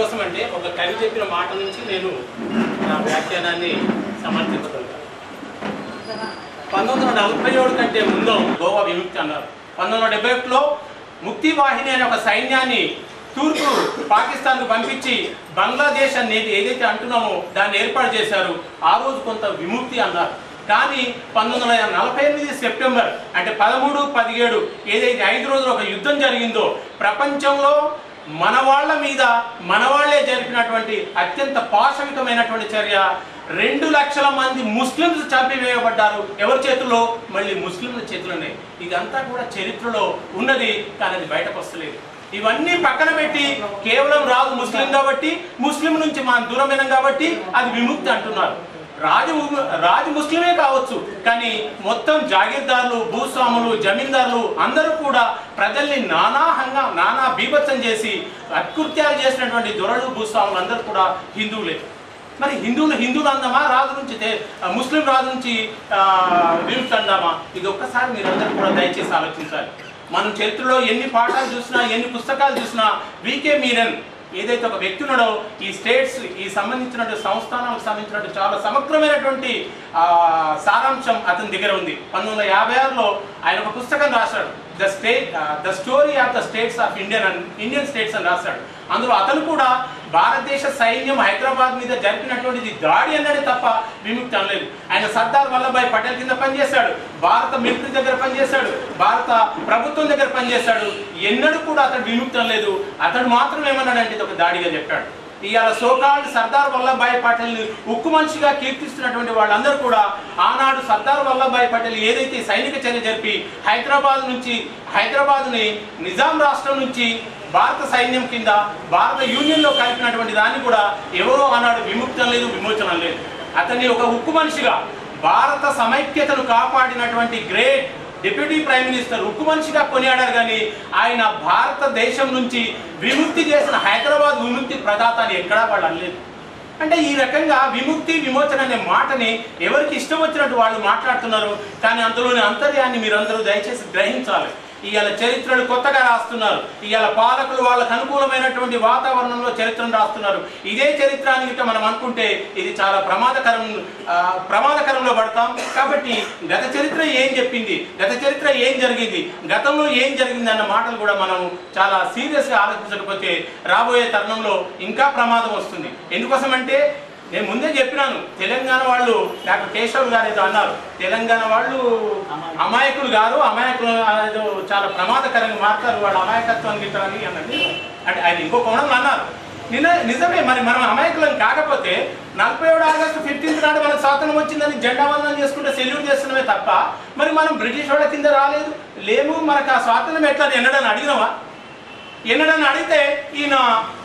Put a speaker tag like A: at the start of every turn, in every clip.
A: ఎందుకోసం అంటే ఒక కవి చెప్పిన మాట నుంచి నేను నా వ్యాఖ్యానాన్ని సమర్థించగలుగుతాను. 1947 కంటే ముందు గోవా విముక్తి అన్నారు. 1971లో ముక్తి వాహిని అనే ఒక సైన్యాన్ని తూర్పు పాకిస్తాన్కు పంపించి బంగ్లాదేశ్ అనేది ఏదైతే అంటున్నామో దాన్ని ఏర్పాటు చేశారు. ఆ రోజు కొంత విముక్తి అన్నారు. కానీ 1948 సెప్టెంబర్ అంటే 13-17 ఏదైతే 5 రోజులు ఒక యుద్ధం జరిగిందో ప్రపంచంలో మన వాళ్ళ మీద మన వాళ్ళే జరిపినటువంటి అత్యంత పాశవికమైనటువంటి చర్య. 2 లక్షల మంది ముస్లింస్ చంపివేయబడ్డారు. ఎవరి చేతుల్లో? మళ్ళీ ముస్లింల చేతుల్లోనే. ఇదంతా కూడా చరిత్రలో ఉన్నది, కానీ అది బయటకు వస్తలేదు. ఇవన్నీ పక్కన పెట్టి కేవలం రాజు ముస్లిం కాబట్టి, ముస్లిం నుంచి మనం దూరమైనాం కాబట్టి అది విముక్తి అంటున్నారు. రాజు ముస్లిమే కావచ్చు, కానీ మొత్తం జాగీర్దారులు, భూస్వాములు, జమీందారులు అందరూ కూడా ప్రజల్ని నానా బీభత్సం చేసి అకృత్యాలు చేసినటువంటి దొరలు, భూస్వాములు అందరూ కూడా హిందువులే. మరి హిందువులు అందామా? రాజు నుంచి ముస్లిం రాజు నుంచి విముక్తి అందామా? ఇది ఒక్కసారి మీరందరూ కూడా దయచేసి ఆలోచించాలి. మనం చరిత్రలో ఎన్ని పాఠాలు చూసినా, ఎన్ని పుస్తకాలు చూసినా, వికే మీరన్ ఏదైతే ఒక వ్యక్తి ఉన్నాడో ఈ స్టేట్స్ ఈ సంబంధించినటువంటి సంస్థానాలకు సంబంధించినటువంటి చాలా సమగ్రమైనటువంటి సారాంశం అతని దగ్గర ఉంది. 1956లో ఆయన ఒక పుస్తకం రాశాడు, the story of the states of Indian states అని రాశాడు. అందులో అతను కూడా భారతదేశ సైన్యం హైదరాబాద్ మీద జరిపినటువంటిది దాడి అన్నది తప్ప విముక్తి అనలేదు. ఆయన సర్దార్ వల్లభాయ్ పటేల్ కింద పనిచేశాడు, భారత మిలిటరీ దగ్గర పనిచేశాడు, భారత ప్రభుత్వం దగ్గర పనిచేశాడు. ఎన్నడూ కూడా అతడు విముక్తి అనలేదు. అతడు మాత్రం ఏమన్నాడంటే ఇది ఒక దాడిగా చెప్పాడు. ఇవాళ సోకాల్డ్ సర్దార్ వల్లభాయ్ పటేల్ని ఉక్కు మనిషిగా కీర్తిస్తున్నటువంటి వాళ్ళందరూ కూడా ఆనాడు సర్దార్ వల్లభాయ్ పటేల్ ఏదైతే సైనిక చర్య జరిపి హైదరాబాద్ని నిజాం రాష్ట్రం నుంచి భారత సైన్యం కింద భారత యూనియన్లో కలిపినటువంటి దాన్ని కూడా ఎవరో ఆనాడు విముక్తం లేదు, విమోచనం లేదు. అతన్ని ఒక ఉక్కు మనిషిగా భారత సమైక్యతను కాపాడినటువంటి గ్రేట్ డిప్యూటీ ప్రైమ్ మినిస్టర్ ఉక్కు మనిషిగా కొనియాడారు. కానీ ఆయన భారతదేశం నుంచి విముక్తి చేసిన హైదరాబాద్ విముక్తి ప్రదాత అని ఎక్కడా వాళ్ళు అనలేదు. అంటే ఈ రకంగా విముక్తి విమోచన అనే మాటని ఎవరికి ఇష్టం వచ్చినట్టు వాళ్ళు మాట్లాడుతున్నారు. కానీ అందులోని అంతర్యాన్ని మీరందరూ దయచేసి గ్రహించాలి. ఇవాళ చరిత్రలు కొత్తగా రాస్తున్నారు. ఇవాళ పాలకులు వాళ్ళకు అనుకూలమైనటువంటి వాతావరణంలో చరిత్రను రాస్తున్నారు. ఇదే చరిత్రానికి మనం అనుకుంటే ఇది చాలా ప్రమాదకరంలో పడతాం. కాబట్టి గత చరిత్ర ఏం చెప్పింది, గత చరిత్ర ఏం జరిగింది, గతంలో ఏం జరిగింది అన్న మాటలు కూడా మనం చాలా సీరియస్గా ఆలోచించకపోతే రాబోయే తరుణంలో ఇంకా ప్రమాదం వస్తుంది. ఎందుకోసమంటే నేను ముందే చెప్పినాను, తెలంగాణ వాళ్ళు డాక్టర్ కేశవ్ గారు ఏదో అన్నారు, తెలంగాణ వాళ్ళు అమాయకులు గారు, అమాయకులు ఏదో చాలా ప్రమాదకరంగా మారుతారు, వాళ్ళు అమాయకత్వాన్ని గిట్టారని అన్నది. అంటే ఆయన ఇంకో కోణంలో అన్నారు. నిజమే, మరి మనం అమాయకులం కాకపోతే 47 ఆగస్టు 15 నాడు మనకు స్వాతంత్రం వచ్చిందని జెండా వందనం చేసుకుంటే సెల్యూట్ చేస్తున్నామే తప్ప మరి మనం బ్రిటిష్ వాళ్ళ కింద లేము. మనకు ఆ స్వాతంత్రం ఎట్లా ఎన్నడని అడిగినావా? ఎన్నడని అడిగితే ఈయన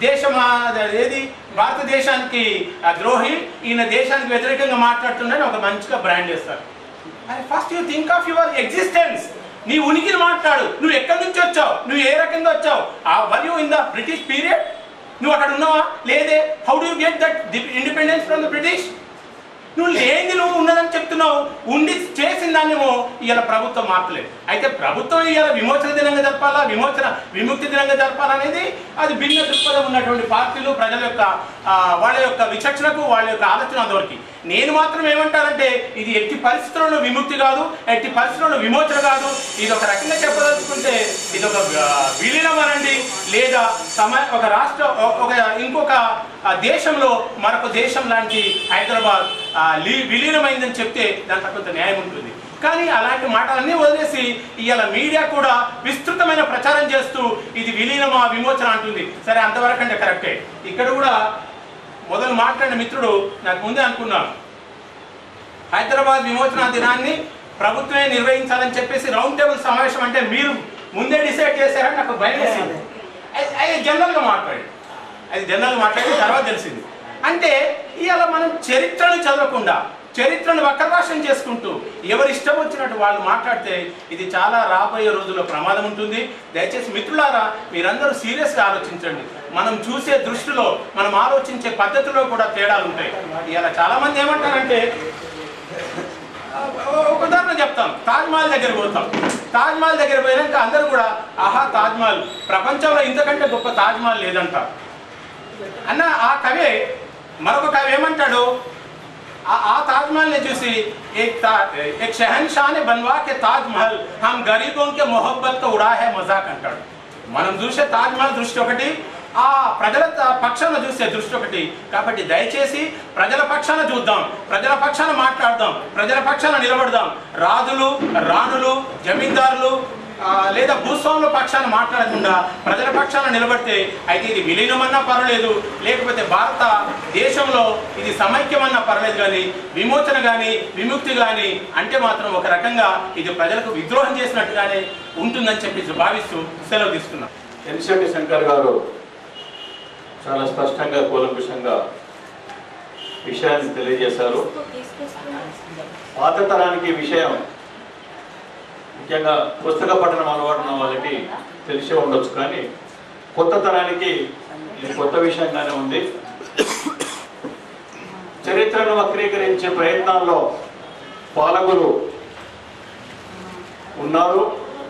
A: ఏది భారతదేశానికి ద్రోహి, ఈయన దేశానికి వ్యతిరేకంగా మాట్లాడుతుండని ఒక మంచిగా బ్రాండ్ చేస్తారు. First you think of your existence. నీ ఉనికిని మాట్లాడు. నువ్వు ఎక్కడి నుంచి వచ్చావు, నువ్వు ఏ రకంగా వచ్చావు, were you in the British period? నువ్వు అక్కడ ఉన్నావా? లేదే. How do you get that independence from the British? నువ్వు లేని నువ్వు ఉన్నదని చెప్తున్నావు, ఉండి చేసిన దాన్నేమో ఇవాళ ప్రభుత్వం మార్చలేదు. అయితే ప్రభుత్వం ఇవాళ విమోచన దినంగా జరపాలా, విముక్తి దినంగా జరపాలనేది అది భిన్న దృక్పథం ఉన్నటువంటి పార్టీలు ప్రజల యొక్క వాళ్ళ యొక్క విచక్షణకు వాళ్ళ యొక్క ఆలోచన దొరికి. నేను మాత్రం ఏమంటానంటే ఇది ఎట్టి పరిస్థితుల్లో విముక్తి కాదు, ఎట్టి పరిస్థితుల్లో విమోచన కాదు. ఇది ఒక రకంగా చెప్పదలుచుకుంటే ఇది ఒక విలీనం అనండి, లేదా ఒక రాష్ట్రం ఇంకొక దేశంలో మరొక దేశం లాంటి హైదరాబాద్ విలీనమైందని చెప్తే దాంట్లో కొంత న్యాయం ఉంటుంది. కానీ అలాంటి మాటలన్నీ వదిలేసి ఇవాళ మీడియా కూడా విస్తృతమైన ప్రచారం చేస్తూ ఇది విలీనమా విమోచన అంటుంది. సరే, అంతవరకు అంటే కరెక్టే. ఇక్కడ కూడా మొదలు మాట్లాడిన మిత్రుడు నాకు ముందే అనుకున్నాను, హైదరాబాద్ విమోచన దినాన్ని ప్రభుత్వమే నిర్వహించాలని చెప్పేసి రౌండ్ టేబుల్ సమావేశం అంటే మీరు ముందే డిసైడ్ చేశారని నాకు భయం వేసింది. అది జనరల్గా మాట్లాడిన తర్వాత తెలిసింది. అంటే ఇవాళ మనం చరిత్రను చదవకుండా చరిత్రను వక్రభాషం చేసుకుంటూ ఎవరు ఇష్టం వచ్చినట్టు వాళ్ళు మాట్లాడితే ఇది చాలా రాబోయే రోజుల్లో ప్రమాదం ఉంటుంది. దయచేసి మిత్రులారా మీరందరూ సీరియస్గా ఆలోచించండి. మనం చూసే దృష్టిలో, మనం ఆలోచించే పద్ధతిలో కూడా తేడాలు ఉంటాయి. ఇలా చాలామంది ఏమంటారంటే, ఒక ఉదాహరణ చెప్తాం, తాజ్మహల్ దగ్గర పోతాం. తాజ్మహల్ దగ్గర పోయాక అందరూ కూడా ఆహా తాజ్మహల్, ప్రపంచంలో ఇంతకంటే గొప్ప తాజ్మహల్ లేదంటారు. అన్న ఆ కవి మరొక కవి ఏమంటాడు, ఆ ताज महल ने చూసి एक शहनशाह ने बनवा के ताज महल हम गरीबों के मोहब्बत तो उड़ा है मजाक అంటాడు. మనం చూసే తాజ్ మహల్ దృష్టి ఒకటి, ఆ ప్రజల పక్షాన చూసే దృష్టి ఒకటి. కాబట్టి దయచేసి ప్రజల పక్షాన చూద్దాం, ప్రజల పక్షాన మాట్లాడదాం, ప్రజల పక్షాన నిలబడదాం. రాజులు, రాణులు, జమీందారులు లేదా భూస్వాముల పక్షాన మాట్లాడకుండా ప్రజల పక్షాన నిలబడితే అయితే ఇది విలీనమన్నా పర్వాలేదు, లేకపోతే భారత దేశంలో ఇది సమైక్యమన్నా పర్వాలేదు, కానీ విమోచన కానీ విముక్తి కానీ అంటే మాత్రం ఒక రకంగా ఇది ప్రజలకు విద్రోహం చేసినట్టుగానే ఉంటుందని చెప్పి భావిస్తూ సెలవు తీసుకున్నాం.
B: ఎన్షెట్టి శంకర్ గారు చాలా స్పష్టంగా కూలంకుషంగా విషయాన్ని తెలియజేశారు. పాత తరానికి విషయం ముఖ్యంగా పుస్తక పఠనం అలవాటు ఉన్న వాళ్ళకి తెలిసే ఉండొచ్చు, కానీ కొత్త తరానికి ఇది కొత్త విషయంగానే ఉంది. చరిత్రను వక్రీకరించే ప్రయత్నాల్లో పాలకులు ఉన్నారు.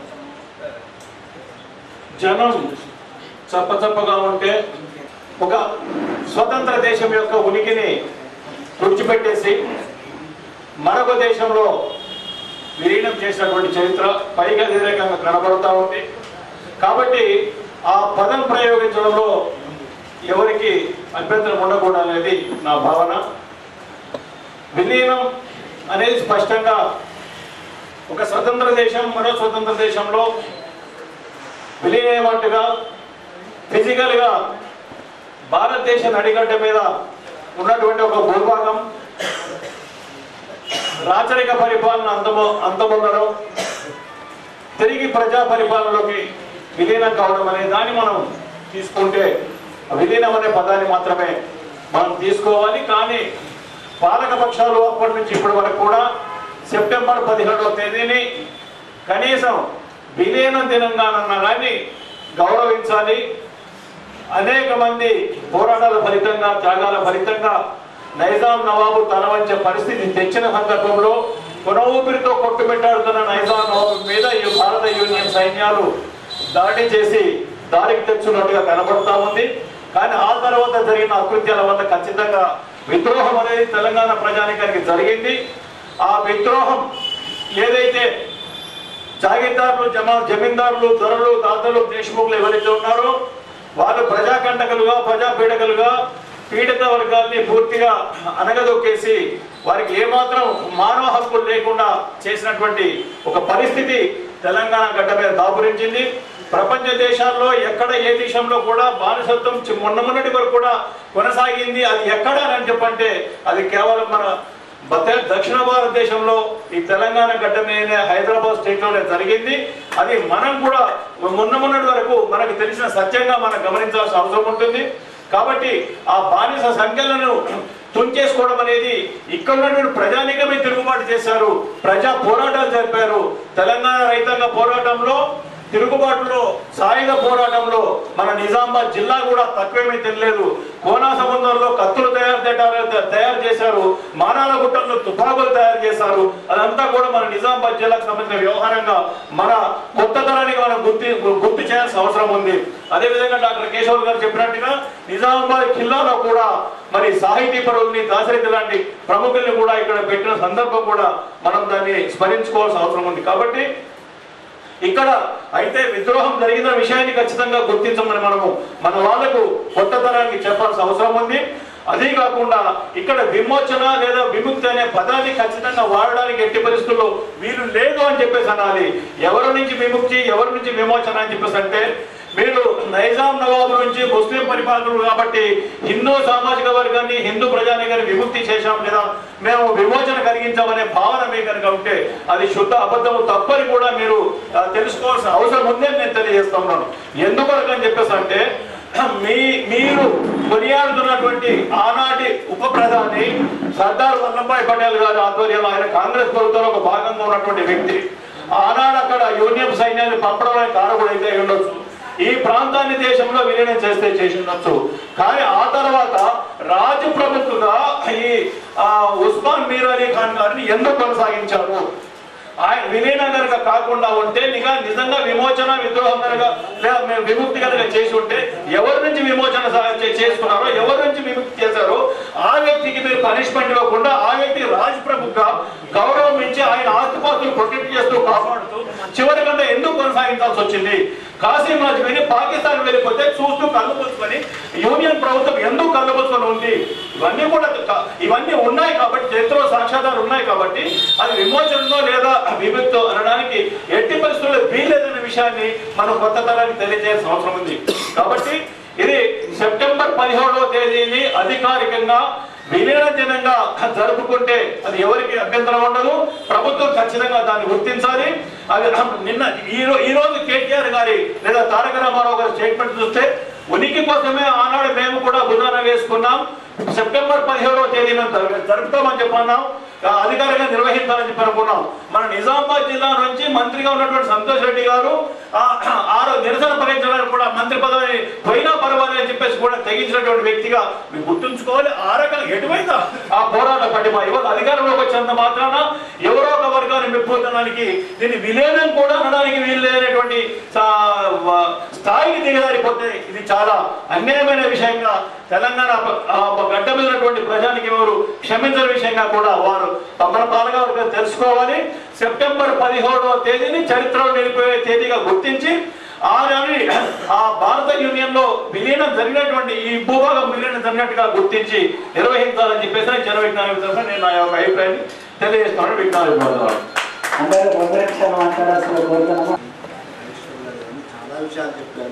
B: జనం చప్పచప్పగా ఉంటే ఒక స్వతంత్ర దేశం యొక్క ఉనికిని తుడిచిపెట్టేసి మరొక దేశంలో విలీనం చేసినటువంటి చరిత్ర పైగా వ్యతిరేకంగా కనబడుతూ ఉంది. కాబట్టి ఆ పదం ప్రయోగించడంలో ఎవరికి అభ్యంతరం ఉండకూడదు అనేది నా భావన. విలీనం అనేది స్పష్టంగా ఒక స్వతంత్ర దేశం మరో స్వతంత్ర దేశంలో విలీనమట్టుగా ఫిజికల్గా భారతదేశ నడిగడ్డ మీద ఉన్నటువంటి ఒక భూభాగం రాచరిక పరిపాలన అంతమొందడం, తిరిగి ప్రజా పరిపాలనలోకి విలీనం కావడం అనే దాన్ని మనం తీసుకుంటే విలీనం అనే పదాన్ని మాత్రమే మనం తీసుకోవాలి. కానీ పాలక పక్షాలు అప్పటి నుంచి ఇప్పటి వరకు కూడా సెప్టెంబర్ 17వ తేదీని కనీసం విలీనం దినంగానన్నా కానీ గౌరవించాలి. అనేక మంది పోరాటాల ఫలితంగా, త్యాగాల ఫలితంగా నైజాం నవాబు తల వంచే పరిస్థితి తెచ్చిన సందర్భంలో కొన ఊపిరితో కొట్టుబెట్టాడుతున్న నైజాం నవాబు మీద ఈ భారత యూనియన్ సైన్యాలు దాడి చేసి దారికి తెచ్చున్నట్టుగా కనబడతా ఉంది. కానీ ఆ తర్వాత జరిగిన అకృత్యాల వల్ల ఖచ్చితంగా విద్రోహం అనేది తెలంగాణ ప్రజానికానికి జరిగింది. ఆ విద్రోహం ఏదైతే జాగీర్దారులు, జమీందారులు, దొరలు, దాతలు, దేశముఖులు ఎవరైతే ఉన్నారో వాళ్ళు ప్రజాకంటకులుగా, ప్రజాపీడకలుగా పీడిత వర్గాల్ని పూర్తిగా అనగదొక్కేసి వారికి ఏమాత్రం మానవ హక్కులు లేకుండా చేసినటువంటి ఒక పరిస్థితి తెలంగాణ గడ్డ మీద దాపురించింది. ప్రపంచ దేశాల్లో ఎక్కడ ఏ దేశంలో కూడా బానిసత్వం మొన్నటి వరకు కూడా కొనసాగింది. అది ఎక్కడ అని చెప్పంటే అది కేవలం మన దక్షిణ భారతదేశంలో ఈ తెలంగాణ గడ్డ మీద హైదరాబాద్ స్టేట్ లోనే జరిగింది. అది మనం కూడా మొన్నటి వరకు మనకు తెలిసిన సత్యంగా మనం గమనించాల్సిన అవసరం ఉంటుంది. కాబట్టి ఆ బానిస సంఖ్యలను తుంచేసుకోవడం అనేది ఇక్కడ ఉన్నటువంటి ప్రజానికమే తిరుగుబాటు చేశారు, ప్రజా పోరాటాలు జరిపారు. తెలంగాణ రైతాంగ పోరాటంలో, తిరుగుబాటులో, సాయుధ పోరాటంలో మన నిజామాబాద్ జిల్లా కూడా తక్కువేమీ తెలియలేదు. కోనా సముద్రంలో కత్తులు తయారు చేశారు, మానాల గుట్టల్లో తుపాకులు తయారు చేశారు. అదంతా కూడా మన నిజామాబాద్ జిల్లాకు సంబంధించిన వ్యవహారంగా మన కొత్త తరానికి మనం గుర్తు చేయాల్సిన అవసరం ఉంది. అదేవిధంగా డాక్టర్ కేశవ్ గారు చెప్పినట్టుగా నిజామాబాద్ జిల్లాలో కూడా మరి సాహితీ పరువుల్ని, దాశరథి లాంటి ప్రముఖుల్ని కూడా ఇక్కడ పెట్టిన సందర్భం కూడా మనం దాన్ని స్మరించుకోవాల్సిన అవసరం ఉంది. కాబట్టి ఇక్కడ అయితే విద్రోహం జరిగిన విషయాన్ని ఖచ్చితంగా గుర్తించమని మనము మన వాళ్ళకు కొత్త తరానికి చెప్పాల్సిన అవసరం ఉంది. అదే కాకుండా ఇక్కడ విమోచన లేదా విముక్తి అనే పదాన్ని ఖచ్చితంగా వాడడానికి ఎట్టి పరిస్థితుల్లో వీలు లేదు అని చెప్పేసి అనాలి. ఎవరి నుంచి విముక్తి, ఎవరి నుంచి విమోచన అని చెప్పేసి అంటే మీరు నైజాం నవాబు నుంచి ముస్లిం పరిపాలకులు కాబట్టి హిందూ సామాజిక వర్గాన్ని, హిందూ ప్రజానికాన్ని విముక్తి చేశాం లేదా మేము విమోచన కలిగించామనే భావన మీ కనుక ఉంటే అది శుద్ధ అబద్ధము, తప్పని కూడా మీరు తెలుసుకోవాల్సిన అవసరం ఉందని నేను తెలియజేస్తా ఉన్నాను. ఎందువరకు అని చెప్పేసి అంటే మీరు కొనియాడుతున్నటువంటి ఆనాటి ఉప ప్రధాని సర్దార్ వల్లభాయ్ పటేల్ గారి ఆధ్వర్యంలో ఆయన కాంగ్రెస్ ప్రభుత్వంలో ఒక భాగంగా ఉన్నటువంటి వ్యక్తి. ఆనాడు అక్కడ యూనియన్ సైన్యాన్ని పంపడానికి కారకుడు అయితే ఉండొచ్చు, ఈ ప్రాంతాన్ని దేశంలో విలీనం చేసి ఉండొచ్చు. కానీ ఆ తర్వాత రాజు ప్రభుత్వగా ఈ ఉస్మాన్ మీర్ అలీ ఖాన్ గారిని ఎందుకు కొనసాగించారు? ఆయన విలీనం కనుక కాకుండా ఉంటే నిజంగా విమోచన విద్రోహం కనుక లేదా మేము విముక్తి కనుక చేసి ఉంటే ఎవరి నుంచి విమోచన చేసుకున్నారో ఎవరి నుంచి విముక్తి చేశారో ఆ వ్యక్తికి మీరు పనిష్మెంట్ ఇవ్వకుండా ఆ వ్యక్తికి రాజప్రభుగా గౌరవం ఇచ్చి ఆయన ఆస్తిపాస్తులు ప్రొటెక్ట్ చేస్తూ కాపాడుతూ చివరికంటే ఎందుకు కొనసాగించాల్సి వచ్చింది? కాసిం రాజు వెళ్ళి పాకిస్తాన్ వెళ్ళిపోతే చూస్తూ కళ్ళుపుచ్చుకొని యూనియన్ ప్రభుత్వం ఎందుకు కళ్ళుపుచ్చుకొని ఉంది? ఇవన్నీ ఉన్నాయి కాబట్టి, చరిత్రలో సాక్ష్యాధారాలు ఉన్నాయి కాబట్టి అది విమోచనలో లేదా విముక్తో అనడానికి ఎట్టి పరిస్థితుల్లో వీల్లేదనే విషయాన్ని మనం కొత్త తరానికి తెలియజేయాల్సిన అవసరం ఉంది. కాబట్టి ఇది సెప్టెంబర్ 17వ తేదీని అధికారికంగా విలీన దినంగా జరుపుకుంటే అది ఎవరికి అభ్యంతరం ఉండదు. ప్రభుత్వం ఖచ్చితంగా దాన్ని గుర్తించాలి. అది నిన్న ఈ రోజు కేటీఆర్ గారి లేదా తారక రామారావు గారి స్టేట్మెంట్ చూస్తే ఉనికి కోసమే ఆనాడు మేము కూడా భుజాన వేసుకున్నాం, సెప్టెంబర్ 17వ తేదీన జరుపుతామని చెప్పన్నాం, అధికారికంగా నిర్వహించాలని చెప్పి అనుకున్నాం. మన నిజామాబాద్ జిల్లా నుంచి మంత్రిగా ఉన్నటువంటి సంతోష్ రెడ్డి గారు నిరసన పరిచయాలకు కూడా మంత్రి పదవి పోయినా పర్వాలేదు అని చెప్పేసి కూడా తెగించినటువంటి వ్యక్తిగా మీరు గుర్తుంచుకోవాలి. ఆ రకంగా ఎటువైందా ఆ పోరాట పటిమ ఇవాళ అధికారంలోకి వచ్చినంత మాత్రాన ఎవరో ఒక వర్గాన్ని మెప్పుకోవడానికి దీన్ని విలీనం కూడా అనడానికి వీలు లేనటువంటి స్థాయికి దిగజారిపోతే ఇది చాలా అన్యాయమైన విషయంగా తెలంగాణ గడ్డ మీదటువంటి ప్రజానికి ఎవరు క్షమించని విషయంగా కూడా వారు మన పాలక తెలుసుకోవాలి. సెప్టెంబర్ 17వ తేదీని చరిత్రలో నిలిపోయే తేదీగా గుర్తించి ఆ భారత యూనియన్ లో విలీనం జరిగినటువంటి ఈ భూభాగం విలీనం జరిగినట్టుగా గుర్తించి నిర్వహించాలని చెప్పేసి జన విజ్ఞాన విధానం నేను నా యొక్క అభిప్రాయాన్ని తెలియజేస్తున్నాను. విజ్ఞాన
C: చాలా విషయాలు చెప్పారు.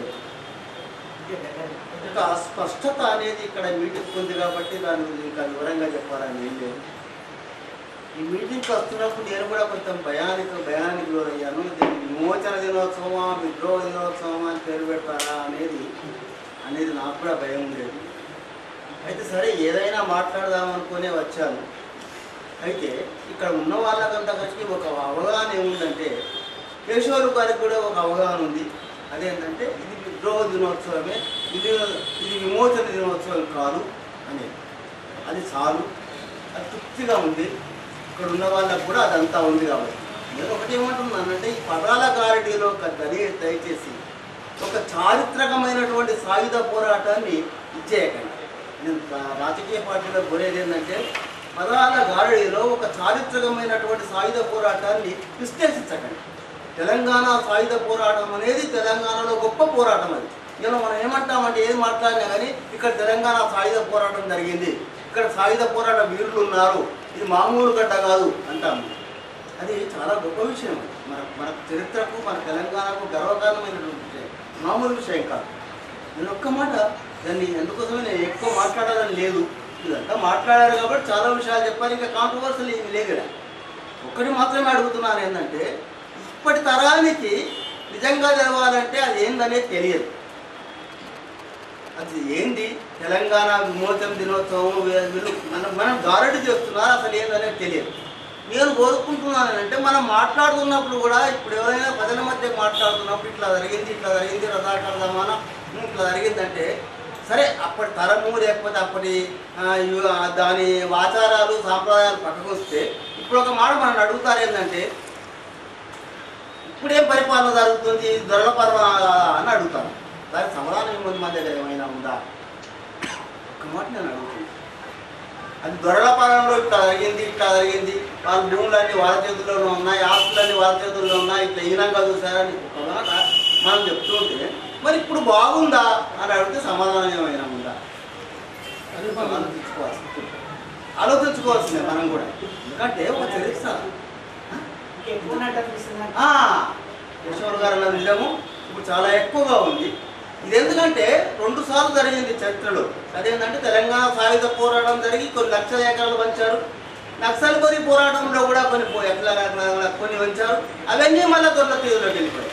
C: ఇంకా స్పష్టత అనేది ఇక్కడ మీటింగ్ ఉంది కాబట్టి దాని ఇంకా వివరంగా చెప్పాలని ఏం లేదు. ఈ మీటింగ్కి వస్తున్నప్పుడు నేను కూడా కొంచెం భయానికి గురయ్యాను. దీనికి విమోచన దినోత్సవమా విద్రోహ దినోత్సవమా అని పేరు పెడతారా అనేది నాకు కూడా భయం ఉండేది. అయితే సరే ఏదైనా మాట్లాడదామనుకునే వచ్చాను. అయితే ఇక్కడ ఉన్న వాళ్ళకంతా కలిసి ఒక అవగాహన ఏముందంటే కేశవరు గారికి కూడా ఒక అవగాహన ఉంది. అదేంటంటే ఇది విద్రోహ దినోత్సవమే, ఇది విమోచన దినోత్సవం కాదు అనేది. అది చాలు, అది తృప్తిగా ఉంది. ఇక్కడ ఉన్న వాళ్ళకు కూడా అదంతా ఉంది. కాబట్టి నేను ఒకటి ఏమంటున్నానంటే ఈ పదాల గారడీలో దయచేసి ఒక చారిత్రకమైనటువంటి సాయుధ పోరాటాన్ని ఇచ్చేయకండి. నేను రాజకీయ పార్టీలో కోరేది ఏంటంటే పదాల గారడీలో ఒక చారిత్రకమైనటువంటి సాయుధ పోరాటాన్ని విశ్లేషించకండి. తెలంగాణ సాయుధ పోరాటం అనేది తెలంగాణలో గొప్ప పోరాటం. అది నేను మనం ఏమంటామంటే ఏది మాట్లాడినా కానీ ఇక్కడ తెలంగాణ సాయుధ పోరాటం జరిగింది, ఇక్కడ సాయుధ పోరాట వీరులు ఉన్నారు, ఇది మామూలు గడ్డ కాదు అంటాము. అది చాలా గొప్ప విషయం. మన చరిత్రకు మన తెలంగాణకు గర్వకారణమైనటువంటి విషయం, మామూలు విషయం కాదు. నేను ఒక్క మాట దాన్ని ఎందుకోసమే నేను ఎక్కువ మాట్లాడాలని లేదు. ఇదంతా మాట్లాడారు కాబట్టి చాలా విషయాలు చెప్పాలి. ఇంకా కాంట్రవర్సీలు ఏమి లేదు. ఒక్కటి మాత్రమే అడుగుతున్నాను ఏంటంటే ఇప్పటి తరానికి నిజంగా తెలవాలంటే అది ఏందనేది తెలియదు. అది ఏంది తెలంగాణ విమోచన దినోత్సవం వీళ్ళు మనం గారడి చేస్తున్నారు, అసలు ఏందనేది తెలియదు. నేను కోరుకుంటున్నానంటే మనం మాట్లాడుతున్నప్పుడు కూడా ఇప్పుడు ఎవరైనా ప్రజల మధ్య మాట్లాడుతున్నప్పుడు ఇట్లా జరిగింది రథాకార జమానా ఇట్లా జరిగిందంటే సరే అప్పటి తరము లేకపోతే అప్పటి దాని ఆచారాలు సాంప్రదాయాలు పక్కకు వస్తే ఇప్పుడు ఒక మాట మనం అడుగుతారు ఏంటంటే ఇప్పుడేం పరిపాలన జరుగుతుంది, దొరల పరిపాలన అని అడుగుతాను. దానికి సమాధానం ఏముంది మన దగ్గర ఏమైనా ఉందా? ఒక మాట నేను అడుగుతున్నాను. అది దొరల పాలనలో ఇట్లా జరిగింది, వాళ్ళ భూములన్నీ వాళ్ళ చేతుల్లోనే ఉన్నాయి, ఆస్తులన్నీ వాళ్ళ చేతుల్లో ఉన్నాయి, ఇట్లా హీనంగా చూసారని ఒక మాట మనం చెప్తుంటే మరి ఇప్పుడు బాగుందా అని అడిగితే సమాధానం ఏమైనా ఉందా? అది మనం ఆలోచించుకోవాల్సిందే మనం కూడా. ఎందుకంటే ఒక చరిత్ర కేశవర్ గారు అన్న నిజము ఇప్పుడు చాలా ఎక్కువగా ఉంది. ఇది ఎందుకంటే 2 సార్లు జరిగింది చరిత్రలో. అదేంటంటే తెలంగాణ సాయుధ పోరాటం జరిగి కొన్ని లక్షల ఎకరాలు పంచారు, నక్సల్బరీ పోరాటంలో కూడా కొన్ని వంచారు. అవన్నీ మళ్ళీ దొరల తీరులోకి వెళ్ళిపోయాయి.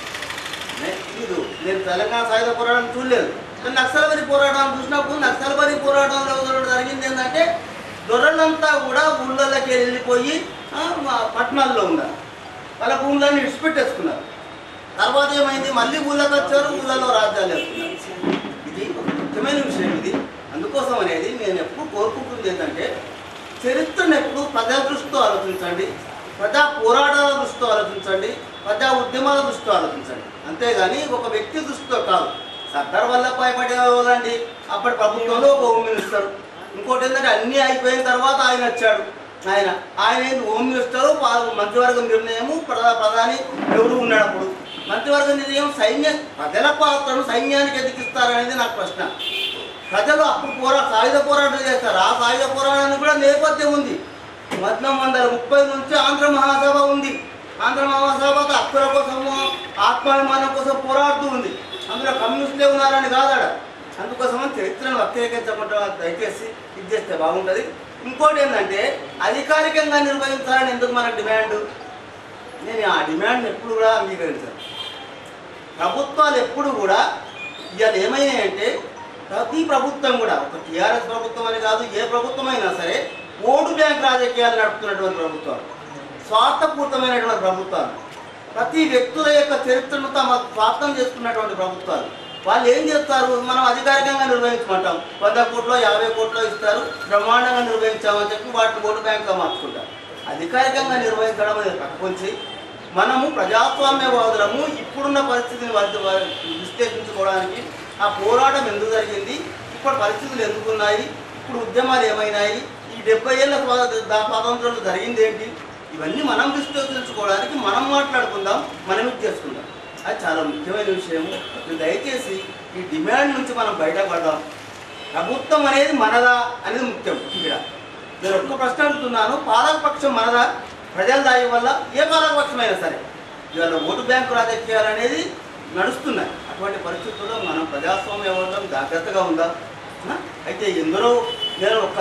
C: నేను తెలంగాణ సాయుధ పోరాటం చూడలేదు, కానీ నక్సల్బరీ పోరాటం చూసినప్పుడు నక్సల్బరీ పోరాటంలో జరిగింది ఏంటంటే దొరలంతా కూడా ఊళ్ళలోకి వెళ్ళిపోయి పట్టణాల్లో ఉన్నారు, వాళ్ళ భూములన్నీ విడిచిపెట్టేసుకున్నారు. తర్వాత ఏమైంది, మళ్ళీ ఊళ్ళకి వచ్చారు, ఊళ్ళలో రాజ్యాలు వేసుకున్నారు. ఇది ఒక ముఖ్యమైన విషయం. ఇది అందుకోసం అనేది నేను ఎప్పుడు కోరుకుంటుంది ఏంటంటే చరిత్రను ఎప్పుడు ప్రజల దృష్టితో ఆలోచించండి. ప్రజా పోరాటాల దృష్టితో ఆలోచించండి, ప్రజా ఉద్యమాల దృష్టితో ఆలోచించండి. అంతేగాని ఒక వ్యక్తి దృష్టితో కాదు. సర్దార్ వల్లభాయ్ పటేల్ అండి అప్పటి ప్రభుత్వంలో ఒక హోమ్ మినిస్టర్. ఇంకోటి ఏంటంటే అన్నీ అయిపోయిన తర్వాత ఆయన వచ్చాడు. ఆయన హోమ్ మినిస్టరు, మంత్రివర్గం నిర్ణయము, ప్రధాని ఎవరు ఉన్నాడు అప్పుడు. మంత్రివర్గ నిర్ణయం ప్రజల పాత్రను సైన్యానికి ఎదిగిస్తారనేది నాకు ప్రశ్న. ప్రజలు అప్పుడు సాయుధ పోరాటం చేస్తారు. ఆ సాయుధ పోరాటానికి కూడా నేపథ్యం ఉంది. 1930 నుంచి ఆంధ్ర మహాసభ ఉంది. ఆంధ్ర మహాసభ హక్కుల కోసము, ఆత్మాభిమానం కోసం పోరాడుతూ ఉంది. అందులో కమ్యూనిస్టులే ఉన్నారని కాదాడ. అందుకోసమని చరిత్రను వక్రీకరించకుండా దయచేసి ఇది చేస్తే బాగుంటుంది. ఇంకోటి ఏంటంటే అధికారికంగా నిర్వహించాలని ఎందుకు మన డిమాండ్? నేను ఆ డిమాండ్ ఎప్పుడు కూడా అంగీకరించాను. ప్రభుత్వాలు ఎప్పుడు కూడా ఇవాళ ఏమైనాయంటే ప్రతి ప్రభుత్వం కూడా, ఒక టీఆర్ఎస్ ప్రభుత్వం అని కాదు, ఏ ప్రభుత్వం అయినా సరే ఓటు బ్యాంక్ రాజకీయాలు నడుపుతున్నటువంటి ప్రభుత్వాలు, స్వార్థపూరితమైనటువంటి ప్రభుత్వాలు, ప్రతి వ్యక్తుల యొక్క చరిత్రను తమ స్వార్థం చేసుకున్నటువంటి ప్రభుత్వాలు. వాళ్ళు ఏం చేస్తారు? మనం అధికారికంగా నిర్వహించమంటాం, 100 కోట్లో 50 కోట్లో ఇస్తారు, బ్రహ్మాండంగా నిర్వహించామని చెప్పి వాటిని ఓటు బ్యాంక్గా మార్చుకుంటారు. అధికారికంగా నిర్వహించడం అనేది పక్కకొంచి మనము ప్రజాస్వామ్యవాదులము ఇప్పుడున్న పరిస్థితిని విశ్లేషించుకోవడానికి, ఆ పోరాటం ఎందుకు జరిగింది, ఇప్పుడు పరిస్థితులు ఎందుకు ఉన్నాయి, ఇప్పుడు ఉద్యమాలు ఏమైనాయి, ఈ 70 ఏళ్ళ స్వాతంత్రంలో జరిగింది ఏంటి, ఇవన్నీ మనం విశ్లేషించుకోవడానికి మనం మాట్లాడుకుందాం, మనం ఇది చేసుకుందాం. అది చాలా ముఖ్యమైన విషయం. దయచేసి ఈ డిమాండ్ నుంచి మనం బయటపడదాం. ప్రభుత్వం అనేది మనదా అనేది ముఖ్యం. ఇక్కడ నేను ఒక్క ప్రశ్న అడుగుతున్నాను, పాలకపక్షం మనదా? ప్రజల దాయి వల్ల ఏ పాలకపక్షమైనా సరే ఇవాళ ఓటు బ్యాంకు రాజకీయాలు అనేది నడుస్తున్నాయి. అటువంటి పరిస్థితుల్లో మనం ప్రజాస్వామ్యం జాగ్రత్తగా ఉందాం. అయితే ఎందులో నేను ఒక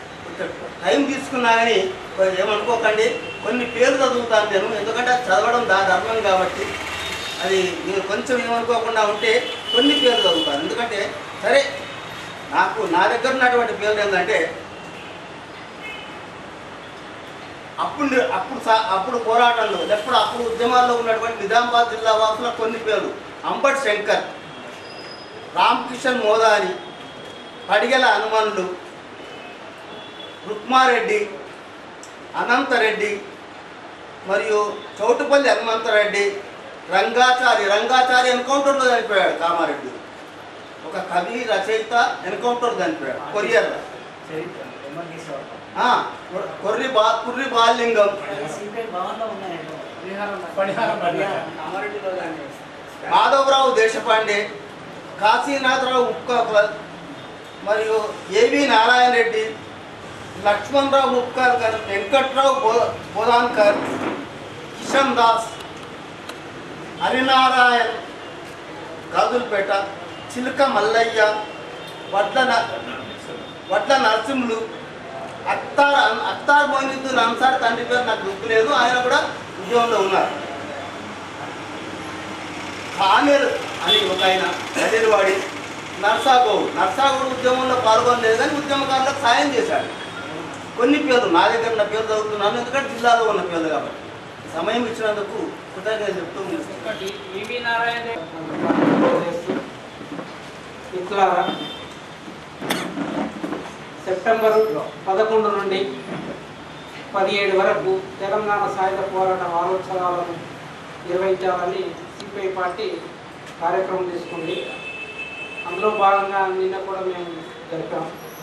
C: టైం తీసుకున్నా కానీ ఏమనుకోకండి, కొన్ని పేర్లు చదువుతాను నేను, ఎందుకంటే అది చదవడం ధర్మం కాబట్టి. అది మీరు కొంచెం ఏమనుకోకుండా ఉంటే కొన్ని పేర్లు చదువుతాను. ఎందుకంటే సరే నా దగ్గర ఉన్నటువంటి పేర్లు ఏంటంటే అప్పుడు పోరాటంలో అప్పుడు ఉద్యమాల్లో ఉన్నటువంటి నిజామాబాద్ జిల్లా వాసుల కొన్ని పేర్లు: అంబట్ శంకర్, రామకిషన్ మోదాని, పడిగెల హనుమన్లు, రుక్మారెడ్డి, అనంతరెడ్డి, మరియు చౌటుపల్లి హనుమంతరెడ్డి, రంగాచారి ఎన్కౌంటర్లో చనిపోయాడు. కామారెడ్డి ఒక కవి రచయిత ఎన్కౌంటర్ చనిపోయాడు కొరియర్. కుర్రి బాలింగం, మాధవరావు దేశపాండే, కాశీనాథరావు ఉప్కాకర్, మరియు ఏవి నారాయణ రెడ్డి, లక్ష్మణరావు ఉప్కార్కర్, వెంకట్రావు బోధాన్కర్, కిషన్ దాస్, హరినారాయణ్ గాజులపేట, చిలుక మల్లయ్య, వడ్ల నరసింహులు, అఖ్తార్ మొయినుద్దీన్ అన్సార్, తండ్రి పేరు నాకు గుర్తులేదు, ఆయన కూడా ఉద్యోగంలో ఉన్నారు. ఖామీర్ అని ఒక ఆయన గజేరివాడి, నర్సాగౌడ్ ఉద్యమంలో పాల్గొనలేదు కానీ ఉద్యమకారులకు సాయం చేశాడు. కొన్ని పేర్లు నా దగ్గర ఉన్న పేర్లు చదువుతున్నాను, ఎందుకంటే జిల్లాలో ఉన్న పేర్లు కాబట్టి. సమయం ఇచ్చినందుకు కృతజ్ఞతలు చెప్తూ
D: సెప్టెంబర్ 11 నుండి 17 వరకు తెలంగాణ సాయుధ పోరాట వారోత్సవాలను నిర్వహించాలని సిపిఐ పార్టీ కార్యక్రమం తీసుకుంది. అందులో భాగంగా నిన్న కూడా మేము జరిపాం.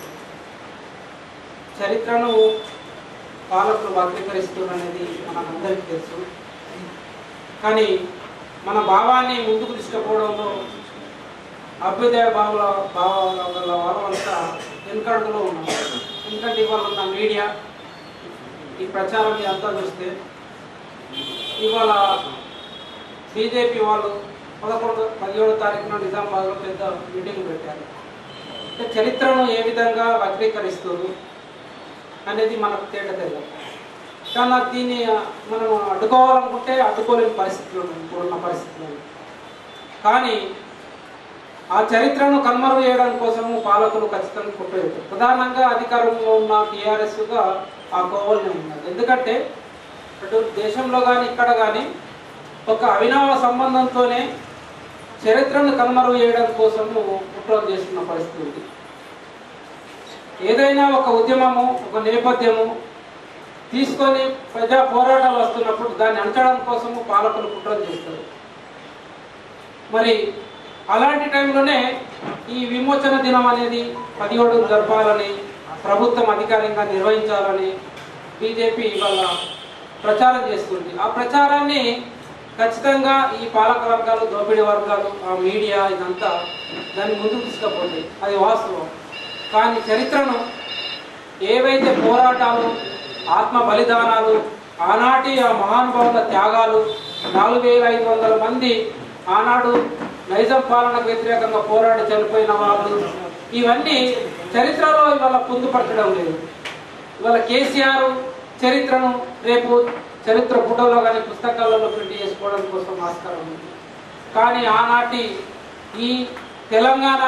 D: చరిత్రను పాలకులు వక్రీకరిస్తున్నది మనందరికీ తెలుసు. కానీ మన భావాన్ని ముందుకు తీసుకుపోవడంలో అభ్యుదయ భావాల వల్ల వాళ్ళంతా వెనుకడుగులో ఉన్నారు. ఎందుకంటే ఇవాళ ఉన్న మీడియా ఈ ప్రచారం అంతా చూస్తే ఇవాళ బీజేపీ వాళ్ళు 17వ తారీఖున నిజామాబాద్లో పెద్ద మీటింగ్ పెట్టారు. అంటే చరిత్రను ఏ విధంగా వక్రీకరిస్తారు అనేది మనకు తేట తెలియదు. కానీ దీన్ని మనం అడ్డుకోవాలనుకుంటే అడ్డుకోలేని పరిస్థితులు ఇప్పుడున్న పరిస్థితులు. కానీ ఆ చరిత్రను కనుమరుగు చేయడం కోసము పాలకులు ఖచ్చితంగా కుట్రపెట్టారు. ప్రధానంగా అధికారంలో ఉన్న టీఆర్ఎస్గా ఆ కోవల్ని ఉన్నది. ఎందుకంటే అటు దేశంలో కానీ ఇక్కడ కానీ ఒక అవినావ సంబంధంతోనే చరిత్రను కనుమరుగు చేయడం కోసము కుట్రలు చేస్తున్న పరిస్థితి ఉంది. ఏదైనా ఒక ఉద్యమము, ఒక నేపథ్యము తీసుకొని ప్రజా పోరాటాలు వస్తున్నప్పుడు దాన్ని అణచడం కోసము పాలకులు కుట్రలు చేస్తారు. మరి అలాంటి టైంలోనే ఈ విమోచన దినం అనేది 17 జరపాలని, ప్రభుత్వం అధికారికంగా నిర్వహించాలని బీజేపీ ఇవాళ ప్రచారం చేస్తుంది. ఆ ప్రచారాన్ని ఖచ్చితంగా ఈ పాలక వర్గాలు, దోపిడీ వర్గాలు, ఆ మీడియా ఇదంతా దాన్ని ముందుకు తీసుకుపోతాయి. అది వాస్తవం. కానీ చరిత్రను ఏవైతే పోరాటాలు, ఆత్మ బలిదానాలు, ఆనాటి ఆ మహానుభావుల త్యాగాలు, 4500 మంది ఆనాడు నైజాం పాలనకు వ్యతిరేకంగా పోరాడి చనిపోయిన వాళ్ళు, ఇవన్నీ చరిత్రలో ఇవాళ పొందుపరచడం లేదు. ఇవాళ కేసీఆర్ చరిత్రను రేపు చరిత్ర ఫోటోలో కానీ పుస్తకాలలో ప్రింట్ చేసుకోవడం కోసం ఆస్కారం ఉంది. కానీ ఆనాటి ఈ తెలంగాణ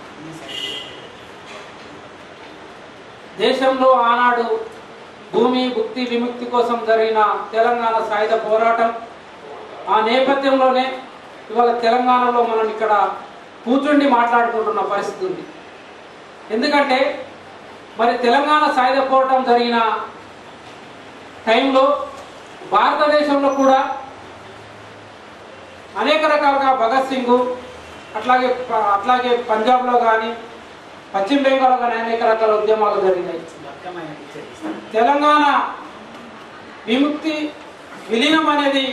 D: దేశంలో ఆనాడు భూమి భుక్తి విముక్తి కోసం జరిగిన తెలంగాణ సాయుధ పోరాటం, ఆ నేపథ్యంలోనే ఇవాళ తెలంగాణలో మనం ఇక్కడ కూర్చుండి మాట్లాడుకుంటున్న పరిస్థితి ఉంది. ఎందుకంటే మరి తెలంగాణ సాయుధ పోరాటం జరిగిన టైంలో భారతదేశంలో అనేక రకాలుగా భగత్ సింగ్, అట్లాగే పంజాబ్లో కానీ పశ్చిమ బెంగాల్లో కానీ అనేక రకాల ఉద్యమాలు జరిగినాయి. తెలంగాణ విముక్తి విలీనం అనేది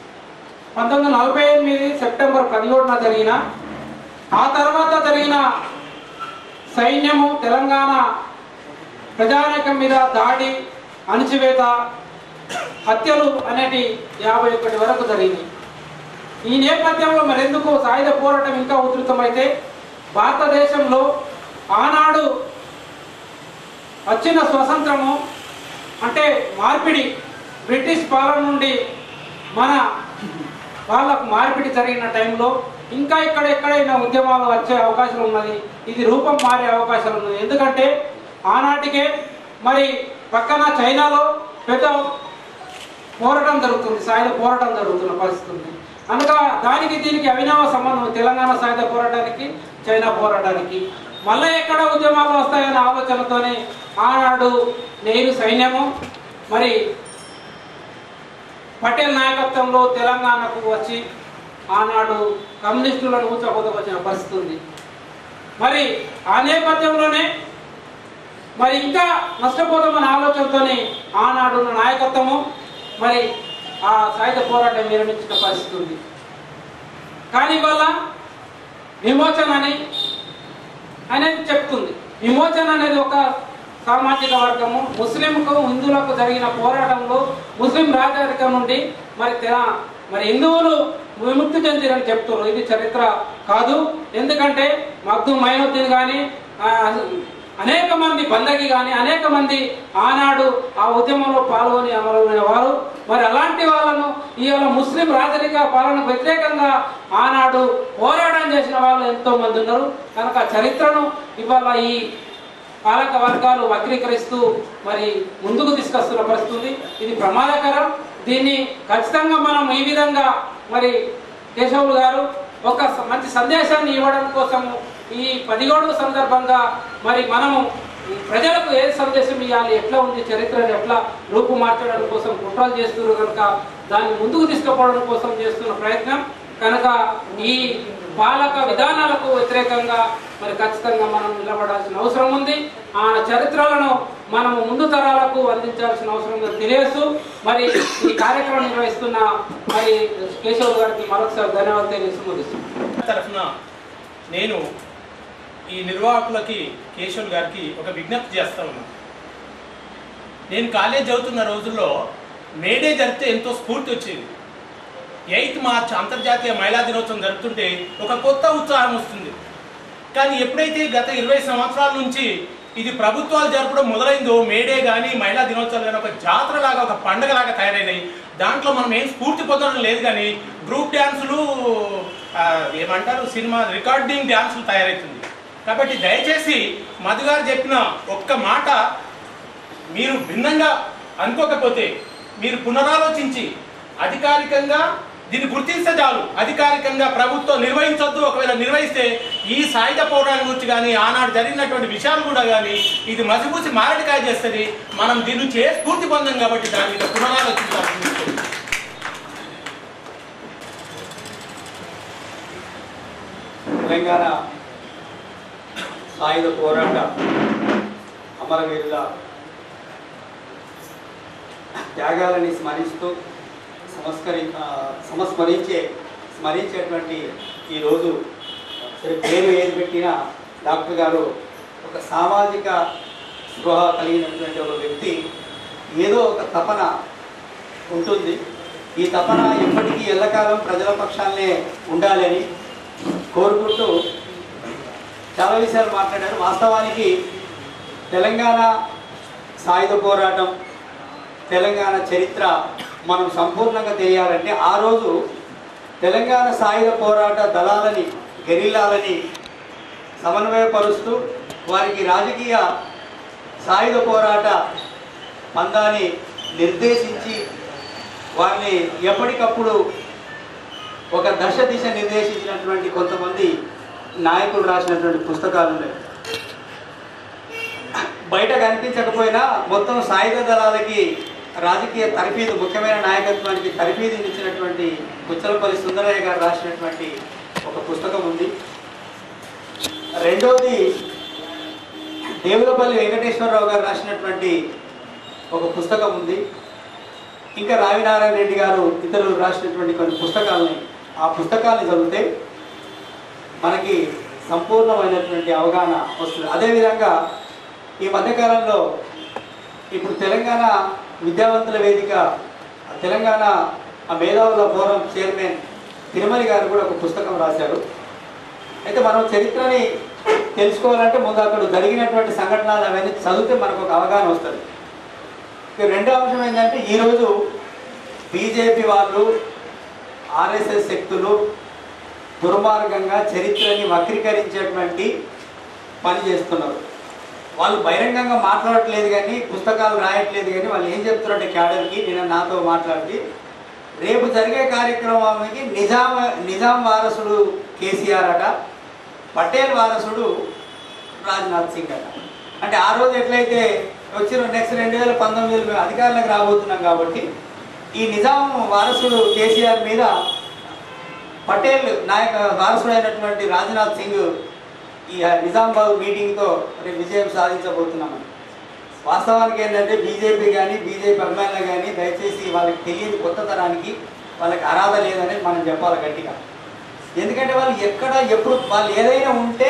D: 1948 సెప్టెంబర్ 17న జరిగిన, ఆ తర్వాత జరిగిన సైన్యము తెలంగాణ ప్రజానీకం మీద దాడి, అణచివేత, హత్యలు అనేటి 51 వరకు జరిగినాయి. ఈ నేపథ్యంలో మరెందుకు సాయుధ పోరాటం ఇంకా ఉధృతమైతే భారతదేశంలో ఆనాడు వచ్చిన స్వతంత్రము అంటే మార్పిడి, బ్రిటిష్ పాలన నుండి మన వాళ్ళకు మార్పిడి జరిగిన టైంలో ఇంకా ఎక్కడైనా ఉద్యమాలు వచ్చే అవకాశం ఉన్నది. ఇది రూపం మారే అవకాశాలు ఉన్నది. ఎందుకంటే ఆనాటికే మరి పక్కన చైనాలో పెద్ద పోరాటం జరుగుతుంది, సాయుధ పోరాటం జరుగుతున్న పరిస్థితి ఉంది. కనుక దానికి దీనికి అవినావ సంబంధం, తెలంగాణ సాయుధ పోరాటానికి చైనా పోరాటానికి. మళ్ళీ ఎక్కడ ఉద్యమాలు వస్తాయనే ఆలోచనతోనే ఆనాడు నెహ్రూ సైన్యము మరి పటేల్ నాయకత్వంలో తెలంగాణకు వచ్చి ఆనాడు కమ్యూనిస్టులను ఊచకోతకొచ్చిన పరిస్థితి ఉంది. మరి ఆ నేపథ్యంలోనే మరి ఇంకా నష్టపోతామనే ఆలోచనతోనే ఆనాడు నాయకత్వము మరి ఆ సాయుధ పోరాటం నిర్మించిన పరిస్థితి ఉంది. కానీ వల్ల విమోచన అనేది చెప్తుంది. విమోచన అనేది ఒక సామాజిక వర్గము, ముస్లింకు హిందువులకు జరిగిన పోరాటంలో ముస్లిం రాజరికం నుండి మరి హిందువులు విముక్తి చెందిరని చెప్తున్నారు. ఇది చరిత్ర కాదు. ఎందుకంటే మగ్దుమ్ మైనుద్దీన్ కానీ అనేక మంది బందగి కానీ అనేక మంది ఆనాడు ఆ ఉద్యమంలో పాల్గొని అమలైన వారు. మరి అలాంటి వాళ్ళను ఇవాళ ముస్లిం రాజరిక పాలనకు వ్యతిరేకంగా ఆనాడు పోరాటం చేసిన వాళ్ళు ఎంతో మంది ఉన్నారు. కనుక చరిత్రను ఇవాళ ఈ పాలక వర్గాలు వక్రీకరిస్తూ మరి ముందుకు తీసుకొస్తున్న పరిస్థితి. ఇది ప్రమాదకరం. దీన్ని ఖచ్చితంగా మనం ఈ విధంగా మరి కేశవులు గారు ఒక మంచి సందేశాన్ని ఇవ్వడం కోసము ఈ 17 సందర్భంగా మరి మనము ప్రజలకు ఏ సందేశం ఇవ్వాలి, ఎట్లా ఉంది చరిత్రను ఎట్లా రూపు మార్చడం కోసం కుట్రలు చేస్తున్నారు. కనుక దాన్ని ముందుకు తీసుకుపోవడం కోసం చేస్తున్న ప్రయత్నం. కనుక ఈ పాలక విధానాలకు వ్యతిరేకంగా మరి ఖచ్చితంగా మనం నిలబడాల్సిన అవసరం ఉంది. ఆ చరిత్రలను మనము ముందు తరాలకు అందించాల్సిన అవసరం ఉందని తెలియజేస్తూ మరి ఈ కార్యక్రమం నిర్వహిస్తున్న మరి కేశవ్ గారికి మరొకసారి ధన్యవాదాలు తెలియజేస్తూ
A: తరఫున నేను ఈ నిర్వాహకులకి కేశవ్ గారికి ఒక విజ్ఞప్తి చేస్తా ఉన్నాను. నేను కాలేజ్ చదువుతున్న రోజుల్లో మేడే జరిగితే ఎంతో స్ఫూర్తి వచ్చేది. 8th మార్చ్ అంతర్జాతీయ మహిళా దినోత్సవం జరుపుతుంటే ఒక కొత్త ఉత్సాహం వస్తుంది. కానీ ఎప్పుడైతే గత 20 సంవత్సరాల నుంచి ఇది ప్రభుత్వాలు జరపడం మొదలైందో మేడే కానీ మహిళా దినోత్సవాలు కానీ ఒక జాతరలాగా, ఒక పండుగలాగా తయారైనాయి. దాంట్లో మనం ఏం స్ఫూర్తి పొందడం లేదు. కానీ గ్రూప్ డ్యాన్సులు, ఏమంటారు, సినిమా రికార్డింగ్ డ్యాన్సులు తయారవుతుంది. కాబట్టి దయచేసి మధు గారు చెప్పిన ఒక్క మాట మీరు భిన్నంగా అనుకోకపోతే మీరు పునరాలోచించి అధికారికంగా దీన్ని గుర్తిస్తే చాలు. అధికారికంగా ప్రభుత్వం నిర్వహించొద్దు, ఒకవేళ నిర్వహిస్తే ఈ సాయుధ పోరాటం గురించి కానీ ఆనాడు జరిగినటువంటి విషయాలు కూడా కానీ ఇది మసిపూసి మారడికాయ చేస్తుంది. మనం దీని నుంచి ఏ స్ఫూర్తి పొందాం కాబట్టి దాని మీద పునరాలోచించాల్సింది.
E: తెలంగాణ సాయుధ పోరాట అమరవీరుల త్యాగాలని స్మరిస్తూ స్మరించేటువంటి ఈరోజు సరే పేరు ఏది పెట్టినా డాక్టర్ గారు ఒక సామాజిక స్పృహ కలిగినటువంటి ఒక వ్యక్తి. ఏదో ఒక తపన ఉంటుంది. ఈ తపన ఎప్పటికీ ఎల్లకాలం ప్రజల పక్షాన్నే ఉండాలి అని కోరుకుంటూ చాలా విషయాలు మాట్లాడారు. వాస్తవానికి తెలంగాణ సాయుధ పోరాటం, తెలంగాణ చరిత్ర మనం సంపూర్ణంగా తెలియాలంటే ఆ రోజు తెలంగాణ సాయుధ పోరాట దళాలని, గెరిల్లాలని సమన్వయపరుస్తూ వారికి రాజకీయ సాయుధ పోరాట పందాన్ని నిర్దేశించి వారిని ఎప్పటికప్పుడు ఒక దిశ నిర్దేశించినటువంటి కొంతమంది నాయకులు రాసినటువంటి పుస్తకాలు ఉన్నాయి. బయట కనిపించకపోయినా మొత్తం సాయుధ దళాలకి రాజకీయ తర్ఫీదు, ముఖ్యమైన నాయకత్వానికి తర్ఫీదు ఇచ్చినటువంటి కుచ్చలపల్లి సుందరయ్య గారు రాసినటువంటి ఒక పుస్తకం ఉంది. రెండోది దేవులపల్లి వెంకటేశ్వరరావు గారు రాసినటువంటి ఒక పుస్తకం ఉంది. ఇంకా రావినారాయణ రెడ్డి గారు ఇతరులు రాసినటువంటి కొన్ని పుస్తకాలని, ఆ పుస్తకాన్ని చదివితే మనకి సంపూర్ణమైనటువంటి అవగాహన వస్తుంది. అదేవిధంగా ఈ మధ్యకాలంలో ఇప్పుడు తెలంగాణ విద్యావంతుల వేదిక, తెలంగాణ మేధావుల ఫోరం చైర్మన్ తిరుమలి గారు కూడా ఒక పుస్తకం రాశారు. అయితే మనం చరిత్రని తెలుసుకోవాలంటే ముందు అక్కడ జరిగినటువంటి సంఘటనలు అవన్నీ చదివితే మనకు ఒక అవగాహన వస్తుంది. రెండో అంశం ఏంటంటే ఈరోజు బీజేపీ వాళ్ళు, ఆర్ఎస్ఎస్ శక్తులు దుర్మార్గంగా చరిత్రని వక్రీకరించేటువంటి పని చేస్తున్నారు. వాళ్ళు బహిరంగంగా మాట్లాడట్లేదు కానీ, పుస్తకాలు రాయట్లేదు కానీ, వాళ్ళు ఏం చెప్తున్నారంటే క్యాడర్కి, నేను నాతో మాట్లాడి రేపు జరిగే కార్యక్రమానికి నిజాం వారసుడు కేసీఆర్ అట, పటేల్ వారసుడు రాజ్నాథ్ సింగ్ అట. అంటే ఆ రోజు ఎట్లయితే వచ్చిన నెక్స్ట్ 2019 అధికారులకు రాబోతున్నాం కాబట్టి ఈ నిజాం వారసుడు కేసీఆర్ మీద పటేల్ వారసుడు అయినటువంటి రాజ్నాథ్ సింగ్ ఈ నిజామాబాద్ మీటింగ్తో విజయం సాధించబోతున్నామని. వాస్తవానికి ఏంటంటే బీజేపీ కానీ, బీజేపీ అభిమానులు కానీ దయచేసి వాళ్ళకి తెలియని కొత్త తరానికి వాళ్ళకి అర్హత లేదని మనం చెప్పాలి గట్టిగా. ఎందుకంటే వాళ్ళు ఎప్పుడు వాళ్ళు ఏదైనా ఉంటే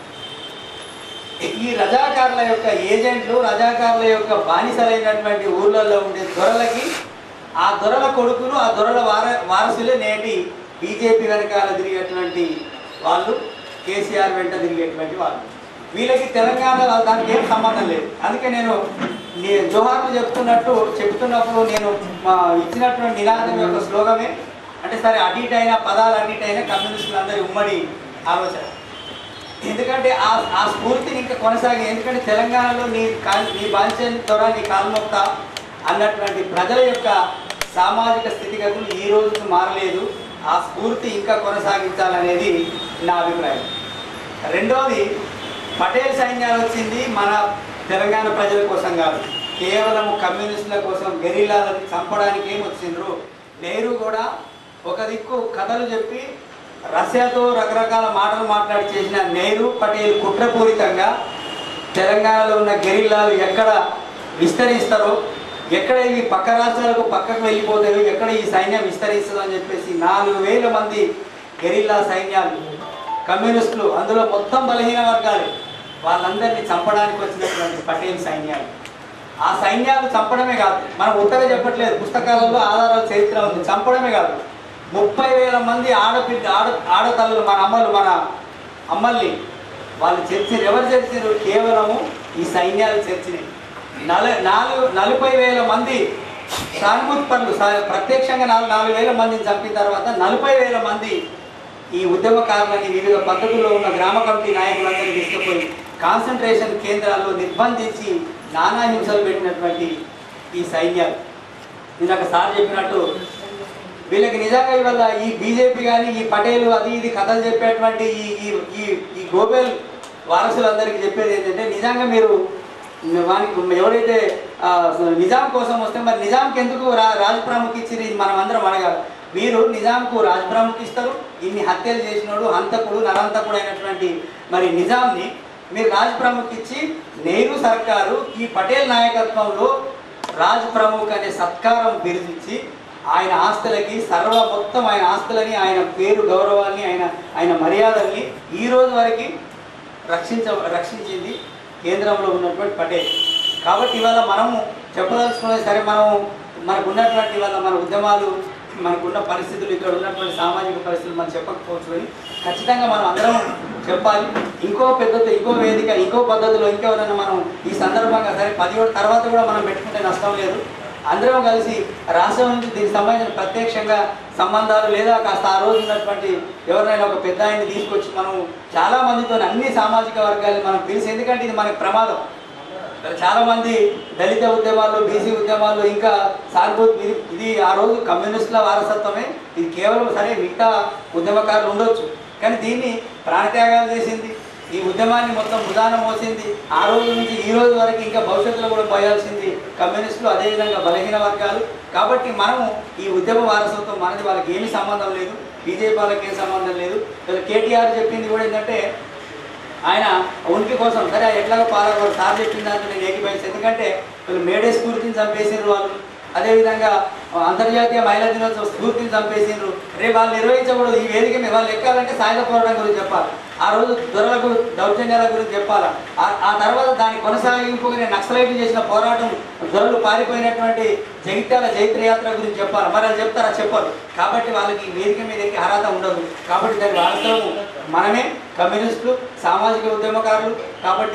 E: ఈ రజాకారుల యొక్క ఏజెంట్లు, రజాకారుల యొక్క బానిసలైనటువంటి ఊళ్ళల్లో ఉండే దొరలకి, ఆ దొరల కొడుకులు, ఆ దొరల వారసులే నేటి బీజేపీ వెనకాల తిరిగేటువంటి వాళ్ళు, కేసీఆర్ వెంట తిరిగేటువంటి వాళ్ళు. వీళ్ళకి తెలంగాణ దానికి ఏం సంబంధం లేదు. అందుకే నేను జోహార్లు చెప్తున్నప్పుడు నేను ఇచ్చినటువంటి నినాదం యొక్క స్లోగమే అంటే సరే అటు ఇటు అయినా, పదాలు అటు ఇటు అయినా కమ్యూనిస్టులందరి ఉమ్మడి ఆలోచన. ఎందుకంటే ఆ స్ఫూర్తిని ఇంకా కొనసాగి, ఎందుకంటే తెలంగాణలో నీ బాల్యం త్వర నీ కాల్మొక్త అన్నటువంటి ప్రజల యొక్క సామాజిక స్థితిగతులు ఈ రోజుకి మారలేదు. ఆ స్ఫూర్తి ఇంకా కొనసాగించాలనేది నా అభిప్రాయం. రెండోది, పటేల్ సైన్యాలు వచ్చింది మన తెలంగాణ ప్రజల కోసం కాదు, కేవలం కమ్యూనిస్టుల కోసం, గెరిల్లాలను చంపడానికి ఏం వచ్చిండ్రు. నెహ్రూ కూడా ఒక దిక్కు కథలు చెప్పి రష్యాతో రకరకాల మాటలు మాట్లాడి చేసిన నెహ్రూ, పటేల్ కుట్రపూరితంగా తెలంగాణలో ఉన్న గెరిల్లాలు ఎక్కడ విస్తరిస్తారో, ఎక్కడ ఈ పక్క రాష్ట్రాలకు పక్కకు వెళ్ళిపోతాయో, ఎక్కడ ఈ సైన్యం విస్తరిస్తుందో అని చెప్పేసి 4000 మంది గెరిల్లా సైన్యాలు, కమ్యూనిస్టులు, అందులో మొత్తం బలహీన వర్గాలు, వాళ్ళందరినీ చంపడానికి వచ్చినటువంటి పటేల్ సైన్యాలు. ఆ సైన్యాలు చంపడమే కాదు, మనం ఉత్తగా చెప్పట్లేదు, పుస్తకాలలో ఆధారాల చరిత్ర ఉంది. చంపడమే కాదు, 30,000 మంది ఆడతల్లులు, మన అమ్మల్ని వాళ్ళు చర్చిరు. ఎవరు చర్చిరు? కేవలము ఈ సైన్యాలు చర్చినాయి. 40,000 మంది సానుభూతి పనులు, ప్రత్యక్షంగా 4,000 మందిని చంపిన తర్వాత 40,000 మంది ఈ ఉద్యమకారులని వివిధ పద్ధతుల్లో ఉన్న గ్రామ కమిటీ నాయకులందరినీ తీసుకుపోయి కాన్సన్ట్రేషన్ కేంద్రాల్లో నిర్బంధించి నానా హింసలు పెట్టినటువంటి ఈ సైన్యాలు. ఇందాక సార్ చెప్పినట్టు వీళ్ళకి నిజంగా ఇవాళ ఈ బీజేపీ కానీ ఈ పటేల్ అది ఇది కథలు చెప్పేటువంటి ఈ గోబెల్ వారసులందరికీ చెప్పేది ఏంటంటే నిజంగా మీరు వానికి ఎవరైతే నిజాం కోసం వస్తే మరి నిజాంకి ఎందుకు రాజ్ ప్రముఖ ఇచ్చిరు? ఇది మనం అందరం అడగాలి. మీరు నిజాంకు రాజ్ ప్రముఖ ఇస్తారు, ఇన్ని హత్యలు చేసినోడు హంతకుడు నరహంతకుడు అయినటువంటి మరి నిజాంని మీరు రాజ్ ప్రముఖ ఇచ్చి నెహ్రూ సర్కారు ఈ పటేల్ నాయకత్వంలో రాజ్ ప్రముఖ్ అనే సత్కారం బిరుదిచ్చి ఆయన ఆస్తులకి మొత్తం ఆయన ఆస్తులని ఆయన పేరు గౌరవాన్ని ఆయన మర్యాదల్ని ఈ రోజు వరకు రక్షించింది కేంద్రంలో ఉన్నటువంటి పటేల్. కాబట్టి ఇవాళ మనము చెప్పదలుచుకున్నది సరే, మనకు ఉన్నటువంటి ఇవాళ మన ఉద్యమాలు మనకున్న పరిస్థితులు ఇక్కడ ఉన్నటువంటి సామాజిక పరిస్థితులు మనం చెప్పకపోవచ్చు, కానీ ఖచ్చితంగా మనం అందరం చెప్పాలి. ఇంకో వేదిక ఇంకో పద్ధతిలో ఇంకెవరైనా మనం ఈ సందర్భంగా సరే 17 తర్వాత కూడా మనం పెట్టుకుంటే నష్టం లేదు. అందరం కలిసి రాష్ట్రం నుంచి దీనికి సంబంధించిన ప్రత్యక్షంగా సంబంధాలు లేదా కాస్త ఆ రోజు ఉన్నటువంటి ఎవరినైనా ఒక పెద్ద ఆయన్ని తీసుకొచ్చి మనం చాలా మందితో అన్ని సామాజిక వర్గాన్ని మనం పిలిచి, ఎందుకంటే ఇది మనకు ప్రమాదం. చాలామంది దళిత ఉద్యమాలు బీసీ ఉద్యమాలు ఇంకా సానుభూతి ఇది ఆ రోజు కమ్యూనిస్టుల వారసత్వమే. ఇది కేవలం సరే మిగతా ఉద్యమకారులు ఉండొచ్చు, కానీ దీన్ని ప్రాణత్యాగాలు చేసింది, ఈ ఉద్యమాన్ని మొత్తం ఉదాహరణ మోసింది. ఆ రోజు నుంచి ఈ రోజు వరకు ఇంకా భవిష్యత్తులో కూడా పోయాల్సింది కమ్యూనిస్టులు, అదేవిధంగా బలహీన వర్గాలు. కాబట్టి మనము ఈ ఉద్యమ వారసత్వం మనది, వాళ్ళకి ఏమీ సంబంధం లేదు, బీజేపీ వాళ్ళకి ఏం సంబంధం లేదు. కేటీఆర్ చెప్పింది కూడా ఏంటంటే ఆయన ఉనికి కోసం సరే ఎట్లాగో పాల్గొన్నారు సార్ చెప్పిన దాంట్లో నేను ఏకీభవిస్తాను. ఎందుకంటే వీళ్ళు మేడే స్ఫూర్తిని చంపేసినారు వాళ్ళు, అదేవిధంగా అంతర్జాతీయ మహిళా దినోత్సవ స్ఫూర్తిని చంపేసినారు. రేపు వాళ్ళు నిర్వహించకూడదు, ఈ వేదిక మీద వాళ్ళు ఎక్కాలంటే సాయుధ పోరాటం గురించి చెప్పాలి, ఆ రోజు దొరలకు దౌర్జన్యాల గురించి చెప్పాలి, ఆ తర్వాత దాని కొనసాగింపుగా నక్సలైట్లు చేసిన పోరాటం దొరలు పారిపోయినటువంటి జగిత్యాల జైత్రయాత్ర గురించి చెప్పాలి. మరి అది చెప్తారా? చెప్పరు. కాబట్టి వాళ్ళకి వేదిక మీద ఎక్కి అర్హత ఉండదు. కాబట్టి దాని వాస్తవం మనమే కమ్యూనిస్టులు సామాజిక ఉద్యమకారులు. కాబట్టి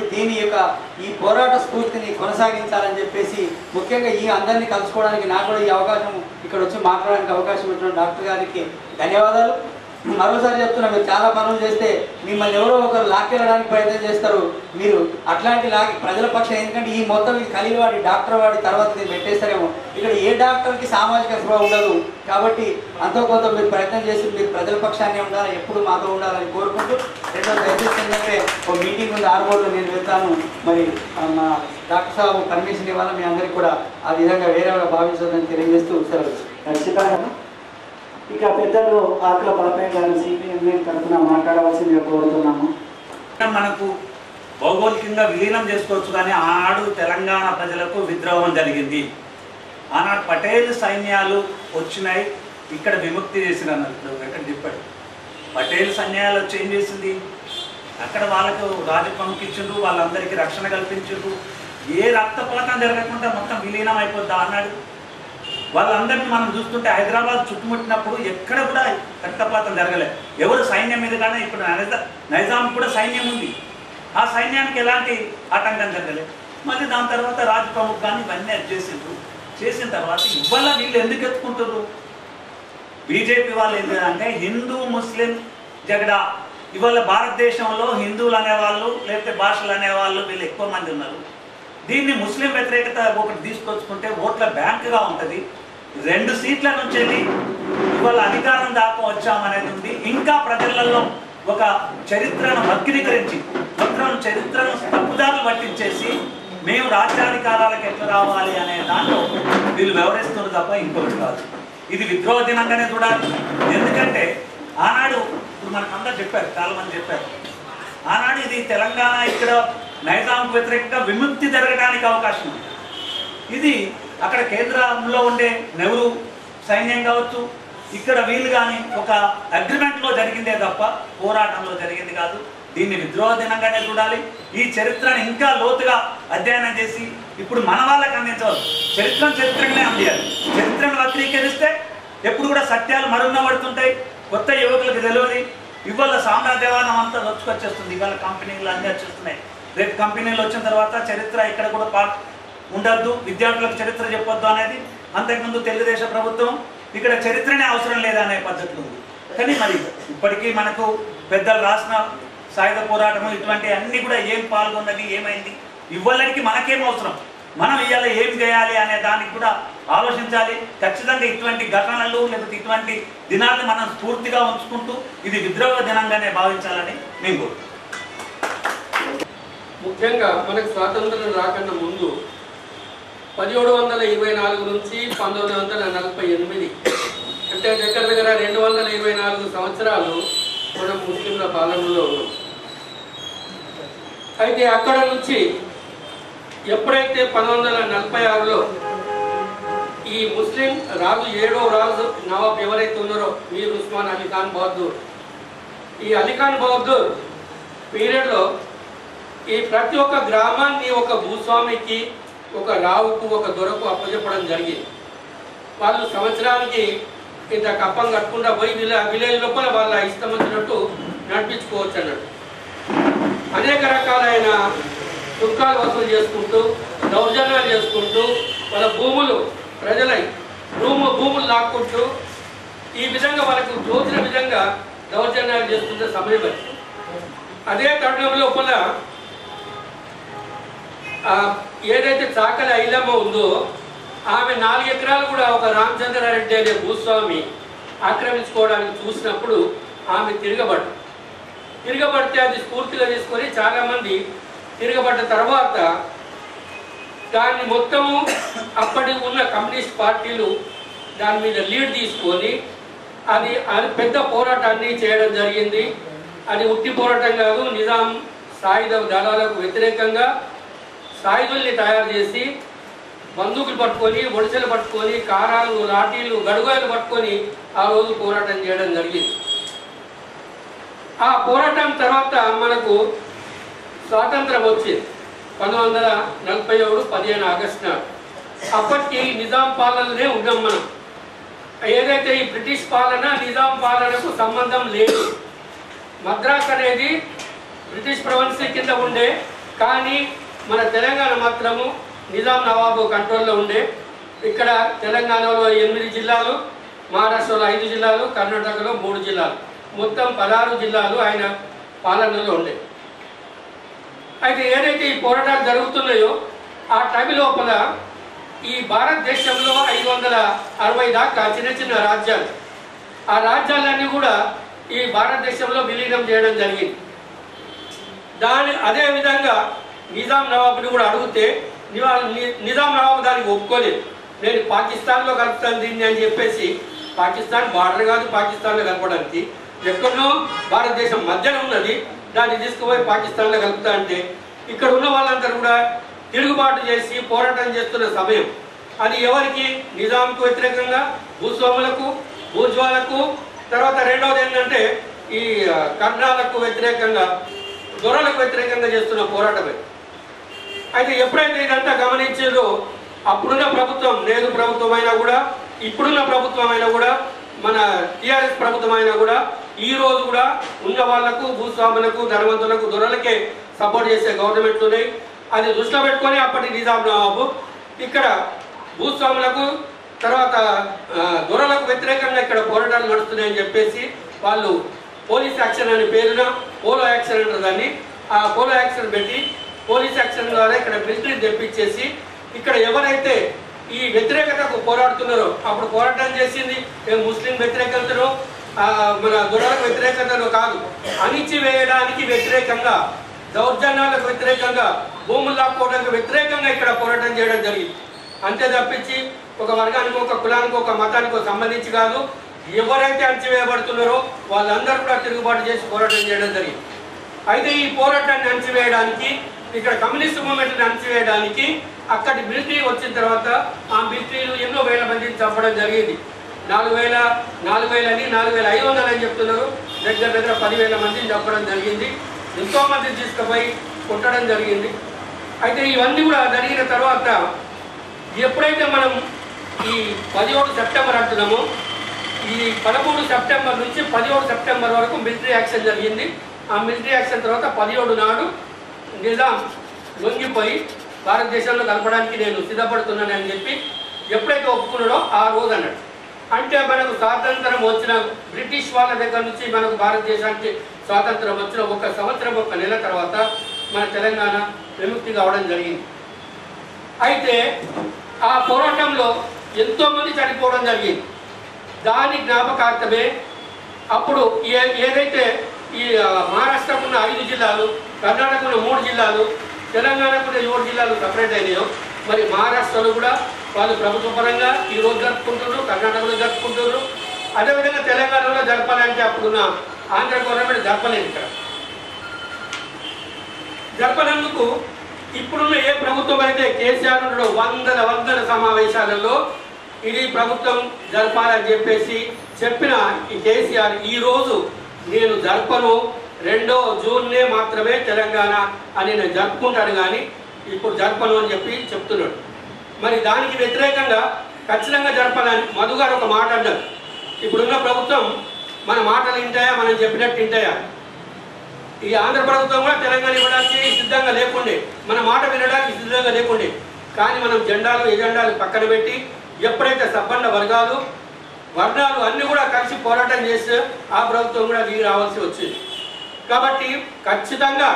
E: ఈ పోరాట స్ఫూర్తిని కొనసాగించాలని చెప్పేసి ముఖ్యంగా ఈ అందరినీ కలుసుకోవడానికి నాకు కూడా ఈ అవకాశం ఇక్కడ వచ్చి మాట్లాడడానికి అవకాశం ఇచ్చిన డాక్టర్ గారికి ధన్యవాదాలు. మరోసారి చెప్తున్నా, మీరు చాలా పనులు చేస్తే మిమ్మల్ని ఎవరో ఒకరు లాక్కెళ్ళడానికి ప్రయత్నం చేస్తారు. మీరు అట్లాంటి ప్రజల పక్షం, ఎందుకంటే ఈ మొత్తం ఇది కలిగివాడి డాక్టర్ వాడి తర్వాత మీరు పెట్టేస్తారేమో. ఇక్కడ ఏ డాక్టర్కి సామాజిక స్పృహ ఉండదు. కాబట్టి అంతో కొంత మీరు ప్రయత్నం చేసి మీరు ప్రజల పక్షాన్ని ఉండాలి, ఎప్పుడు మాతో ఉండాలని కోరుకుంటూ, రెండోది దయచేసి ఏంటంటే ఒక మీటింగ్ ఉంది 6 రోజులు నేను వెళ్తాను. మరి మా డాక్టర్ సాబు పర్మిషన్ ఇవ్వాలి, మీ అందరికీ కూడా ఆ విధంగా వేరేగా భావించదని తెలియజేస్తూ సెలవు.
F: ఖచ్చితంగా ఇక పెద్దలు ఆకుల బాలయ్య గారు సిపిఎం తరఫున మాట్లాడవలసిందిగా కోరుతున్నాము.
G: మనకు భౌగోళికంగా విలీనం చేసుకోవచ్చు, కానీ ఆనాడు తెలంగాణ ప్రజలకు విద్రోహం జరిగింది. ఆనాడు పటేల్ సైన్యాలు వచ్చినాయి, ఇక్కడ విముక్తి చేసిన ఎక్కడ చెప్పాడు. పటేల్ సైన్యాలు వచ్చి ఏం చేసింది, అక్కడ వాళ్ళకు రాజప్రముఖ ఇచ్చిండ్రు, వాళ్ళందరికీ రక్షణ కల్పించిండ్రు. ఏ రక్తపాతం జరగకుండా మొత్తం విలీనం అయిపోద్దా అన్నాడు. వాళ్ళందరినీ మనం చూస్తుంటే హైదరాబాద్ చుట్టుముట్టినప్పుడు ఎక్కడ కూడా రక్తపాతం జరగలేదు. ఎవరు సైన్యం మీద కానీ, ఇప్పుడు నైజాం కూడా సైన్యం ఉంది, ఆ సైన్యానికి ఎలాంటి ఆటంకం జరగలేదు. మళ్ళీ దాని తర్వాత రాజ్ ప్రముఖ్ కానీ ఇవన్నీ చేసిన తర్వాత ఇవాళ వీళ్ళు ఎందుకు ఎత్తుకుంటారు? బీజేపీ వాళ్ళు ఏంటంటే హిందూ ముస్లిం జగడా. ఇవాళ భారతదేశంలో హిందువులు అనేవాళ్ళు లేకపోతే భాషలు అనేవాళ్ళు వీళ్ళు ఎక్కువ మంది ఉన్నారు. దీన్ని ముస్లిం వ్యతిరేకత ఒకటి తీసుకొచ్చుకుంటే ఓట్ల బ్యాంకుగా ఉంటుంది. 2 సీట్ల నుంచి వెళ్ళి ఇవాళ అధికారం దాకా వచ్చామనేది ఉంది. ఇంకా ప్రజలలో ఒక చరిత్రను వక్రీకరించి చరిత్రను తప్పుదారులు పట్టించేసి మేము రాజ్యాధికారాలకు ఎట్లా రావాలి అనే దాంట్లో వీళ్ళు వ్యవహరిస్తున్నారు తప్ప ఇంకొకటి కాదు. ఇది విద్రోహ దినంగానే చూడాలి. ఎందుకంటే ఆనాడు ఇప్పుడు మనకందరూ చెప్పారు, చాలామంది చెప్పారు, ఆనాడు ఇది తెలంగాణ ఇక్కడ నైజాంకు వ్యతిరేకంగా విముక్తి జరగడానికి అవకాశం ఉంది. ఇది అక్కడ కేంద్రంలో ఉండే నెహ్రూ సైన్యం కావచ్చు, ఇక్కడ వీళ్ళు కానీ ఒక అగ్రిమెంట్లో జరిగిందే తప్ప పోరాటంలో జరిగింది కాదు. దీన్ని విద్రోహ దినంగానే చూడాలి. ఈ చరిత్రను ఇంకా లోతుగా అధ్యయనం చేసి ఇప్పుడు మన వాళ్ళకి అందించవచ్చు. చరిత్రగానే అందియాలి. చరిత్రను వక్రీకరిస్తే ఎప్పుడు కూడా సత్యాలు మరుగునబడుతుంటాయి, కొత్త యువకులకు తెలియదు. ఇవాళ సామ్రాజ్యవాదం అంతా వచ్చుకొచ్చేస్తుంది. ఇవాళ కంపెనీలు అన్నీ వచ్చేస్తున్నాయి. రేపు కంపెనీలు వచ్చిన తర్వాత చరిత్ర ఇక్కడ కూడా ఉండద్దు, విద్యార్థులకు చరిత్ర చెప్పొద్దు అనేది. అంతకుముందు తెలుగుదేశం ప్రభుత్వం ఇక్కడ చరిత్రనే అవసరం లేదనే పద్ధతి ఉంది. కానీ మరి ఇప్పటికీ మనకు పెద్దలు రాసిన సాయుధ పోరాటము ఇటువంటి అన్నీ కూడా ఏం పాల్గొన్నది, ఏమైంది, ఇవ్వడానికి మనకేం అవసరం? మనం ఇవాళ ఏం చేయాలి అనే దానికి కూడా ఆలోచించాలి. ఖచ్చితంగా ఇటువంటి ఘటనలు లేకపోతే ఇటువంటి దినాన్ని మనం స్ఫూర్తిగా ఉంచుకుంటూ ఇది విద్రోహ దినంగానే భావించాలని మేము కోరుతున్నాం.
D: ముఖ్యంగా మనకు స్వాతంత్రం రాకన్నా ముందు 1724 నుంచి 1948 అంటే దగ్గర దగ్గర 224 సంవత్సరాలు మనం ముస్లింల పాలనలో ఉన్నాం. అయితే అక్కడ నుంచి ఎప్పుడైతే 1946లో ఈ ముస్లిం రాజు 7వ రాజు నవాబ్ ఎవరైతే ఉన్నారో మీర్ ఉస్మాన్ అలీ ఖాన్ బహదూర్, ఈ అలీ ఖాన్ బహదూర్ పీరియడ్లో ఈ ప్రతి ఒక్క గ్రామాన్ని ఒక భూస్వామికి, ఒక రావుకు, ఒక దొరకు అప్పచెప్పడం జరిగింది. వాళ్ళు సంవత్సరానికి ఇంత కప్పం కట్టకుండా పోయి విలేజ్ లోపల వాళ్ళ ఇష్టం వచ్చినట్టు నడిపించుకోవచ్చు అన్నట్టు. అనేక రకాలైన సుంకాలు వసూలు చేసుకుంటూ, దౌర్జన్యాలు చేసుకుంటూ, వాళ్ళ భూములు ప్రజలై భూములు లాక్కుంటూ ఈ విధంగా వాళ్ళకు తోచిన విధంగా దౌర్జన్యాలు చేసుకుంటే సమయం వచ్చింది. అదే తరుణం లోపల ఏదైతే చాకలి ఐలమ్మ ఉందో ఆమె 4 ఎకరాలు కూడా ఒక రామచంద్రారెడ్డి అనే భూస్వామి ఆక్రమించుకోవడానికి చూసినప్పుడు ఆమె తిరగబడితే అది స్ఫూర్తిగా తీసుకొని చాలామంది తిరగబడ్డ తర్వాత దాన్ని మొత్తము అప్పటి ఉన్న కమ్యూనిస్ట్ పార్టీలు దాని మీద లీడ్ తీసుకొని అది పెద్ద పోరాటాన్ని చేయడం జరిగింది. అది ఉట్టి పోరాటం కాదు, నిజాం సాయుధ దళాలకు వ్యతిరేకంగా సాయుధుల్ని తయారు చేసి బందూకులు పట్టుకొని, ఒడిసెలు పట్టుకొని, కారాలు, లాఠీలు, గడుగాయలు పట్టుకొని ఆ రోజు పోరాటం చేయడం జరిగింది. ఆ పోరాటం తర్వాత మనకు స్వాతంత్రం వచ్చింది 1947 15 ఆగస్టు నాడు. అప్పటికి నిజాం పాలననే ఉన్నాం మనం. ఏదైతే ఈ బ్రిటిష్ పాలన నిజాం పాలనకు సంబంధం లేదు. మద్రాస్ అనేది బ్రిటిష్ ప్రొవిన్సీ కింద ఉండే, కానీ మన తెలంగాణ మాత్రము నిజాం నవాబు కంట్రోల్లో ఉండే. ఇక్కడ తెలంగాణలో 8 జిల్లాలు, మహారాష్ట్రలో 5 జిల్లాలు, కర్ణాటకలో 3 జిల్లాలు, మొత్తం 16 జిల్లాలు ఆయన పాలనలో ఉండే. అయితే ఏదైతే ఈ పోరాటాలు జరుగుతున్నాయో ఆ టైం లోపల ఈ భారతదేశంలో 560 దాకా చిన్న చిన్న రాజ్యాలు, ఆ రాజ్యాలన్నీ కూడా ఈ భారతదేశంలో విలీనం చేయడం జరిగింది. అదేవిధంగా నిజాం నవాబుని కూడా అడిగితే నిజాం నవాబు దానికి ఒప్పుకోలేదు. నేను పాకిస్తాన్లో కలుపుతాను దీన్ని అని చెప్పేసి, పాకిస్తాన్ బార్డర్ కాదు పాకిస్తాన్లో కలపడానికి, ఎక్కడో భారతదేశం మధ్యలో ఉన్నది, దాన్ని తీసుకుపోయి పాకిస్తాన్లో కలుపుతా అంటే ఇక్కడ ఉన్న వాళ్ళందరూ కూడా తిరుగుబాటు చేసి పోరాటం చేస్తున్న సమయం. అది ఎవరికి? నిజాంకు వ్యతిరేకంగా, భూస్వాములకు, భూజ్వాలకు, తర్వాత రెండవది ఏంటంటే ఈ కర్ణాలకు వ్యతిరేకంగా, దొరలకు వ్యతిరేకంగా చేస్తున్న పోరాటమే. అయితే ఎప్పుడైతే ఇదంతా గమనించేదో అప్పుడున్న ప్రభుత్వం, నేరు ప్రభుత్వం అయినా కూడా, ఇప్పుడున్న ప్రభుత్వం అయినా కూడా, మన టీఆర్ఎస్ ప్రభుత్వం అయినా కూడా ఈ రోజు కూడా ఉన్న వాళ్లకు, భూస్వాములకు, ధనవంతులకు, దొరలకే సపోర్ట్ చేసే గవర్నమెంట్లు ఉన్నాయి. అది దృష్టిలో పెట్టుకొని అప్పటి నిజాం నవాబు ఇక్కడ భూస్వాములకు, తర్వాత దొరలకు వ్యతిరేకంగా ఇక్కడ పోరాటాలు నడుస్తున్నాయని చెప్పేసి వాళ్ళు పోలీస్ యాక్షన్ అనే పేరున పోలో యాక్షన్ అంటారు దాన్ని, ఆ పోలో యాక్షన్ పెట్టి పోలీస్ యాక్షన్ ద్వారా ఇక్కడ మిలిటరీ తెప్పించేసి ఇక్కడ ఎవరైతే ఈ వ్యతిరేకతకు పోరాడుతున్నారో, అప్పుడు పోరాటం చేసింది ముస్లిం వ్యతిరేకతను, మన దొరలకు వ్యతిరేకతను కాదు, అణిచివేయడానికి వ్యతిరేకంగా, దౌర్జన్యాలకు వ్యతిరేకంగా, భూములు లాక్కోవడానికి వ్యతిరేకంగా ఇక్కడ పోరాటం చేయడం జరిగింది. అంతే తప్పించి ఒక వర్గానికి, ఒక కులానికి, ఒక మతానికి సంబంధించి కాదు. ఎవరైతే అణచివేయబడుతున్నారో వాళ్ళందరూ కూడా తిరుగుబాటు చేసి పోరాటం చేయడం జరిగింది. అయితే ఈ పోరాటాన్ని అణచివేయడానికి, ఇక్కడ కమ్యూనిస్ట్ మూవ్మెంట్ని అణచివేయడానికి అక్కడి మిలిటరీ వచ్చిన తర్వాత ఆ మిలిటరీలు ఎన్నో వేల మందిని చంపడం జరిగింది. 4,000 అని 4,500 అని చెప్తున్నారు. దగ్గర దగ్గర 10,000 మందిని చంపడం జరిగింది. ఎంతో మందిని తీసుకుపోయి కొట్టడం జరిగింది. అయితే ఇవన్నీ కూడా జరిగిన తర్వాత ఎప్పుడైతే మనం ఈ 17 సెప్టెంబర్ అంటున్నామో, ఈ 13 సెప్టెంబర్ నుంచి 17 సెప్టెంబర్ వరకు మిలిటరీ యాక్షన్ జరిగింది. ఆ మిలిటరీ యాక్షన్ తర్వాత 17 నాడు నిజాం లొంగిపోయి భారతదేశంలో కలపడానికి నేను సిద్ధపడుతున్నాను అని చెప్పి ఎప్పుడైతే ఒప్పుకున్నాడో ఆ రోజు అన్నాడు. అంటే మనకు స్వాతంత్రం వచ్చిన బ్రిటిష్ వాళ్ళ దగ్గర నుంచి మనకు భారతదేశానికి స్వాతంత్రం వచ్చిన 1 సంవత్సరం 1 నెల తర్వాత మన తెలంగాణ విముక్తి కావడం జరిగింది.
H: అయితే ఆ పోరాటంలో ఎంతోమంది చనిపోవడం జరిగింది. దాని జ్ఞాపకార్థమే అప్పుడు ఏదైతే ఈ మహారాష్ట్రకున్న 5 జిల్లాలు, కర్ణాటకలో 3 జిల్లాలు, తెలంగాణకున్న 7 జిల్లాలు సపరేట్ అయినాయో, మరి మహారాష్ట్రలో కూడా వాళ్ళు ప్రభుత్వ పరంగా ఈరోజు జరుపుకుంటున్నారు, కర్ణాటకలో జరుపుకుంటున్నారు. అదేవిధంగా తెలంగాణలో జరపాలంటే అప్పుడున్న ఆంధ్ర గవర్నమెంట్ జరపలేదు. ఇక్కడ జరపనందుకు ఇప్పుడున్న ఏ ప్రభుత్వం అయితే కేసీఆర్ ఉన్నాడో వందల సమావేశాలలో ఇది ప్రభుత్వం జరపాలని చెప్పేసి చెప్పిన ఈ కేసీఆర్ ఈరోజు నేను జరపను, 2 జూన్నే మాత్రమే తెలంగాణ అని నేను జరుపుకుంటాను కానీ ఇప్పుడు జరపను అని చెప్పి చెప్తున్నాడు. మరి దానికి వ్యతిరేకంగా ఖచ్చితంగా జరపాలని మధు గారు ఒక మాట అన్నారు. ఇప్పుడున్న ప్రభుత్వం మన మాటలు వింటాయా, మనం చెప్పినట్టు వింటాయా? ఈ ఆంధ్ర ప్రభుత్వం కూడా తెలంగాణ ఇవ్వడానికి సిద్ధంగా లేకుండే, మన మాట వినడానికి సిద్ధంగా లేకుండే. కానీ మనం ఎజెండాలు పక్కన పెట్టి ఎప్పుడైతే సబ్బండ వర్గాలు అన్నీ కూడా కలిసి పోరాటం చేస్తే ఆ ప్రభుత్వం కూడా దిగి రావాల్సి వచ్చింది. కాబట్టి ఖచ్చితంగా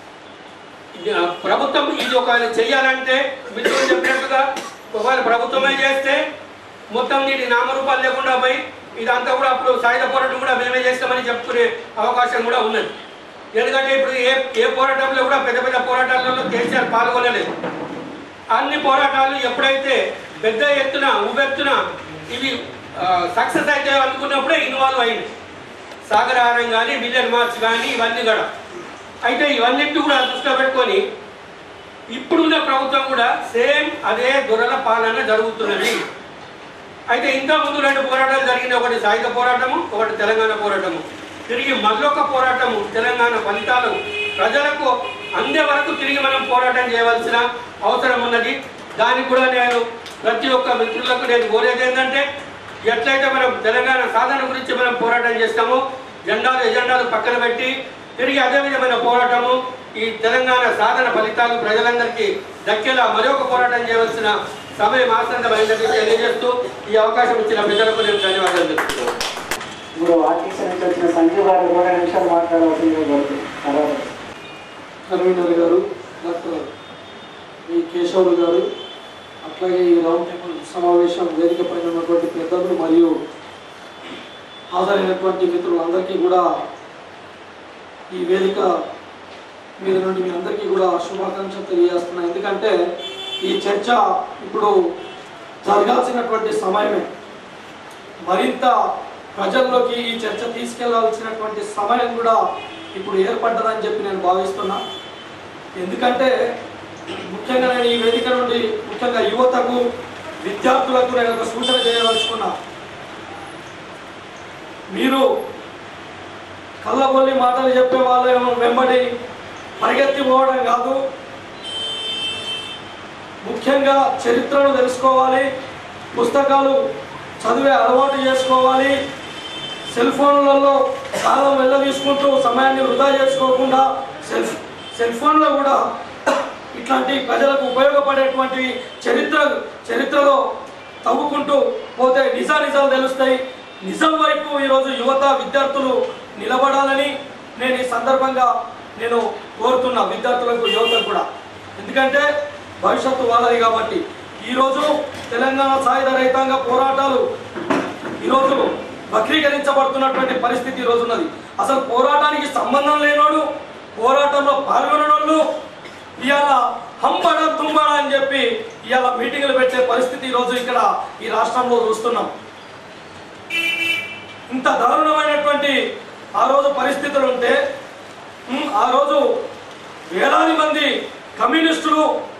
H: ప్రభుత్వం ఇది ఒకవేళ చేయాలంటే మిత్రులు చెప్పినట్టుగా ఒకవేళ ప్రభుత్వమే చేస్తే మొత్తం దీని నామరూపాలు లేకుండా పోయి ఇదంతా కూడా అప్పుడు సాయుధ పోరాటం కూడా మేమే చేస్తామని చెప్పుకునే అవకాశం కూడా ఉన్నది. ఎందుకంటే ఇప్పుడు ఏ పోరాటంలో కూడా పెద్ద పోరాటాలలో కేసీఆర్ పాల్గొనలేదు. అన్ని పోరాటాలు ఎప్పుడైతే పెద్ద ఎత్తున ఉవ్వెత్తున ఇవి సక్సెస్ అయితే అనుకున్నప్పుడే ఇన్వాల్వ్ అయింది. సాగరహారం కానీ, మిలియన్ మార్చ్ కానీ ఇవన్నీ కూడా. అయితే ఇవన్నింటి కూడా దృష్టిలో పెట్టుకొని ఇప్పుడున్న ప్రభుత్వం కూడా సేమ్ అదే దొరల పాలన జరుగుతున్నది. అయితే ఇంకా ముందు 2 పోరాటాలు జరిగినాయి. ఒకటి సాయుధ పోరాటము, ఒకటి తెలంగాణ పోరాటము. తిరిగి మళ్ళొక పోరాటము తెలంగాణ ఫలితాలు ప్రజలకు అందే వరకు తిరిగి మనం పోరాటం చేయవలసిన అవసరం ఉన్నది. దానికి కూడా నేను ప్రతి ఒక్క మిత్రులకు నేను కోరేది ఏంటంటే ఎట్లయితే మనం తెలంగాణ సాధన గురించి మనం పోరాటం చేస్తామో ఎజెండాలు పక్కన పెట్టి తిరిగి అదే విధమైన పోరాటము ఈ తెలంగాణ సాధన ఫలితాలు ప్రజలందరికీ దక్కేలా మరొక పోరాటం చేయవలసిన సమయం ఆసన్నమైందని తెలియజేస్తూ ఈ అవకాశం ఇచ్చిన ప్రజలకు నేను ధన్యవాదాలు చెప్తున్నాను.
F: ఇప్పుడు ఆర్టీసీ నుంచి వచ్చిన సంజీవ్ గారు 2 నిమిషాలు మాట్లాడవలసింది.
I: కన్వీనర్ గారు, డాక్టర్ ఈ కేశవులు గారు, అట్లాగే ఈ రౌండ్ టేబుల్ సమావేశం వేదిక పైన ఉన్నటువంటి పెద్దలు మరియు హాజరైనటువంటి మిత్రులందరికీ కూడా ఈ వేదిక మీద నుండి మీ అందరికీ కూడా శుభాకాంక్షలు తెలియజేస్తున్నాను. ఎందుకంటే ఈ చర్చ ఇప్పుడు జరగాల్సినటువంటి సమయమే, మరింత ప్రజల్లోకి ఈ చర్చ తీసుకెళ్లాల్సినటువంటి సమయం కూడా ఇప్పుడు ఏర్పడ్డదని చెప్పి నేను భావిస్తున్నా. ఎందుకంటే ముఖ్యంగా నేను ఈ వేదిక నుండి ముఖ్యంగా యువతకు, విద్యార్థులకు నేను ఒక సూచన చేయదలుచుకున్నా. మీరు కళ్ళబొల్లి మాటలు చెప్పే వాళ్ళేమో వెంబడి పరిగెత్తి పోవడం కాదు, ముఖ్యంగా చరిత్రను తెలుసుకోవాలి, పుస్తకాలు చదివే అలవాటు చేసుకోవాలి, సెల్ ఫోన్లలో కాలం వెళ్ళదీసుకుంటూ సమయాన్ని వృధా చేసుకోకుండా సెల్ ఫోన్లో కూడా ఇట్లాంటి ప్రజలకు ఉపయోగపడేటువంటి చరిత్రలో తవ్వుకుంటూ పోతే నిజాలు తెలుస్తాయి. నిజం వైపు ఈరోజు యువత, విద్యార్థులు నిలబడాలని నేను ఈ సందర్భంగా నేను కోరుతున్నా, విద్యార్థులకు, యువతకు కూడా. ఎందుకంటే భవిష్యత్తు వాళ్ళది కాబట్టి ఈరోజు తెలంగాణ సాయుధ రైతాంగ పోరాటాలు ఈరోజు వక్రీకరించబడుతున్నటువంటి పరిస్థితి ఈరోజు ఉన్నది. అసలు పోరాటానికి సంబంధం లేనోడు, పోరాటంలో పాల్గొనోళ్ళు ఇవాళ హంబడ తుంబడ అని చెప్పి ఇవాళ మీటింగులు పెట్టే పరిస్థితి ఈరోజు ఇక్కడ ఈ రాష్ట్రంలో చూస్తున్నాం. ఇంత దారుణమైనటువంటి ఆ రోజు పరిస్థితులు ఉంటే ఆ రోజు వేలాది మంది కమ్యూనిస్టులు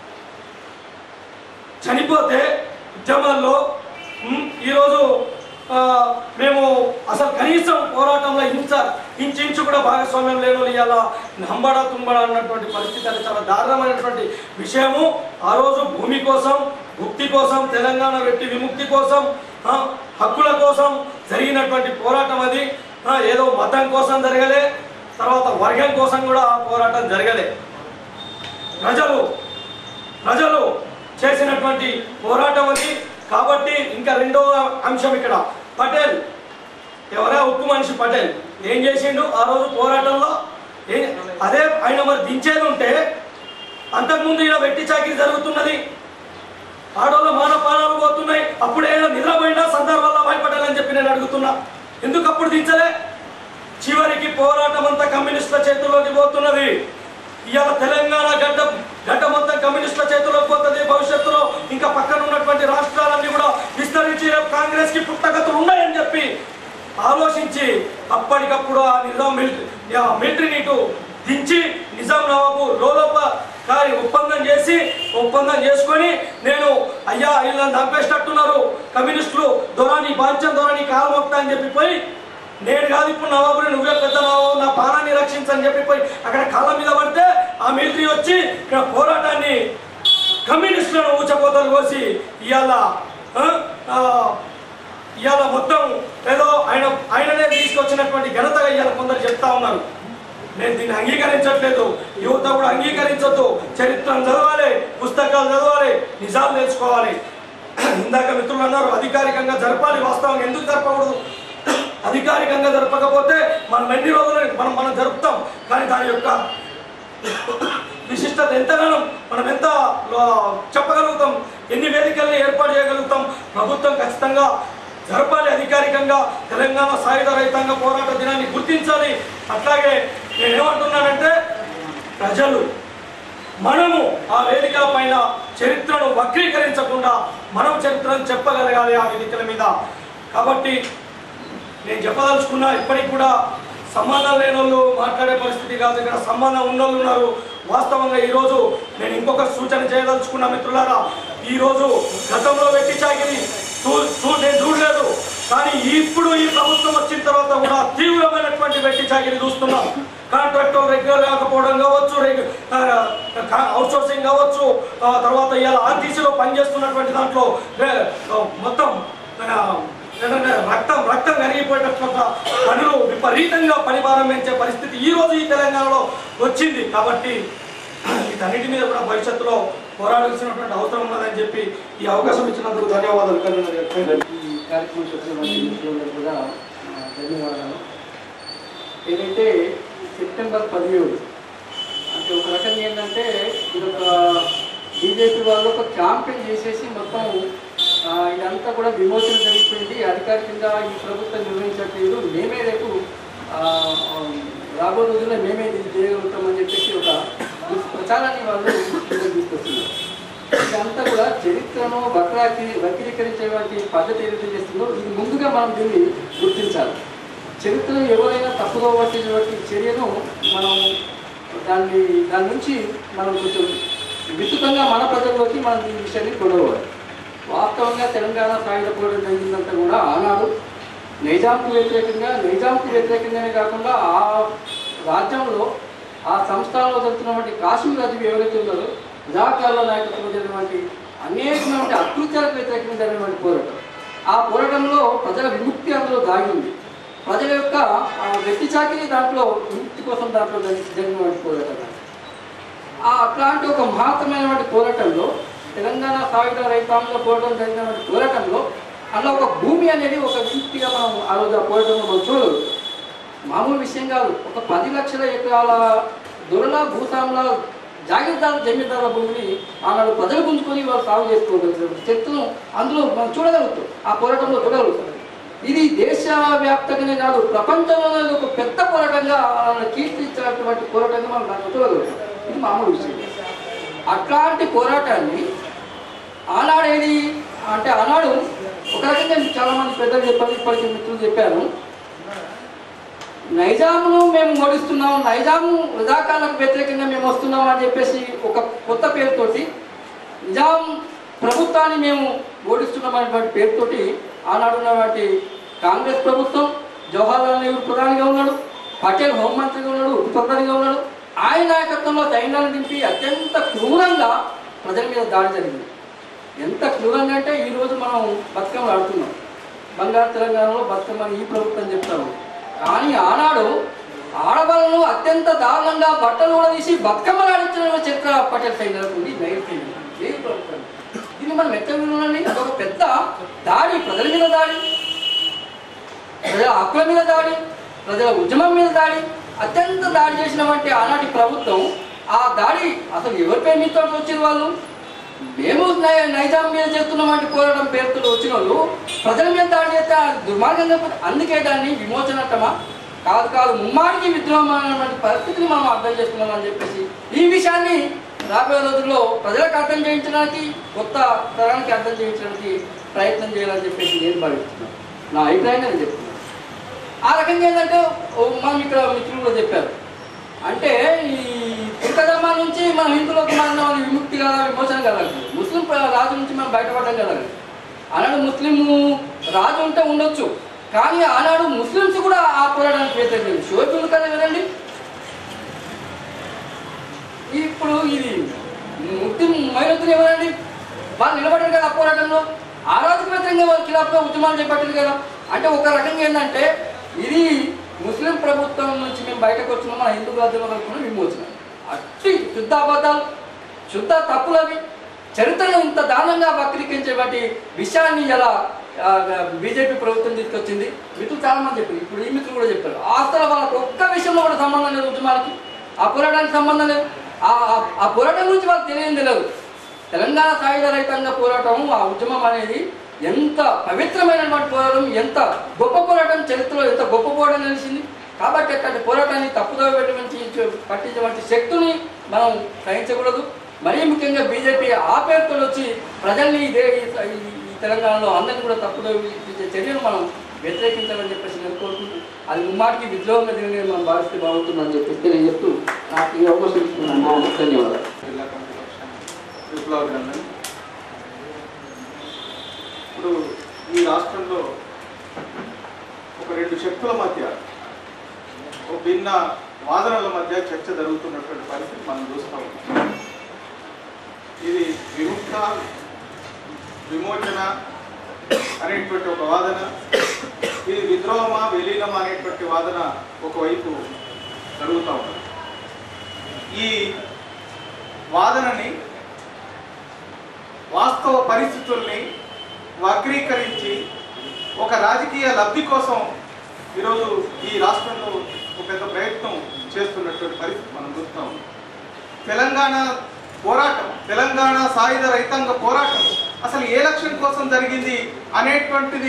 I: చనిపోతే ఉద్యమాల్లో ఈరోజు మేము అసలు కనీసం పోరాటంలో ఇంచు కూడా భాగస్వామ్యం లేని ఇవాళ హంబడ తుంబడ అన్నటువంటి పరిస్థితి అనేది చాలా దారుణమైనటువంటి విషయము. ఆ రోజు భూమి కోసం, భుక్తి కోసం, తెలంగాణ వ్యక్తి విముక్తి కోసం, హక్కుల కోసం జరిగినటువంటి పోరాటం అది. ఏదో మతం కోసం జరగలే, తర్వాత వర్గం కోసం కూడా పోరాటం జరగలే. ప్రజలు చేసినటువంటి పోరాటం అది. కాబట్టి ఇంకా రెండవ అంశం ఇక్కడ పటేల్, ఎవరా ఉక్కు మనిషి పటేల్ ఏం చేసిండు ఆ రోజు పోరాటంలో? అదే ఆయన మరి దించేది ఉంటే అంతకుముందు ఇలా వెట్టి చాకిరి జరుగుతున్నది. ఆడోళ్ళ మానపానాలు పోతున్నాయి. అప్పుడే నిద్రపోయినా సర్దార్ వల్లభాయ్ పటేల్ అని చెప్పి నేను అడుగుతున్నా, ఎందుకు అప్పుడు దించలే? చివరికి పోరాటం అంతా కమ్యూనిస్టుల చేతుల్లోకి పోతున్నది. ఇవాళ తెలంగాణ గడ్డ మొత్తం కమ్యూనిస్టుల చేతుల్లోకి పోతుంది. భవిష్యత్తులో ఇంకా పక్కన ఉన్నటువంటి రాష్ట్రాలన్నీ కూడా విస్తరించి కాంగ్రెస్ కి పుట్టగతులు ఉన్నాయని చెప్పి ఆలోచించి అప్పటికప్పుడు ఆ నిజాం మిలిటరీని దించి నిజాం నవాబు లోలోప ఒప్పందం చేసుకొని నేను అయ్యా వీళ్ళని చంపేసినట్టున్నారు కమ్యూనిస్టులు, దొరాని బాంచం దొరాని కాలు మొక్తా అని చెప్పిపోయి, నేను కాదు ఇప్పుడు నవాబుని, నువ్వే పెద్ద నవాబు, నా ప్రాణాన్ని రక్షించని చెప్పిపోయి అక్కడ కాళ్ళ మీద పడితే ఆ మిలిటరీ వచ్చి ఇక్కడ పోరాటాన్ని కమ్యూనిస్టులను ఊచపోతలు కోసి ఇవాళ మొత్తం ఏదో ఆయననే తీసుకొచ్చినటువంటి ఘనతగా ఇవాళ కొందరు చెప్తా ఉన్నారు. నేను దీన్ని అంగీకరించట్లేదు. యువత కూడా అంగీకరించొద్దు. చరిత్రను చదవాలి, పుస్తకాలు చదవాలి, నిజాలు తెలుసుకోవాలి. ఇందాక మిత్రులు అన్నారు అధికారికంగా జరపాలి. వాస్తవంగా ఎందుకు జరపకూడదు? అధికారికంగా జరపకపోతే మనం ఎన్ని రోజులు మనం జరుపుతాం, కానీ దాని యొక్క విశిష్టత ఎంతగానో మనం ఎంత చెప్పగలుగుతాం, ఎన్ని వేదికల్ని ఏర్పాటు చేయగలుగుతాం. ప్రభుత్వం ఖచ్చితంగా జరపాలి అధికారికంగా. తెలంగాణ సాయుధ రైతాంగ పోరాట దినాన్ని గుర్తించాలి. అట్లాగే నేనేమంటున్నానంటే ప్రజలు మనము ఆ వేదికల పైన చరిత్రను వక్రీకరించకుండా మనం చరిత్రను చెప్పగలగాలి ఆ వేదికల మీద. కాబట్టి నేను చెప్పదలుచుకున్నా, ఇప్పటికి కూడా సంబంధం లేని వాళ్ళు మాట్లాడే పరిస్థితి కాదు, ఇక్కడ సంబంధం ఉన్నోళ్ళు ఉన్నారు. వాస్తవంగా ఈరోజు నేను ఇంకొక సూచన చేయదలుచుకున్నా మిత్రులారా. ఈరోజు గతంలో వెట్టి చాకిరి నేను చూడలేదు, కానీ ఇప్పుడు ఈ ప్రభుత్వం వచ్చిన తర్వాత కూడా తీవ్రమైనటువంటి వెట్టి చాకిరి చూస్తున్నాం. కాంట్రాక్టర్ రెగ్యులర్ కాకపోవడం కావచ్చు, అవుట్సోర్సింగ్ కావచ్చు, తర్వాత ఇవాళ ఆర్టీసీలో పనిచేస్తున్నటువంటి దాంట్లో మొత్తం రక్తం కరిగిపోయేటటువంటి పనులు విపరీతంగా పనిభారం పెంచే పరిస్థితి ఈ రోజు ఈ తెలంగాణలో వచ్చింది. కాబట్టి వీటన్నిటి మీద కూడా భవిష్యత్తులో పోరాడాల్సినటువంటి అవసరం ఉన్నదని చెప్పి ఈ అవకాశం ఇచ్చినందుకు ధన్యవాదాలు.
F: ఈ కార్యక్రమం చూసినటువంటి కూడా ధన్యవాదాలు. ఏదైతే సెప్టెంబర్ 17 అంటే ఒక రకంగా ఏంటంటే ఇది ఒక బీజేపీ వాళ్ళు ఒక క్యాంపెయిన్ చేసేసి మొత్తం ఇదంతా కూడా విమోచన జరిగిపోయింది. అధికారికంగా ఈ ప్రభుత్వం నిర్వహించట్లేదు, మేమే రేపు రాబోయే రోజుల్లో మేమే ఇది చేయగలుగుతామని చెప్పేసి ఒక ప్రచారాన్ని వాళ్ళు తీసుకొస్తున్నారు. ఇదంతా కూడా చరిత్రను వక్రీకరించేటువంటి పద్ధతి ఏదైతే చేస్తుందో ఇది ముందుగా మనం దీన్ని గుర్తించాలి. చరిత్రను ఎవరైనా తప్పుగా పట్టినటువంటి చర్యను మనం దాని నుంచి మనం కొంచెం విస్తృతంగా మన ప్రజల్లోకి మనం ఈ విషయాన్ని కొడవాలి. వాస్తవంగా తెలంగాణ సాయుధ పోరాటం జరిగిందంతా కూడా ఆనాడు నైజాంకు వ్యతిరేకంగానే కాకుండా ఆ రాజ్యంలో ఆ సంస్థానంలో జరుగుతున్నటువంటి కాశ్మీర్ రాజ్యం ఎవరైతే ఉన్నారో రజాకార్ల నాయకత్వంలో జరిగినటువంటి అనేకమైన అకృత్యాలకు వ్యతిరేకంగా జరిగినటువంటి పోరాటం. ఆ పోరాటంలో ప్రజల విముక్తి అందులో దాగి ఉంది. ప్రజల యొక్క వ్యక్తి చాకిరి దాంట్లో విముక్తి కోసం దాంట్లో జరిగినటువంటి పోరాటం. అట్లాంటి ఒక మహత్తమైనటువంటి పోరాటంలో తెలంగాణ సాయుధ రైతాంగ పోరాటం జరిగినటువంటి పోరాటంలో అందులో ఒక భూమి అనేది ఒక విముక్తిగా మనం ఆ రోజు ఆ పోరాటంలో మనం చూడదు. మామూలు విషయం కాదు. ఒక 10 లక్షల ఎకరాల దొరల భూస్వాముల జమీందారుల భూమిని ఆనాడు ప్రజలు గుంజుకొని వాళ్ళు సాగు చేసుకోగలుగుతారు. చరిత్రను అందులో మనం చూడగలుగుతాం, ఆ పోరాటంలో చూడగలుగుతాం. ఇది దేశవ్యాప్తంగానే కాదు, ప్రపంచంలోనే ఒక పెద్ద పోరాటంగా కీర్తించినటువంటి పోరాటంగా మనం దాంట్లో చూడగలుగుతాం. ఇది మామూలు విషయం. అట్లాంటి పోరాటాన్ని ఆనాడు ఏది అంటే ఆనాడు ఒక రకంగా చాలామంది పెద్దలు చెప్పారు, ఇప్పటికీ మిత్రులు చెప్పారు, నైజాంను మేము ఓడిస్తున్నాం, నైజాం రజాకార్లకు వ్యతిరేకంగా మేము వస్తున్నాం అని చెప్పేసి ఒక కొత్త పేరుతోటి నిజాం ప్రభుత్వాన్ని మేము ఓడిస్తున్నాం అనేటువంటి పేరుతోటి ఆనాడు ఉన్నటువంటి కాంగ్రెస్ ప్రభుత్వం, జవహర్లాల్ నెహ్రూ ప్రధానిగా ఉన్నాడు, పటేల్ హోంమంత్రిగా ఉన్నాడు, ఉప ప్రధానిగా ఉన్నాడు. ఆయన నాయకత్వంలో సైన్యాన్ని దింపి అత్యంత క్రూరంగా ప్రజల మీద దాడి జరిగింది. ఎంత క్రూరంగా అంటే ఈరోజు మనం బతుకమ్మలు ఆడుతున్నాం, బంగారు తెలంగాణలో బతుకమ్మని ఈ ప్రభుత్వం చెప్తాము. కానీ ఆనాడు ఆడవాళ్ళను అత్యంత దారుణంగా బట్టలు కూడా తీసి బతుకమ్మలు ఆడించిన చరిత్ర పటేల్ సైన్యాలకు ఉంది. ఏ ప్రభుత్వం దీన్ని మనం ఎక్కడ వినాలండి? అదొక పెద్ద దాడి, ప్రజల మీద దాడి, ప్రజల హక్కుల మీద దాడి, ప్రజల ఉద్యమం మీద దాడి, అత్యంత దాడి చేసినటువంటి ఆనాటి ప్రభుత్వం ఆ దాడి అసలు ఎవరి పేరు మీద వచ్చింది? వాళ్ళు మేము నైజాం మీద చేస్తున్నామంటే పోరాటం పేరుతో వచ్చిన వాళ్ళు ప్రజల మీద దాడి చేస్తే దుర్మార్గంగా అందుకే దాన్ని విమోచనట్టమా కాదు కాదు ముమ్మాడికి విద్రోహం అనేటువంటి పరిస్థితిని మనం అర్థం చేసుకున్నామని చెప్పేసి ఈ విషయాన్ని రాబోయే రోజుల్లో ప్రజలకు అర్థం చేయించడానికి కొత్త తరానికి అర్థం చేయించడానికి ప్రయత్నం చేయాలని చెప్పేసి నేను భావిస్తున్నాను. నా అభిప్రాయంగా నేను చెప్తున్నాను. ఆ రకంగా ఏంటంటే మనం ఇక్కడ మిత్రులు కూడా చెప్పారు అంటే ఈ దుర్గధర్మా నుంచి మనం హిందువులకు మారిన విముక్తి కదా విమోచన కలగదు ముస్లిం రాజు నుంచి మనం బయటపడడం కలగదు. ఆనాడు ముస్లిం రాజు ఉంటే ఉండొచ్చు కానీ ఆనాడు ముస్లింస్ కూడా ఆ పోరాటానికి వ్యతిరేకం షోయిబుల్ కదా కదండి. ఇప్పుడు ఇది ముస్లిం మైనతులు ఎవరండి వాళ్ళు నిలబడ్డారు కదా ఆ పోరాటంలో ఆ రాజుకు వ్యతిరేకంగా వాళ్ళు ఖిలాఫ్గా ఉద్యమాలు చేపట్టారు కదా. అంటే ఒక రకంగా ఏంటంటే ఇది ముస్లిం ప్రభుత్వం నుంచి మేము బయటకు వచ్చినాం మన హిందూ రాజ్యంలో కలుపుకున్న విమోచన అట్టి శుద్ధ అబద్ధాలు శుద్ధ తప్పులవి చరిత్రను ఇంత దారుణంగా వక్రీకరించేటువంటి విషయాన్ని ఎలా బీజేపీ ప్రభుత్వం తీసుకొచ్చింది. మిత్రులు చాలా మంది చెప్పారు ఇప్పుడు ఈ మిత్రులు కూడా చెప్పారు అసలు వాళ్ళకి ఒక్క విషయంలో కూడా సంబంధం లేదు ఉద్యమాలకి ఆ పోరాటానికి సంబంధం లేదు. ఆ పోరాటం గురించి వాళ్ళకి తెలియదు. తెలంగాణ సాయుధ రైతాంగ పోరాటం ఆ ఉద్యమం అనేది ఎంత పవిత్రమైనటువంటి పోరాటం ఎంత గొప్ప పోరాటం చరిత్రలో ఎంత గొప్ప పోరాటం నిలిచింది. కాబట్టి అట్లాంటి పోరాటాన్ని తప్పుదోవ పట్టించేటువంటి శక్తిని మనం గ్రహించకూడదు. మరీ ముఖ్యంగా బీజేపీ ఆ పేరుతో వచ్చి ప్రజల్ని ఈ తెలంగాణలో అందరినీ కూడా తప్పుదోవ చర్యను మనం వ్యతిరేకించాలని చెప్పేసి నేను కోరుకుంటూ అది ముమ్మాటికి విద్రోహంగా దిగని మనం భావిస్తే బాగుంటుందని చెప్పేసి నేను చెప్తూ నాకు ఈ అవకాశం ఇస్తున్నాను. ధన్యవాదాలు.
B: ఇప్పుడు ఈ రాష్ట్రంలో ఒక రెండు శక్తుల మధ్య ఒక భిన్న వాదనల మధ్య చర్చ జరుగుతున్నటువంటి పరిస్థితి మనం చూస్తూ ఉన్నాం. ఇది విముక్త విమోచన అనేటువంటి ఒక వాదన, ఇది విద్రోహమా విలీనమా అనేటువంటి వాదన ఒకవైపు జరుగుతూ ఉంది. ఈ వాదనని వాస్తవ పరిస్థితుల్ని వక్రీకరించి ఒక రాజకీయ లబ్ధి కోసం ఈరోజు ఈ రాష్ట్రంలో ఒక పెద్ద ప్రయత్నం చేస్తున్నటువంటి పరిస్థితి మనం చూస్తాం. తెలంగాణ పోరాటం, తెలంగాణ సాయుధ రైతాంగ పోరాటం అసలు ఏ లక్ష్యం కోసం జరిగింది అనేటువంటిది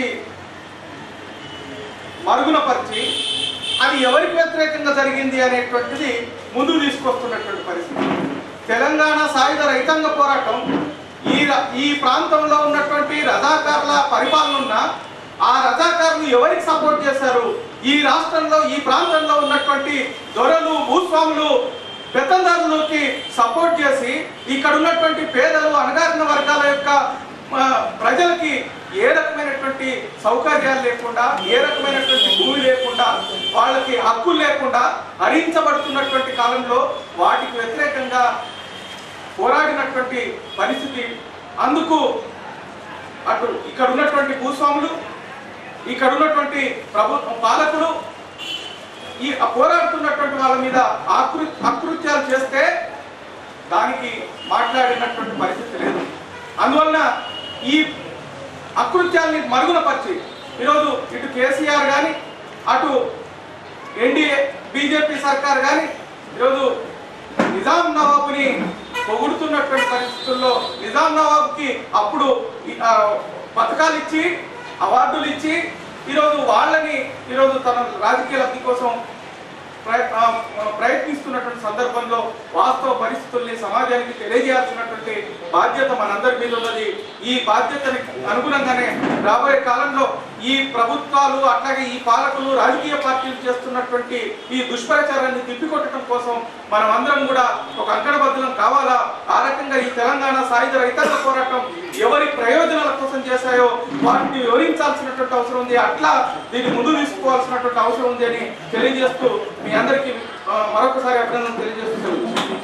B: మరుగునపరిచి అది ఎవరికి వ్యతిరేకంగా జరిగింది అనేటువంటిది ముందుకు తీసుకొస్తున్నటువంటి పరిస్థితి. తెలంగాణ సాయుధ రైతాంగ పోరాటం ఈ ప్రాంతంలో ఉన్నటువంటి రజాకారుల పరిపాలన ఉన్న ఆ రజాకారులు ఎవరికి సపోర్ట్ చేశారు, ఈ రాష్ట్రంలో ఈ ప్రాంతంలో ఉన్నటువంటి దొరలు భూస్వాములు పెత్తందారులకి సపోర్ట్ చేసి ఇక్కడ ఉన్నటువంటి పేదలు అణగారిన వర్గాల యొక్క ప్రజలకి ఏ రకమైనటువంటి సౌకర్యాలు లేకుండా ఏ రకమైనటువంటి భూమి లేకుండా వాళ్ళకి హక్కులు లేకుండా హరించబడుతున్నటువంటి కాలంలో వాటికి వ్యతిరేకంగా పోరాడినటువంటి పరిస్థితి. అందుకు అటు ఇక్కడ ఉన్నటువంటి భూస్వాములు ఇక్కడ ఉన్నటువంటి ప్రభుత్వ పాలకులు ఈ పోరాడుతున్నటువంటి వాళ్ళ మీద అకృత్యాలు చేస్తే దానికి మాట్లాడినటువంటి పరిస్థితి లేదు. అందువలన ఈ అకృత్యాల్ని మరుగునపరిచి ఈరోజు ఇటు కేసీఆర్ కానీ అటు ఎన్డీఏ బీజేపీ సర్కార్ కానీ ఈరోజు నిజాం నవాబుని పొగుడుతున్నటువంటి పరిస్థితుల్లో నిజాం నవాబ్కి అప్పుడు పథకాలు ఇచ్చి అవార్డులు ఇచ్చి ఈరోజు వాళ్ళని ఈరోజు తన రాజకీయ లబ్ధి కోసం ప్రయత్నిస్తున్నటువంటి సందర్భంలో వాస్తవ పరిస్థితుల్ని సమాజానికి తెలియజేయాల్సినటువంటి బాధ్యత మనందరి మీద ఉన్నది. ఈ బాధ్యతని అనుగుణంగానే రాబోయే కాలంలో ఈ ప్రభుత్వాలు అట్లాగే ఈ పాలకులు రాజకీయ పార్టీలు చేస్తున్నటువంటి ఈ దుష్ప్రచారాన్ని తిప్పికొట్టడం కోసం మనం అందరం కూడా ఒక అంకణబద్ధం కావాలా. ఆ రకంగా ఈ తెలంగాణ సాయుధ రైతాంగ పోరాటం ఎవరి ప్రయోజనాల కోసం చేశాయో వాటిని వివరించాల్సినటువంటి అవసరం ఉంది. అట్లా దీన్ని ముందు తీసుకోవాల్సినటువంటి అవసరం ఉంది అని తెలియజేస్తూ మీ అందరికీ మరొకసారి అభినందన తెలియజేస్తున్నాను.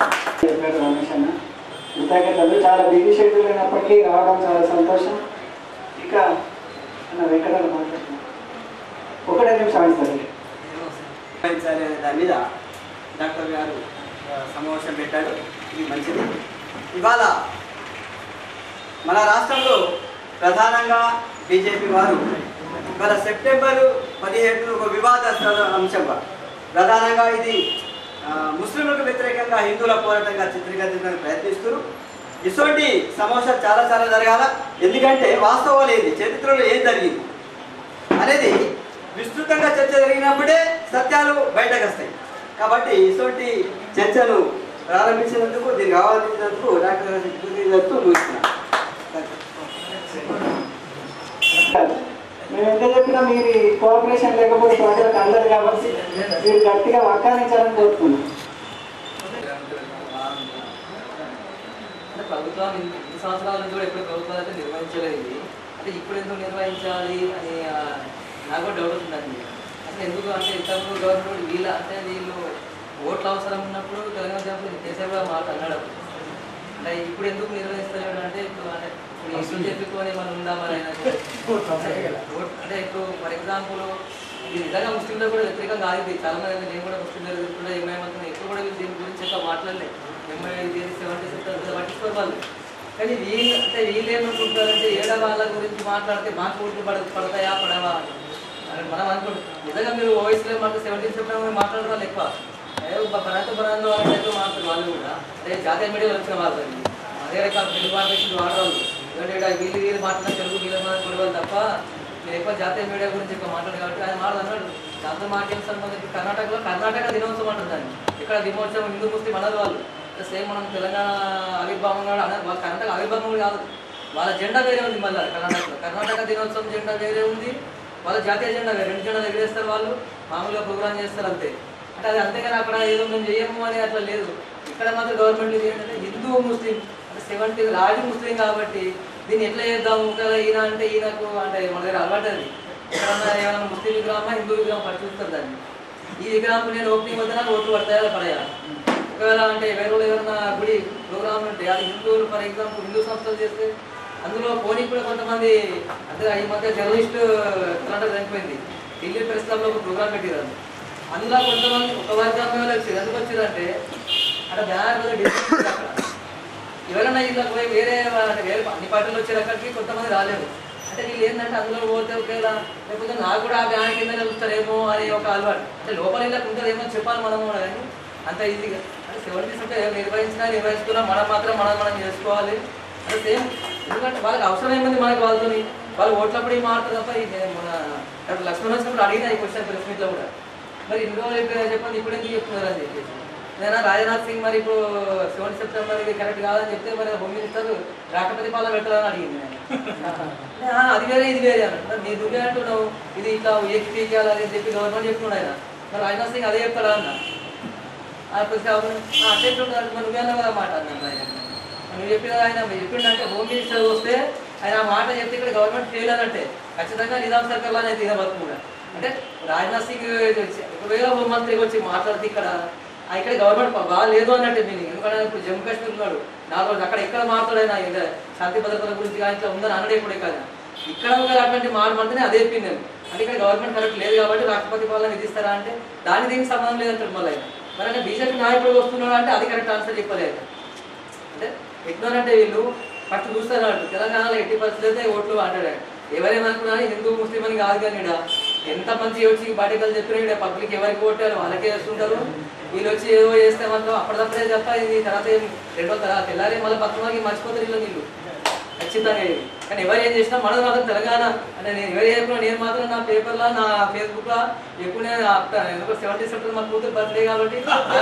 J: చాలా బిజీ షెడ్యూల్ అయినప్పటికీ రావడం చాలా సంతోషం. ఇక వెంకటరావు మాట్లాడుతున్నాను. ఒకటే నిమిషం
E: అనే దాని మీద డాక్టర్ గారు సమావేశం పెట్టారు. ఇది మంచిది. ఇవాళ మన రాష్ట్రంలో ప్రధానంగా బీజేపీ వారు ఇవాళ సెప్టెంబర్ 17 ఒక వివాదాస్పద అంశంగా ప్రధానంగా ఇది ముస్లింలకు వ్యతిరేకంగా హిందువుల పోరాటంగా చిత్రీకరించడానికి ప్రయత్నిస్తారు. ఇటువంటి సమావేశాలు చాలా చాలా జరగాల. ఎందుకంటే వాస్తవాలు ఏంది, చరిత్రలో ఏం జరిగింది అనేది విస్తృతంగా చర్చ జరిగినప్పుడే సత్యాలు బయటకు వస్తాయి. కాబట్టి ఇటువంటి చర్చను ప్రారంభించినందుకు, దీన్ని ఆహ్వానించినందుకు డాక్టర్ ముగిస్తున్నాను.
J: మేము ఎంత చెప్పినా మీరు కోఆపరేషన్ లేకపోతే ప్రజలకు అందరు కాబట్టి మీరు గట్టిగా వక్కానించాలని కోరుతున్నాం.
K: ప్రభుత్వం ఇన్ని సంవత్సరాల నుంచి కూడా ఎప్పుడు ప్రభుత్వాలు అయితే నిర్వహించలేదు. అంటే ఇప్పుడు ఎందుకు నిర్వహించాలి అని నాకు కూడా డౌట్ ఉందండి. అసలు ఎందుకు అంటే ఇంతకుముందు గవర్నమెంట్ వీళ్ళు ఓట్ల అవసరం ఉన్నప్పుడు తెలంగాణ జాబులు కేసీఆర్ కూడా మాట అన్నాడు. అంటే ఇప్పుడు ఎందుకు నిర్వహిస్తలేడు అంటే ఇప్పుడు బీజేపీతో మనం ఉందామని అంటే ఇప్పుడు ఫర్ ఎగ్జాంపుల్ ఇది నిజంగా ముస్లింలు కూడా వ్యతిరేకంగా ఆగింది. చాలా మంది నేను కూడా ముస్లింలు కూడా ఏమేమంటున్నాయి ఎప్పుడు కూడా దీని గురించి ఎక్కువ మాట్లాడలేదు. పట్టించుకోరు వాళ్ళు. కానీ వీళ్ళు ఏమనుకుంటారంటే వాళ్ళ గురించి మాట్లాడితే మాకు ఓట్లు పడతాయా పడవా అని మనం అనుకుంటాం. నిజంగా మీరు వయసులో మాకు 17 సెప్టెంబర్ మాట్లాడే వాళ్ళు ఎక్కువ పరాంతో వాళ్ళతో మాట్లాడు వాళ్ళు కూడా అదే జాతీయ మీడియాలో వచ్చిన వాళ్ళు అదే రకాల తెలుగు భాషలు వాడవాళ్ళు. ఎందుకంటే వీళ్ళు మాట్లాడిన తెలుగు వీళ్ళు కొడవాలి తప్ప నేను ఎక్కువ జాతీయ మీడియా గురించి ఎక్కువ మాట్లాడు కాబట్టి ఆయన మాట్లాడు దాంతో మాకేం సంబంధించి కర్ణాటక దినోత్సవం అంటుందండి. ఇక్కడ దినోత్సవం హిందూ ముస్లిం అనరు వాళ్ళు. సేమ్ మనం తెలంగాణ ఆవిర్భావం కూడా అన్నారు. వాళ్ళ కర్ణాటక ఆవిర్భావం కూడా కాదు, వాళ్ళ జెండా వేరే ఉంది. మళ్ళీ కర్ణాటక దినోత్సవం జెండా వేరే ఉంది, వాళ్ళ జాతీయ జెండా వేరే. 2 జెండాలు ఎగిరేస్తారు వాళ్ళు, మామూలుగా ప్రోగ్రామ్ చేస్తారు అంతే. అంటే అది అంతేగాని అక్కడ ఏదో మేము చేయము అని అట్లా లేదు. ఇక్కడ మాత్రం గవర్నమెంట్ ఇది ఏంటంటే హిందూ ముస్లిం అంటే 70 రాజు ముస్లిం కాబట్టి దీన్ని ఎట్లా చేద్దాము కదా ఈయన అంటే ఈయనకు అంటే మన దగ్గర అలవాటు అది. ఎక్కడన్నా ఏమైనా ముస్లిం విగ్రహమా హిందూ విగ్రహం పరిచూస్తారు దాన్ని. ఈ విగ్రహం నేను ఓపెనింగ్ వద్ద ఓట్లు పడతాయా పడయా. ఒకవేళ అంటే వేరే ఎవరైనా గుడి ప్రోగ్రామ్ ఉంటే అది హిందువులు ఫర్ ఎగ్జాంపుల్ హిందూ సంస్థలు చేస్తే అందులో పోనీ కూడా కొంతమంది అంటే ఈ మధ్య జర్నలిస్ట్ కర్ణాటక చనిపోయింది, ఢిల్లీ ప్రెస్ క్లబ్లో ఒక ప్రోగ్రామ్ పెట్టారు. అందులో కొంతమంది ఒక వర్గం వచ్చారు. ఎందుకు వచ్చారంటే అక్కడ బ్యానర్ మీద డిస్ట్రిక్ట్ అక్కడ ఎవరైనా ఇలా పోయి వేరే అన్ని పార్టీలు వచ్చారు అక్కడికి, కొంతమంది రాలేదు. అంటే వీళ్ళు ఏంటంటే అందులో పోతే ఒకేలా లేకపోతే నాకు కూడా ఆ బ్యాన్ కింద కలుగుతారేమో అనే ఒక అలవాటు. అంటే లోపల ఇలా ఉంటుందేమో చెప్పాలి మనము కానీ అంత ఈజీగా అంటే 70 నిర్వహించుకున్నా మనం మాత్రం మనం చేసుకోవాలి. అంటే సేమ్ ఎందుకంటే వాళ్ళకి అవసరం ఏముంది మనకి వాళ్ళతో వాళ్ళు ఓట్లప్పుడు మారుతుంది తప్ప మన లక్ష్మణ్ వచ్చినప్పుడు అడిగిన ఈ క్వశ్చన్ ప్రెస్ మీట్లో కూడా మరి ఇన్ని రోజులు చెప్పండి ఇప్పుడు ఎందుకు చెప్తున్నారు అని చెప్పేసి. నేను రాజ్నాథ్ సింగ్ మరి ఇప్పుడు 7 సెప్టెంబర్ ఇది కరెక్ట్ కాదని చెప్తే మరి హోమ్ మినిస్టర్ రాష్ట్రపతి పాలన పెట్టాలని అడిగింది. అది వేరే ఇది వేరే అన్నట్టు నీ నువ్వే అంటున్నావు ఇది ఇట్లా ఏకీకరించాలని చెప్పి గవర్నమెంట్ చెప్తున్నాడు ఆయన. మరి రాజ్నాథ్ సింగ్ అదే చెప్తాడా అన్న అట్లా నువ్వే అన్నా కదా మాట అన్నాడు ఆయన. నువ్వు చెప్పిన ఆయన చెప్పిండంటే హోమ్ మినిస్టర్ వస్తే ఆయన ఆ మాట చెప్తే ఇక్కడ గవర్నమెంట్ ఫెయిల్ అన్నట్టే. ఖచ్చితంగా నిజాం సర్కార్లోనే తినబడుతుంది కూడా. అంటే రాజ్నాథ్ సింగ్ ఒకవేళ హోంమంత్రికి వచ్చి మాట్లాడితే ఇక్కడ గవర్నమెంట్ బాగాలేదు అన్నట్టే మీనింగ్. ఎందుకంటే ఇప్పుడు జమ్మూ కాశ్మీర్ ఉన్నాడు 4 రోజులు అక్కడ ఎక్కడ మాట్లాడైనా శాంతి భద్రతల గురించి కానీ ఇట్లా ఉందని అనడే కూడా కాదు. ఇక్కడ ఒక అటువంటి మాటమంటేనే అదే ఒపీనియన్. అంటే ఇక్కడ గవర్నమెంట్ కరెక్ట్ లేదు కాబట్టి రాష్ట్రపతి పాలన విధిస్తారా అంటే దీనికి సంబంధం లేదంటాడు మళ్ళీ. మరి అంటే బీజేపీ నాయకుడు వస్తున్నాడు అంటే అది కరెక్ట్ ఆన్సర్ చెప్పలేదు. అంటే ఎట్లనంటే వీళ్ళు ఫస్ట్ చూస్తారు తెలంగాణలో 80% అయితే ఓట్లు అంటాడు. ఎవరేమనుకున్నా హిందూ ముస్లిం అని కాదు కానీ ఎంత మంచి వచ్చి బాటికలు చెప్పినా పబ్లిక్ ఎవరికి ఓటారు వాళ్ళకే వేస్తుంటారు. వీళ్ళు వచ్చి ఏదో చేస్తే మాత్రం అప్పటిదప్పుడే తప్ప ఇది తర్వాత 2 రోజుల తర్వాత తెల్లారి మళ్ళీ పక్కనకి మర్చిపోతారు వీళ్ళు ఖచ్చితంగా. కానీ ఎవరు ఏం చేసినా మనది మాత్రం తెలంగాణ అంటే నేను ఎవరు చెప్పినా నేను మాత్రం నా పేపర్లో నా ఫేస్బుక్లో ఎప్పుడు నేను 70 సెప్టెంబర్ మా కూతురు బర్త్డే కాబట్టి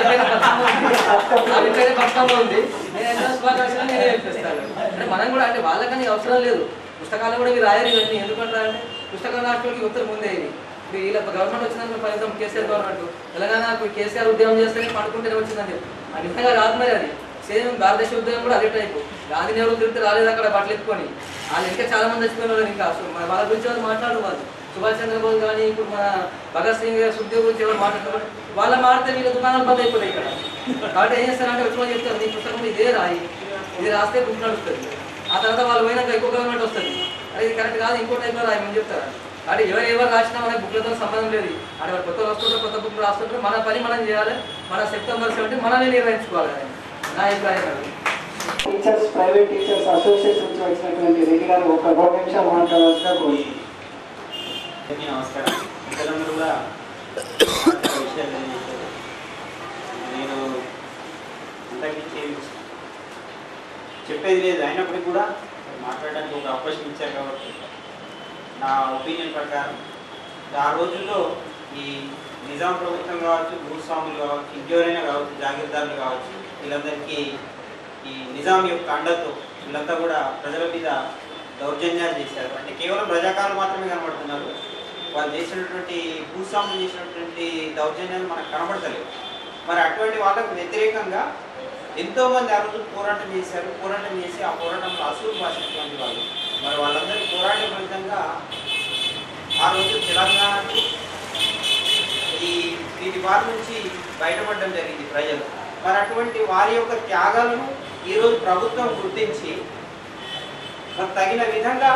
K: పక్షంలో ఉంది నేను ఎంత శుభాకాంక్షలు నేనే చెప్పేస్తాను. అంటే మనం కూడా అంటే వాళ్ళకని అవసరం లేదు. పుస్తకాలు కూడా ఇవి రాయాలి ఇవన్నీ ఎందుకంటారంటే పుస్తకాలు రాష్ట్రానికి ఉత్తరం ముందే ఇది వీళ్ళ గవర్నమెంట్ వచ్చిందని ఫలితం కేసీఆర్ గవర్నమెంట్ తెలంగాణ కేసీఆర్ ఉద్యమం చేస్తేనే పడుకుంటేనే వచ్చిందని చెప్పి అది నిజంగా రాదు మరి. అది సేమ్ భారతదేశ ఉద్యమం కూడా అదే టైపు. గాంధీ నెహ్రూ తిరిగితే రాలేదు అక్కడ బట్టలు ఎత్తుకొని వాళ్ళు ఇంకా చాలా మంది వచ్చిపోయిన వాళ్ళు ఇంకా వాళ్ళ గురించి వాళ్ళు మాట్లాడు వాళ్ళు సుభాష్ చంద్రబోస్ కానీ ఇప్పుడు మన భగత్ సింగ్ సుఖ్దేవ్ గురించి ఎవరు మాట్లాడుతున్నారు వాళ్ళ మారితే వీళ్ళ దుకాణాలు బంద్ అయిపోతాయి ఇక్కడ. కాబట్టి ఏం చేస్తారంటే వచ్చి చెప్తారు నీ పుస్తకం ఇదే రాయి ఇది రాస్తే బుక్ నడుస్తుంది. ఆ తర్వాత వాళ్ళు పోయినాక ఇంకో గవర్నమెంట్ వస్తుంది అది ఇది కరెక్ట్ కాదు ఇంకో టైప్లో రాయమని చెప్తారు. కాబట్టి ఎవరు రాసినా మనకి బుక్లతో సంబంధం లేదు. అంటే కొత్త వస్తుంటారు కొత్త బుక్లు రాస్తుంటారు మన పని మనం చేయాలి. మన సెప్టెంబర్ 17 మనమే నిర్వహించుకోవాలి నా అభిప్రాయం.
J: టీచర్స్ ప్రైవేట్ టీచర్స్ అసోసియేషన్ నుంచి వచ్చినటువంటి రెడ్డి గారు ఒక 2 నిమిషాలు మాట్లాడాల్సిన కోరుతున్నాను.
L: నమస్కారం. ఇంతకుముందు కూడా విషయాలు నేను అందరికీ చెప్పేది లేదు. అయినప్పటికీ కూడా మాట్లాడడానికి ఒక అవకాశం ఇచ్చారు కాబట్టి నా ఒపీనియన్ ప్రకారం ఆ రోజుల్లో ఈ నిజాం ప్రభుత్వం కావచ్చు, భూస్వాములు కావచ్చు, ఇంకెవరైనా కావచ్చు, జాగీర్దారులు కావచ్చు, వీళ్ళందరికీ ఈ నిజాం యొక్క అండతో వీళ్ళంతా కూడా ప్రజల మీద దౌర్జన్యాలు చేశారు. అంటే కేవలం రజాకారులు మాత్రమే కనబడుతున్నారు. వాళ్ళు చేసినటువంటి భూస్వాములు చేసినటువంటి దౌర్జన్యాలు మనకు కనబడతలేవు. మరి అటువంటి వాళ్ళకు వ్యతిరేకంగా ఎంతోమంది ఆ రోజు పోరాటం చేశారు. పోరాటం చేసి ఆ పోరాటంలో అసూలు భాషించినటువంటి వాళ్ళు మరి వాళ్ళందరి పోరాట ఫలితంగా ఆ రోజు తెలంగాణకు వీటి వారి నుంచి బయటపడడం జరిగింది ప్రజలు. మరి అటువంటి వారి యొక్క త్యాగాలను ఈరోజు ప్రభుత్వం గుర్తించి మరి తగిన విధంగా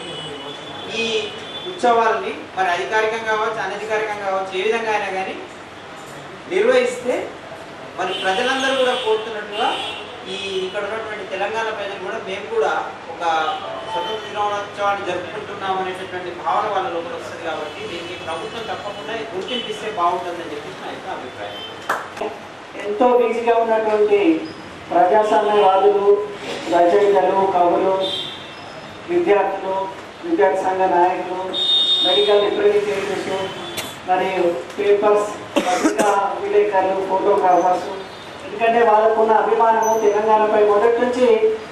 L: ఈ ఉత్సవాలని మరి అధికారికంగా కావచ్చు, అనధికారికంగా కావచ్చు, ఏ విధంగా అయినా కానీ నిర్వహిస్తే మరి ప్రజలందరూ కూడా కోరుతున్నట్టుగా ఈ ఇక్కడ ఉన్నటువంటి తెలంగాణ ప్రజలు కూడా మేము కూడా ఒక స్వతంత్ర దినోత్సవాన్ని జరుపుకుంటున్నాం అనేటటువంటి భావన వాళ్ళ లోపల వస్తుంది. కాబట్టి దీనికి ప్రభుత్వం తప్పకుండా గుర్తింపిస్తే బాగుంటుందని చెప్పేసి నా యొక్క అభిప్రాయం.
J: ఎంతో బిజీగా ఉన్నటువంటి ప్రజాస్వామ్యవాదులు, రచయితలు, కవులు, విద్యార్థులు, విద్యార్థి సంఘ నాయకులు, మెడికల్ రిప్రజెంటేటివ్స్, మరియు పేపర్స్, పత్రికా విలేకరులు, ఫోటోగ్రాఫర్స్, ఎందుకంటే వాళ్ళకున్న అభిమానము తెలంగాణపై మొదటి నుంచి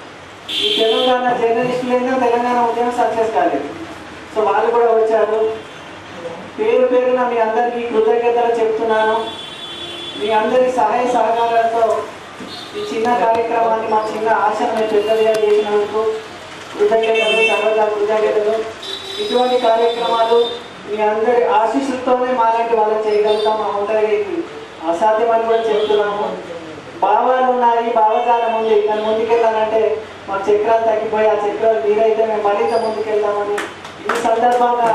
J: ఈ తెలంగాణ జర్నలిస్టులైనా తెలంగాణ ఉద్యమం సక్సెస్ కాలేదు. సో వాళ్ళు కూడా వచ్చారు. పేరు పేరున మీ అందరికీ కృతజ్ఞతలు చెప్తున్నాను. మీ అందరి సహాయ సహకారాలతో ఈ చిన్న కార్యక్రమాన్ని మా చిన్న ఆశను మేము పెద్దదిగా చేసినందుకు కృతజ్ఞతలు, సర్వదా కృతజ్ఞతలు. ఇటువంటి కార్యక్రమాలు మీ అందరి ఆశీస్సులతోనే మాలాంటి వాళ్ళు చేయగలుగుతాం. మా ఒంటరిగా అసాధ్యమని కూడా చెప్తున్నాము. భావాలు ఉన్నాయి, భావజాలం ఉంది. దాని ముందుకెళ్ళాలంటే మా చక్రాలు తగ్గిపోయి ఆ చక్రాలు మీరైతే మేము మరింత ముందుకెళ్దామని ఈ సందర్భంగా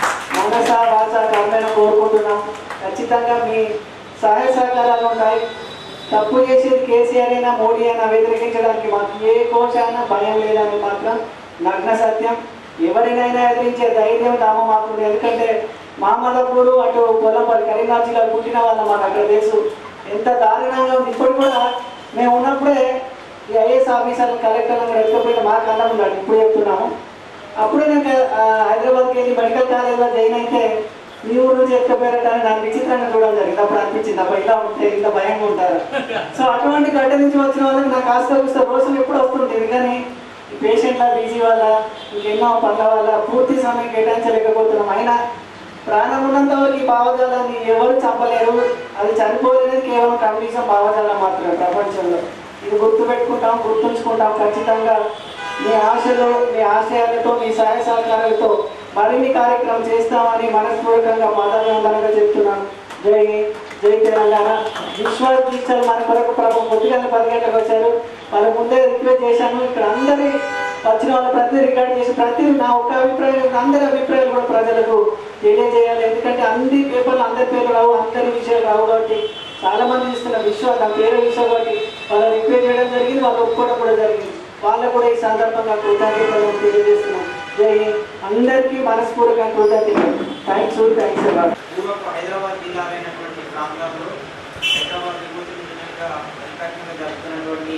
J: మనస వాచ కర్మేణ కోరుకుంటున్నాం. ఖచ్చితంగా మీ సహాయ సహకారాలు ఉంటాయి. తప్పు చేసేది కేసీఆర్ అయినా మోడీ అయినా వ్యతిరేకించడానికి మాకు ఏ కోశాన భయం లేదని మాత్రం నగ్న సత్యం. ఎవరినైనా ఎదిరించే ధైర్యం దామ మాకు. ఎందుకంటే మామలపూరు అటు పొలంపల్లి కరీంనగర్ జిల్లా పుట్టిన వాళ్ళ మాకు అక్కడ తెలుసు ఎంత దారుణంగా ఉంది. ఇప్పుడు కూడా మేము ఉన్నప్పుడే ఈ ఐఏఎస్ ఆఫీసర్లు, కలెక్టర్లను ఎత్తుకపోయిన మాకు అన్నం ఉండాలి. ఇప్పుడు చెప్తున్నాము. అప్పుడే నేను హైదరాబాద్కి వెళ్ళి మెడికల్ కాలేజ్లో జాయిన్ అయితే మీ ఊరు నుంచి ఎత్తుకపోయారని నాకు విచిత్రంగా చూడడం జరిగింది. అప్పుడు అనిపించింది అప్పుడు ఇలా ఉంటే ఇంత భయంగా ఉంటారు. సో అటువంటి గడ్డ నుంచి వచ్చిన వాళ్ళకి నాకు కాస్త కూస్త రోజులు ఎప్పుడు వస్తుంటుంది. కానీ ఈ పేషెంట్ల బిజీ వల్ల ఇంకెన్నో పనుల వల్ల పూర్తి సమయం కేటాయించలేకపోతున్నాం. అయినా ప్రాణం ఉన్నంత వరకు ఈ భావజాలాన్ని ఎవరు చంపలేరు. అది చనిపోలేదు కేవలం కమ్యూనిజం భావజాలం మాత్రమే ప్రపంచంలో. ఇది గుర్తుపెట్టుకుంటాం, గుర్తుంచుకుంటాం. ఖచ్చితంగా మీ ఆశలు, మీ ఆశయాలతో, మీ సహాయ సహకారాలతో మరిన్ని కార్యక్రమం చేస్తామని మనస్ఫూర్తికంగా పాదాభివందనంగా చెప్తున్నాను. జై జై తెలంగాణ. విశ్వాస టీచర్ మన కొరకు ప్రభు పొద్దుగల 10 గంటలకు వచ్చారు. వాళ్ళ ముందే రిక్వెస్ట్ చేశాను. ఇక్కడ అందరి వచ్చిన వాళ్ళు ప్రతి రికార్డ్ చేసి ప్రతి నా ఒక్క అభిప్రాయం అందరి అభిప్రాయాలు కూడా ప్రజలకు తెలియజేయాలి. ఎందుకంటే అన్ని పేపర్లు అందరి పేర్లు రావు, అందరి విషయాలు రావు. కాబట్టి చాలా మంది ఇస్తున్న నా పేరు విషయం కాబట్టి వాళ్ళని రిక్వెస్ట్ చేయడం జరిగింది. వాళ్ళు ఒప్పుకోవడం కూడా జరిగింది. వాళ్ళకు కూడా ఈ సందర్భంగా కృతజ్ఞతలు తెలియజేస్తున్నాం. జై అందరికీ మనస్ఫూర్తిగా కృతజ్ఞతలు. Thanks a lot.
L: హైదరాబాద్ జిల్లాలైనటువంటి ప్రాంతాల్లో హైదరాబాద్ అధికారికంగా జరుపుతున్నటువంటి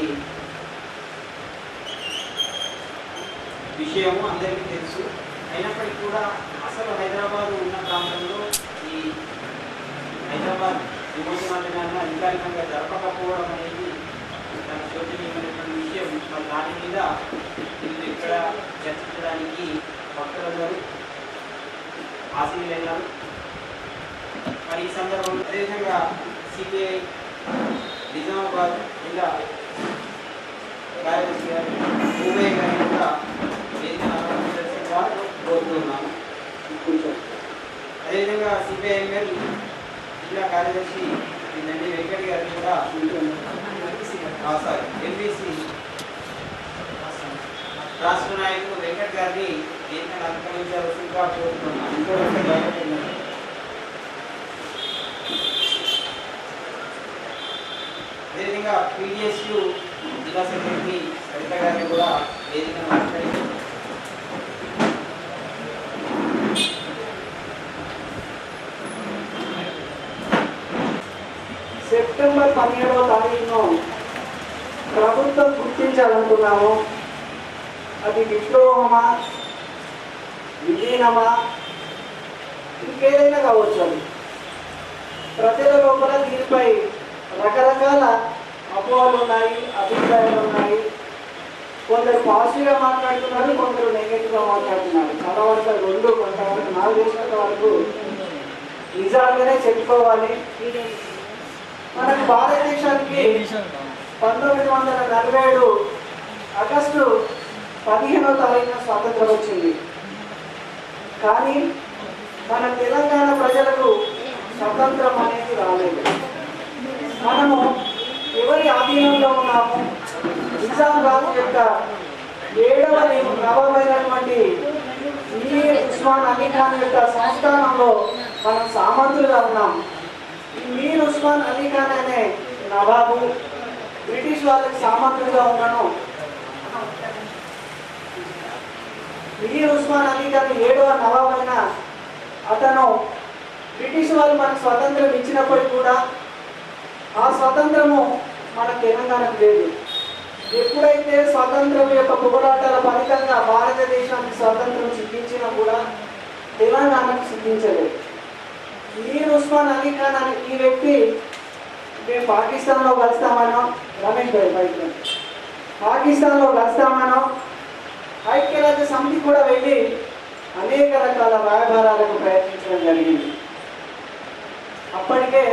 L: విషయము అందరికీ తెలుసు. అయినప్పటికీ కూడా అసలు హైదరాబాద్ ఉన్న ప్రాంతంలో ఈ హైదరాబాద్ విమోచనాలను అధికారికంగా జరపకపోవడం అనేది చాలా శోచనీయమైనటువంటి విషయం. మరి దాని మీద వీళ్ళు ఇక్కడ చర్చించడానికి భక్తులందరూ ఆశీర్వదించారు. మరి ఈ సందర్భంలో అదేవిధంగా సిపిఐ నిజామాబాద్ జిల్లా కార్యదర్శి గారు భూమయ్య గారిని కూడా కోరుతున్నాము. అదేవిధంగా సిపిఐఎంఎల్ జిల్లా కార్యదర్శి నండి వెంకట్ గారిని కూడా ఎంబీసీ రాష్ట్ర నాయకుడు వెంకట్ గారిని వేదికను అలంకరించాల్సిందిగా కోరుతున్నాను. అదేవిధంగా పీడిఎస్యు జిల్లా సెక్రటరీ సరిత గారిని కూడా వేదికను అలంకరించారు.
J: సెప్టెంబర్ 17వ తారీఖున ప్రభుత్వం గుర్తించాలనుకున్నాము. అది విద్రోహమా, విలీనమా, ఇంకేదైనా కావచ్చు. అది ప్రజల లోపల దీనిపై రకరకాల అపోహలు ఉన్నాయి, అభిప్రాయాలు ఉన్నాయి. కొందరు పాజిటివ్గా మాట్లాడుతున్నారు, కొందరు నెగిటివ్గా మాట్లాడుతున్నారు. చాలా వరకు రెండు, కొంతవరకు నాకు తెలిసినంత వరకు నిజాలుగానే చెప్పుకోవాలి. మనకు భారతదేశానికి 1947 ఆగస్టు 15వ తారీఖున స్వాతంత్రం వచ్చింది. కానీ మన తెలంగాణ ప్రజలకు స్వతంత్రం అనేది రాలేదు. మనము ఎవరి ఆధీనంలో ఉన్నాము? నిజాం రాజు యొక్క 7వ నవాబైనటువంటి మీర్ ఉస్మాన్ అలీ ఖాన్ యొక్క సంస్థానంలో మనం సామంతులుగా ఉన్నాం. ఈ మీర్ ఉస్మాన్ అలీ ఖాన్ అనే నవాబు బ్రిటిష్ వాళ్ళకి సామంతులుగా ఉన్నాను. మీర్ ఉస్మాన్ అలీ ఖాన్ 7వ నవాబ్ అయిన అతను బ్రిటిష్ వాళ్ళు మనకు స్వతంత్రం ఇచ్చినప్పటికీ కూడా ఆ స్వతంత్రము మన తెలంగాణకు లేదు. ఎప్పుడైతే స్వతంత్రం యొక్క పోరాటాల ఫలితంగా భారతదేశానికి స్వతంత్రం సిద్ధించినా కూడా తెలంగాణకు సిద్ధించలేదు. మీర్ ఉస్మాన్ అలీ ఖాన్ అనే ఈ వ్యక్తి మేము పాకిస్తాన్లో కలుస్తామనో, రమేష్ భాయ్ బయట పాకిస్తాన్లో కలుస్తామనో, ఐక్యరాజ్య సమితి కూడా వెళ్ళి అనేక రకాల రాయబారాలకు ప్రయత్నించడం జరిగింది. అప్పటికే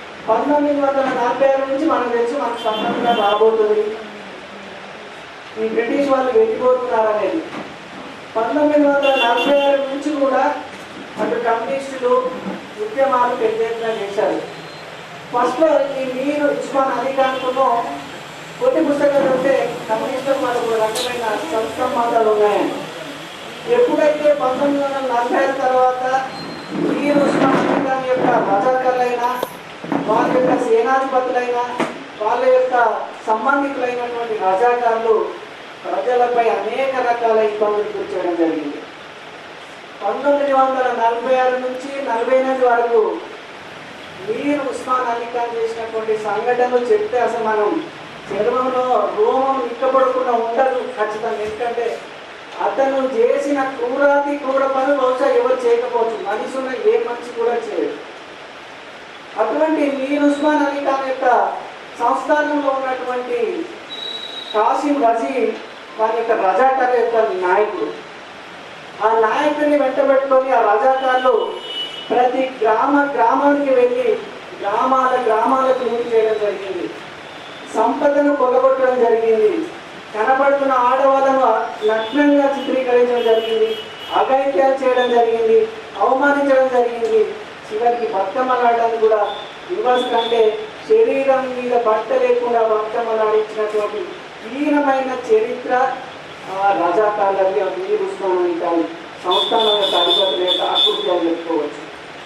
J: 1946 నుంచి మనకు తెలుసు మనకు స్వతంత్రం రాబోతుంది, ఈ బ్రిటిష్ వాళ్ళు వెళ్ళిపోతున్నారనేది. 1946 నుంచి కూడా అటు కమ్యూనిస్టులు ఉద్యమాలు పెద్ద ఎత్తున చేశారు. ఫస్ట్లో ఈ మీర్ ఉస్మాన్ అలీ ఖాన్కు కొన్ని పుస్తకాలు ఉంటే కమ్యూనిస్టులకు మనకు రకమైన సంబంధాలు ఉన్నాయని. ఎప్పుడైతే 1946 తర్వాత మీర్ ఉస్మాన్ అలీ ఖాన్ యొక్క రజాకర్లైనా, వాళ్ళ యొక్క సేనాధిపతులైనా, వాళ్ళ యొక్క సంబంధికులైనటువంటి రజాకారులు ప్రజలపై అనేక రకాల ఇబ్బందులు గుర్చడం జరిగింది. 1946 నుంచి 48 వరకు మీర్ ఉస్మాన్ అలీ ఖాన్ చేసినటువంటి సంఘటనలు చెప్తే అసలు మనం చర్మంలో రోమం నిక్కబడకుండా ఉండదు ఖచ్చితంగా. ఎందుకంటే అతను చేసిన క్రూరాతి క్రూర పనులు బహుశా ఎవరు చేయకపోవచ్చు, మనిషి ఉన్న ఏ మనిషి కూడా చేయదు. అటువంటి మీర్ ఉస్మాన్ అలీ ఖాన్ యొక్క సంస్థానంలో ఉన్నటువంటి కాసిం వజీర్ వారి యొక్క రజాకార్ల యొక్క నాయకుడు. ఆ నాయకుడిని వెంటబెట్టుకొని ఆ రజాకార్లు ప్రతి గ్రామానికి వెళ్ళి గ్రామాలకు లూటి చేయడం జరిగింది. సంపదను కొల్లగొట్టడం జరిగింది. కనబడుతున్న ఆడవాళ్ళను నగ్నంగా చిత్రీకరించడం జరిగింది. అఘాయిత్యాలు చేయడం జరిగింది. అవమానించడం జరిగింది. చివరికి బతుకమ్మలాడడానికి కూడా రివర్స్ కంటే శరీరం మీద బట్ట లేకుండా బతుకమ్మలాడించినటువంటి హీనమైన చరిత్ర రజాకార్లకి మీర్ ఉస్మాన్ అలీ ఖాన్ సంస్థానం యొక్క అధిపతుల యొక్క అకృత్యాలు చెప్పుకోవచ్చు.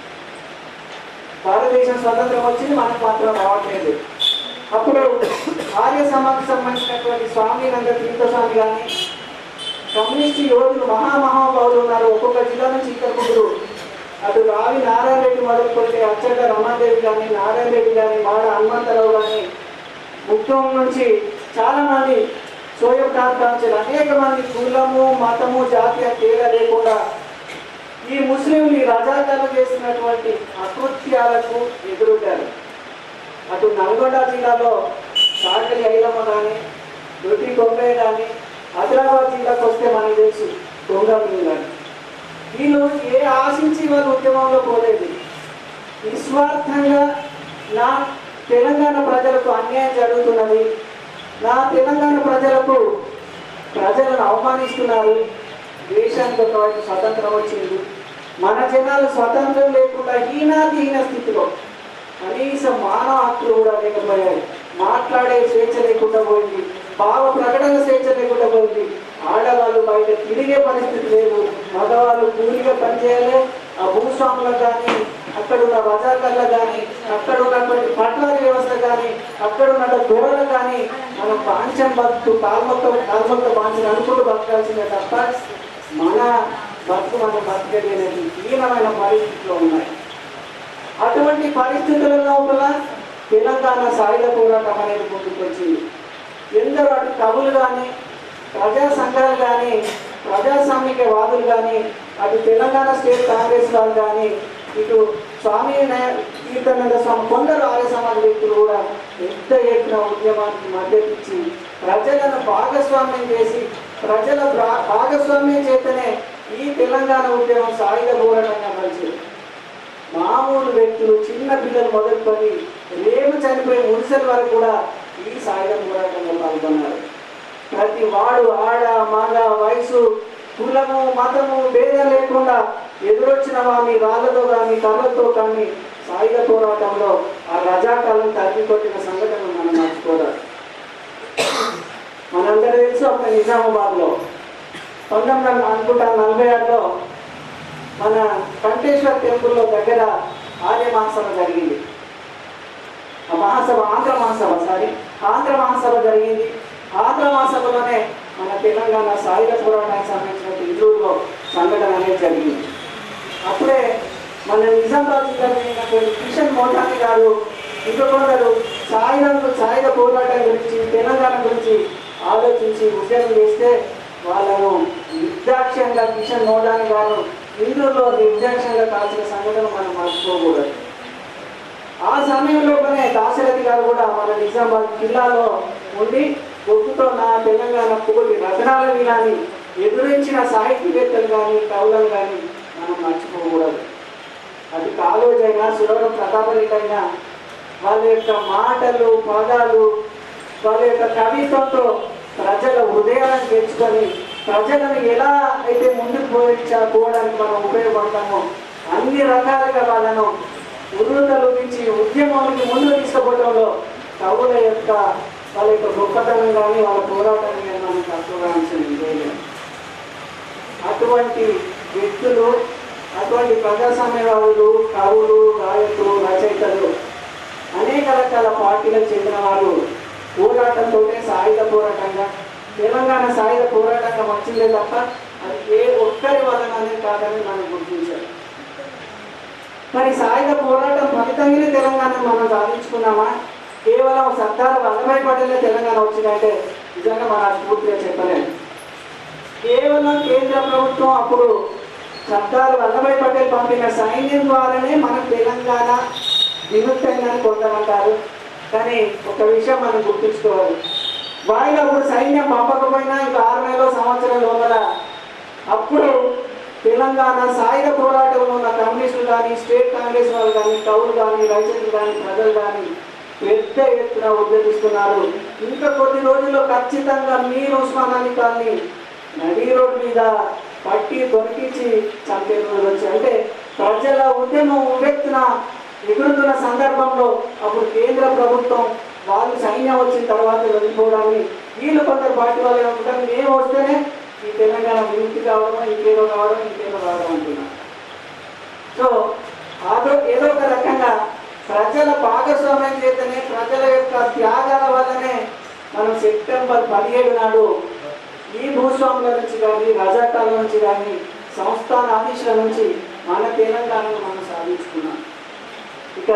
J: భారతదేశం స్వతంత్రం వచ్చింది, మనకు మాత్రం రావట్లేదు. అప్పుడు ఆర్య సమాజకు సంబంధించినటువంటి స్వామినంద తీర్థస్వామి కానీ కమ్యూనిస్టు యోధులు మహామహాభావులు ఉన్నారు. ఒక్కొక్క జిల్లా నుంచి ఇక్కడ అటు రావి నారాయణ రెడ్డి మొదలుకొంటే అచ్చట రమాదేవి కానీ, నారాయణ రెడ్డి కానీ, మాడ హనుమంతరావు కానీ, ముఖ్యం నుంచి చాలామంది సోయం ప్రాంతాంచారు. అనేక మంది కులము మతము జాతీయ తేడా లేకుండా ఈ ముస్లింలు ఈ రజాకార్లు చేసినటువంటి అకృత్యాలకు ఎదురుతారు. అటు నల్గొండ జిల్లాలో సాకలి ఐలమ్మ కానీ, దొడ్డి కొంగయ్య కానీ, ఆదిలాబాద్ జిల్లాకు వస్తే మనకు తెలుసు కొంగమ్మ కానీ, వీళ్ళు ఏ ఆశించి వాళ్ళు ఉద్యమంలో పోలేదు. నిస్వార్థంగా నా తెలంగాణ ప్రజలకు అన్యాయం జరుగుతున్నది, నా తెలంగాణ ప్రజలను అవమానిస్తున్నారు, దేశానికి ఒకవైపు స్వతంత్రం వచ్చింది, మన జనాలు స్వతంత్రం లేకుండా హీన స్థితిలో కనీసం మానవ హక్కులు కూడా లేకపోయాయి. మాట్లాడే స్వేచ్ఛ లేకుండా పోయింది, భావ ప్రకటన స్వేచ్ఛ లేకుండా పోయింది. ఆడవాళ్ళు బయట తిరిగే పరిస్థితి లేదు, మగవాళ్ళు కూలిగా పనిచేయాలి. ఆ భూస్వాములకు కానీ, అక్కడున్న రజాకర్లకు కానీ, అక్కడ ఉన్నటువంటి పట్వారీ వ్యవస్థ కానీ, అక్కడున్న దొరలకు కానీ మనం పాంచం బతుకు కాల్మొక్క పాంచం అనుకుంటూ బతకాల్సిందే తప్ప మన బతుకు మనం బతికేది అనేది హీనమైన పరిస్థితిలో ఉన్నాయి. అటువంటి పరిస్థితుల లోపల తెలంగాణ సాయుధ పోరాటం అనేది ముందుకు వచ్చింది. ఎందరో అటు కవులు కానీ ప్రజా సంఘాలు కానీ ప్రజాస్వామికవాదులు కానీ అటు తెలంగాణ స్టేట్ కాంగ్రెస్ వాళ్ళు కానీ ఇటు స్వామి కీర్తనంద స్వామి కొందరు ఆర్య సమాజ వ్యక్తులు కూడా పెద్ద ఎత్తున ఉద్యమానికి మద్దతు ఇచ్చి ప్రజలను భాగస్వామ్యం చేసి ప్రజల భాగస్వామ్యం చేతనే ఈ తెలంగాణ ఉద్యమం సాయుధ పోరాటంగా నడిచింది. మామూలు వ్యక్తులు చిన్న పిల్లలు మొదలుకొని రేపు చనిపోయే ముడిసెల వరకు కూడా ఈ సాయుధ పోరాటంలో పాల్గొన్నారు. ప్రతి వాడు ఆడ మగ వయసు కులము మతము భేదం లేకుండా ఎదురొచ్చిన వారిని రాళ్లతో కానీ కర్రలతో కానీ సాయుధ పోరాటంలో ఆ రజాకాలను తరిమి కొట్టిన సంఘటన మనం మర్చిపోరాదు. మనందరూ తెలుసు అప్పుడు నిజామాబాద్లో 1946లో మన కంఠేశ్వర టెంపుల్లో దగ్గర ఆర్య మహాసభ జరిగింది. ఆ మహాసభ ఆంధ్ర మహాసభ జరిగింది. ఆంధ్ర మహాసభలోనే మన తెలంగాణ సాయుధ పోరాటానికి సంబంధించిన ఇందూరులో సంఘటన అనేది జరిగింది. అప్పుడే మన నిజామాబాద్ జిల్లాలో కిషన్ మోటాని గారు ఇంకా కొందరు సాయుధ పోరాటం గురించి తెలంగాణ గురించి ఆలోచించి ఉద్యమం చేస్తే వాళ్ళను నిర్దాక్ష్యంగా కిషన్ మోటాని గారు ఇందూరులో నిర్దాక్ష్యంగా కాల్చిన సంఘటన మనం మర్చిపోకూడదు. ఆ సమయంలోనే దాశరథి గారు కూడా మన నిజామాబాద్ జిల్లాలో ఉండి గొప్పతో నా తెలంగాణ పోటీ రచనాలని కానీ ఎదురించిన సాహిత్యవేత్తలు కానీ కవులను కానీ మనం మర్చిపోకూడదు. అది కాళోజైనా సురవరం ప్రతాపరెడ్డి వాళ్ళ యొక్క మాటలు పదాలు వాళ్ళ యొక్క కవిత్వంతో ప్రజల హృదయాలను తెచ్చుకొని ప్రజలను ఎలా అయితే ముందుకు పోవడానికి మనం ఉపయోగపడతామో అన్ని రకాలుగా వాళ్ళను ఉర్రూతలూపించి ఉద్యమానికి ముందుకు తీసుకుపోవడంలో కవుల యొక్క వాళ్ళ యొక్క గొప్పతనం కానీ వాళ్ళ పోరాటాన్ని కానీ మనం తక్కువగా అంచనా. అటువంటి వ్యక్తులు అటువంటి ప్రజాస్వామ్యవాదులు కవులు గాయకులు రచయితలు అనేక రకాల పార్టీలకు చెందిన వారు పోరాటంతో సాయుధ పోరాటంగా తెలంగాణ సాయుధ పోరాటంగా వచ్చిందే తప్ప అది ఏ ఒక్కరి వలననే కాదని మనం గుర్తించాలి. మరి సాయుధ పోరాటం ఫలితంగానే తెలంగాణను మనం సాధించుకున్నామా? కేవలం సర్దార్ వల్లభాయ్ పటేలే తెలంగాణ వచ్చిందంటే నిజంగా మన పూర్తిగా చెప్పలేము. కేవలం కేంద్ర ప్రభుత్వం అప్పుడు సర్దార్ వల్లభాయ్ పటేల్ పంపిన సైన్యం ద్వారానే మన తెలంగాణ విముక్తంగా పొందమంటారు. కానీ ఒక విషయం మనం గుర్తుంచుకోవాలి, వాళ్ళు అప్పుడు సైన్యం పంపకపోయినా ఇంకా 6 నెలల సంవత్సరం లోపల అప్పుడు తెలంగాణ సాయుధ పోరాటంలో ఉన్న కమ్యూనిస్టులు కానీ స్టేట్ కాంగ్రెస్ వాళ్ళు కానీ కవులు కానీ రైతులు కానీ ప్రజలు కానీ పెద్ద ఎత్తున ఉద్యమిస్తున్నారు. ఇంకా కొద్ది రోజుల్లో ఖచ్చితంగా మీరు ఉస్మాన్ అలీ ఖాన్ని నడి రోడ్ మీద పట్టి దొరికించి చంపే రోజులు వచ్చాయి. అంటే ప్రజల ఉద్యమం ఉవ్వెత్తున ఎగురుతున్న సందర్భంలో అప్పుడు కేంద్ర ప్రభుత్వం వాళ్ళు సైన్యం వచ్చిన తర్వాత వెళ్ళిపోవడాన్ని వీళ్ళు కొందరు పార్టీ వాళ్ళు ఏమనుకుంటారు, మేము వస్తేనే ఈ తెలంగాణ విముక్తి కావడం ఇంకేదో రావడం అంటున్నాం. సో ఏదో ఒక రకంగా ప్రజల భాగస్వామ్యం చేతనే ప్రజల యొక్క త్యాగాల వల్లనే మనం సెప్టెంబర్ 17 నాడు ఈ భూస్వాముల నుంచి కానీ రజాకాల నుంచి కానీ సంస్థాన ఆదేశాల నుంచి మన తెలంగాణను మనం సాధించుకున్నాం. ఇక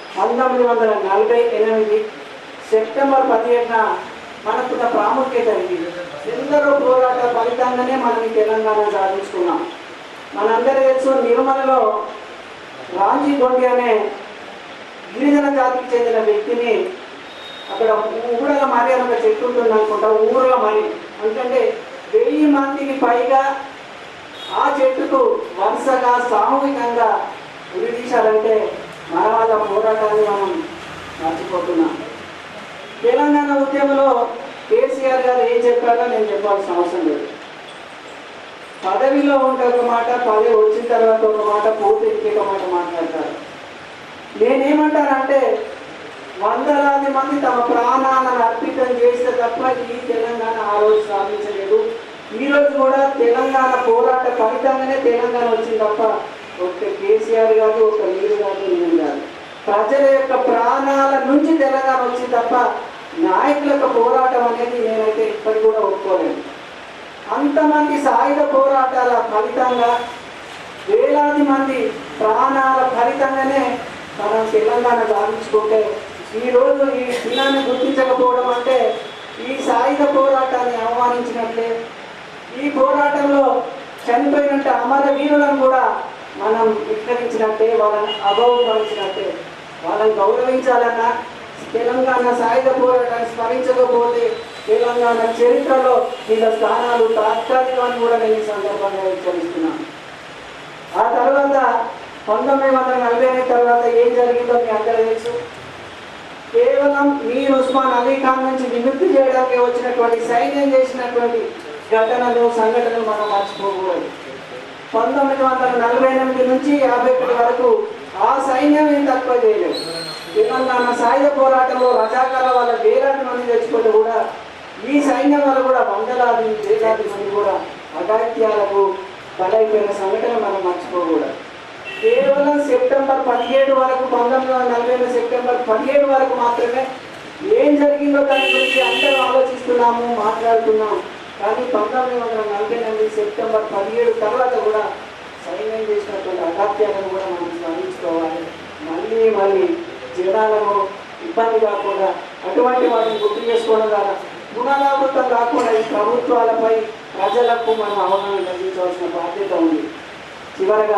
J: 1948 సెప్టెంబర్ 17న మనకున్న ప్రాముఖ్యత ఇది. ఎందరో పోరాట ఫలితంగానే మనం ఈ తెలంగాణ సాధించుకున్నాం. మనందరూ తెలుసు నిర్మలలో రాంజీ గొండి అనే గిరిజన జాతికి చెందిన వ్యక్తిని అక్కడ ఊరల మరి అని ఒక చెట్టు ఉంటుంది అనుకుంటా, ఊరల మరి ఎందుకంటే 1000 మందికి పైగా ఆ చెట్టుకు వరుసగా సామూహికంగా ఉరిదీశారంటే మన వాళ్ళ పోరాటాన్ని మనం మర్చిపోతున్నాం. తెలంగాణ ఉద్యమంలో కేసీఆర్ గారు ఏం చెప్పారో నేను చెప్పాల్సిన అవసరం లేదు. పదవిలో ఉంటే ఒక మాట, పదవి వచ్చిన తర్వాత ఒక మాట, పోతే ఇంకొక మాట మాట్లాడతారు. నేనేమంటానంటే వందలాది మంది తమ ప్రాణాలను అర్పితం చేస్తే తప్ప ఈ తెలంగాణ ఆ రోజు సాధించలేదు. ఈరోజు కూడా తెలంగాణ పోరాట ఫలితంగానే తెలంగాణ వచ్చింది తప్ప ఒక కేసీఆర్ గారు ఒక నీరు గారు నేను కాదు. ప్రజల యొక్క ప్రాణాల నుంచి తెలంగాణ వచ్చింది తప్ప నాయకుల యొక్క పోరాటం అనేది నేనైతే ఇప్పటికి కూడా ఒప్పుకోలేను. అంతమంది సాయుధ పోరాటాల ఫలితంగా వేలాది మంది ప్రాణాల ఫలితంగానే మనం తెలంగాణ సాధించుకుంటే ఈరోజు ఈ దినాన్ని గుర్తించకపోవడం అంటే ఈ సాయుధ పోరాటాన్ని అవమానించినట్లే, ఈ పోరాటంలో చనిపోయినట్టు అమర వీరులను కూడా మనం విస్మరించినట్టే, వాళ్ళని అగౌరవించినట్టే. వాళ్ళని గౌరవించాలన్నా తెలంగాణ సాయుధ పోరాటాన్ని స్మరించకపోతే తెలంగాణ చరిత్రలో వీళ్ళ స్థానాలు తాత్కాలికమని కూడా నేను ఈ సందర్భంగా హెచ్చరిస్తున్నాను. ఆ తర్వాత 1949 తర్వాత ఏం జరిగిందో మీ అందరూ తెలుసు. కేవలం మీర్ ఉస్మాన్ అలీ ఖాన్ నుంచి విముక్తి చేయడానికి వచ్చినటువంటి సైన్యం చేసినటువంటి ఘటనలు సంఘటనలు మనం మర్చిపోకూడదు. 1948 నుంచి 51 వరకు ఆ సైన్యం ఏం తక్కువ చేయలేదు. తెలంగాణ సాయుధ పోరాటంలో రజాకాల వాళ్ళ వేలాది మంది తెచ్చుకుంటే కూడా ఈ సైన్యం వల్ల కూడా వందలాది వేలాది మంది కూడా అఘాయిత్యాలకు బలైపోయిన సంఘటన మనం మర్చిపోకూడదు. కేవలం సెప్టెంబర్ 17 వరకు 1940 సెప్టెంబర్ 17 వరకు మాత్రమే ఏం జరిగిందో దాని గురించి అందరూ ఆలోచిస్తున్నాము, మాట్లాడుతున్నాము. కానీ 1948 సెప్టెంబర్ 17 తర్వాత కూడా సైన్యం చేసినటువంటి అఘాత్యాలను కూడా మనం స్మరించుకోవాలి. మళ్ళీ జనాలను ఇబ్బంది కాకుండా అటువంటి వాటిని గుర్తు చేసుకోవడం ద్వారా పునరావృతం కాకుండా ఈ ప్రభుత్వాలపై ప్రజలకు మనం అవగాహన కలిగించవలసిన బాధ్యత ఉంది. చివరగా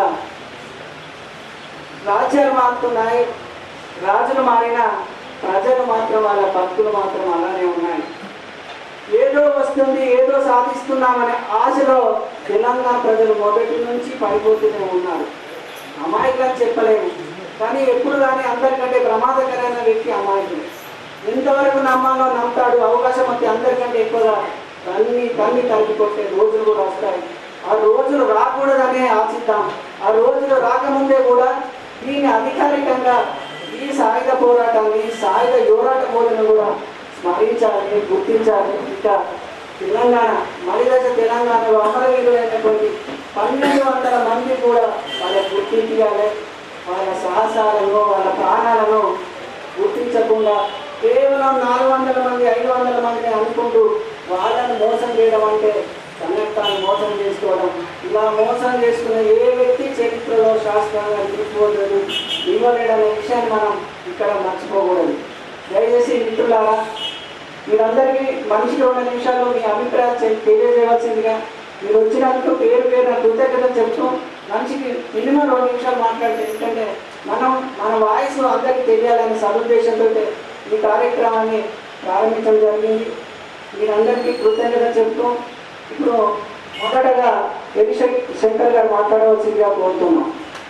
J: రాజ్యాలు మారుతున్నాయి, రాజులు మారిన ప్రజలు మాత్రం వాళ్ళ భక్తులు మాత్రం అలానే ఉన్నాయి. ఏదో వస్తుంది, ఏదో సాధిస్తున్నామనే ఆశలో తెలంగాణ ప్రజలు మొదటి నుంచి పడిపోతూనే ఉన్నారు. అమాయకులని చెప్పలేము, కానీ ఎప్పుడు కానీ అందరికంటే ప్రమాదకరమైన వ్యక్తి అమాయకుడు. ఎంతవరకు నమ్మాలో నమ్ముతాడు, అవకాశం వస్తే అందరికంటే ఎక్కువగా తన్ని తరిగి కొట్టే రోజులు కూడా వస్తాయి. ఆ రోజులు రాకూడదనే ఆశిద్దాం. ఆ రోజులు రాకముందే కూడా దీన్ని అధికారికంగా ఈ సాయుధ పోరాటాన్ని, సాయుధ యోరాట పోరాటం కూడా స్మరించాలి, గుర్తించాలి. ఇంకా తెలంగాణ మలిదశ తెలంగాణలో అమరవీరులైనటువంటి 1200 మంది కూడా వాళ్ళకి గుర్తించాలి. వాళ్ళ సాహసాలను, వాళ్ళ ప్రాణాలను గుర్తించకుండా కేవలం 400 మంది 500 మందిని అనుకుంటూ వాళ్ళని మోసం చేయడం అంటే తనను మోసం చేసుకోవడం. ఇలా మోసం చేసుకున్న ఏ వ్యక్తి చరిత్రలో శాస్త్రంగా తీసుకోలేదు, ఇవ్వలేదనే విషయాన్ని మనం ఇక్కడ మర్చిపోకూడదు. దయచేసి మిత్రులారా, మీరందరికీ మనిషికి 2 నిమిషాలు మీ అభిప్రాయాలు తెలియజేయవలసిందిగా, మీరు వచ్చినందుకు పేరు కృతజ్ఞత చెప్తూ మనిషికి మినిమం 2 నిమిషాలు మాట్లాడితే, ఎందుకంటే మన వాయిస్ అందరికీ తెలియాలనే సదుద్దేశంతో ఈ కార్యక్రమాన్ని ప్రారంభించడం జరిగింది. మీరందరికీ కృతజ్ఞత చెప్తూ ఇప్పుడు మొదటగా శంకర్ గారు మాట్లాడవలసిందిగా కోరుతున్నాం.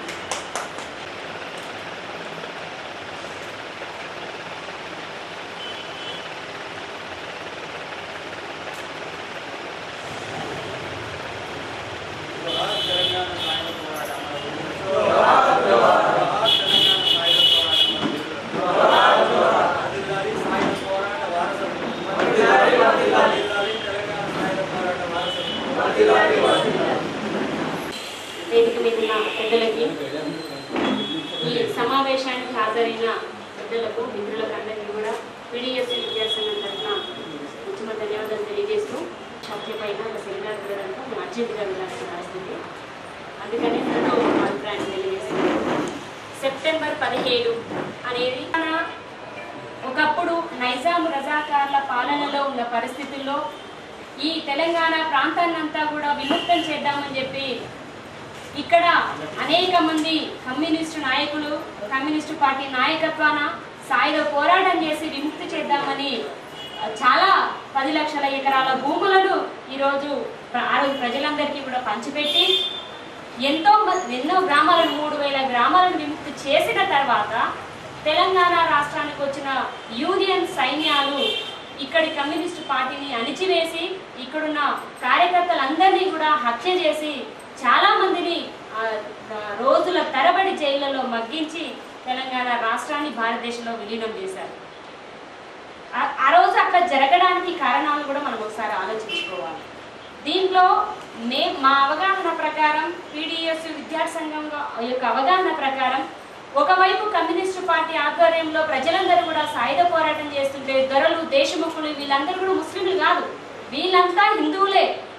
M: వేదిక మీద ఉన్న పెద్దలకి, ఈ సమావేశానికి హాజరైన పెద్దలకు, మిత్రులకు అందరికీ కూడా PDS విద్యాసంఘం తరఫున ముఖ్యమ ధన్యవాదాలు తెలియజేస్తూ, సత్యపైన ఒక సెమినార్ వెళ్ళడంతో మేము అర్జెంటుగా వెళ్ళాల్సిన పరిస్థితి, అందుకని నేను అభిప్రాయం తెలియజేస్తున్నాను. సెప్టెంబర్ 17 అనేది ఒకప్పుడు నైజాం రజాకార్ల పాలనలో ఉన్న పరిస్థితుల్లో ఈ తెలంగాణ ప్రాంతాన్నంతా కూడా విముక్తం చేద్దామని చెప్పి ఇక్కడ అనేక మంది కమ్యూనిస్టు నాయకులు, కమ్యూనిస్టు పార్టీ నాయకత్వాన సాయుధ పోరాటం చేసి విముక్తి చేద్దామని చాలా 10 లక్షల ఎకరాల భూములను ఈరోజు ప్రజలందరికీ కూడా పంచిపెట్టి ఎన్నో గ్రామాలను 3000 గ్రామాలను విముక్తి చేసిన తర్వాత తెలంగాణ రాష్ట్రానికి వచ్చిన యూనియన్ సైన్యాలు ఇక్కడి కమ్యూనిస్టు పార్టీని అణిచివేసి ఇక్కడున్న కార్యకర్తలందరినీ కూడా హత్య చేసి చాలా మందిని రోజుల తరబడి జైళ్లలో మగ్గించి తెలంగాణ రాష్ట్రాన్ని భారతదేశంలో విలీనం చేశారు. ఆ రోజు అట్లా జరగడానికి కారణాలు కూడా మనం ఒకసారి ఆలోచించుకోవాలి. దీంట్లో మా అవగాహన ప్రకారం, PDS విద్యార్థి సంఘం యొక్క అవగాహన ప్రకారం, ఒకవైపు కమ్యూనిస్టు పార్టీ ఆధ్వర్యంలో ప్రజలందరూ కూడా సాయుధ పోరాటం చేస్తుంటే దొరలు, దేశముఖులు వీళ్ళందరూ కూడా ముస్లింలు కాదు, వీళ్ళంతా హిందువులే.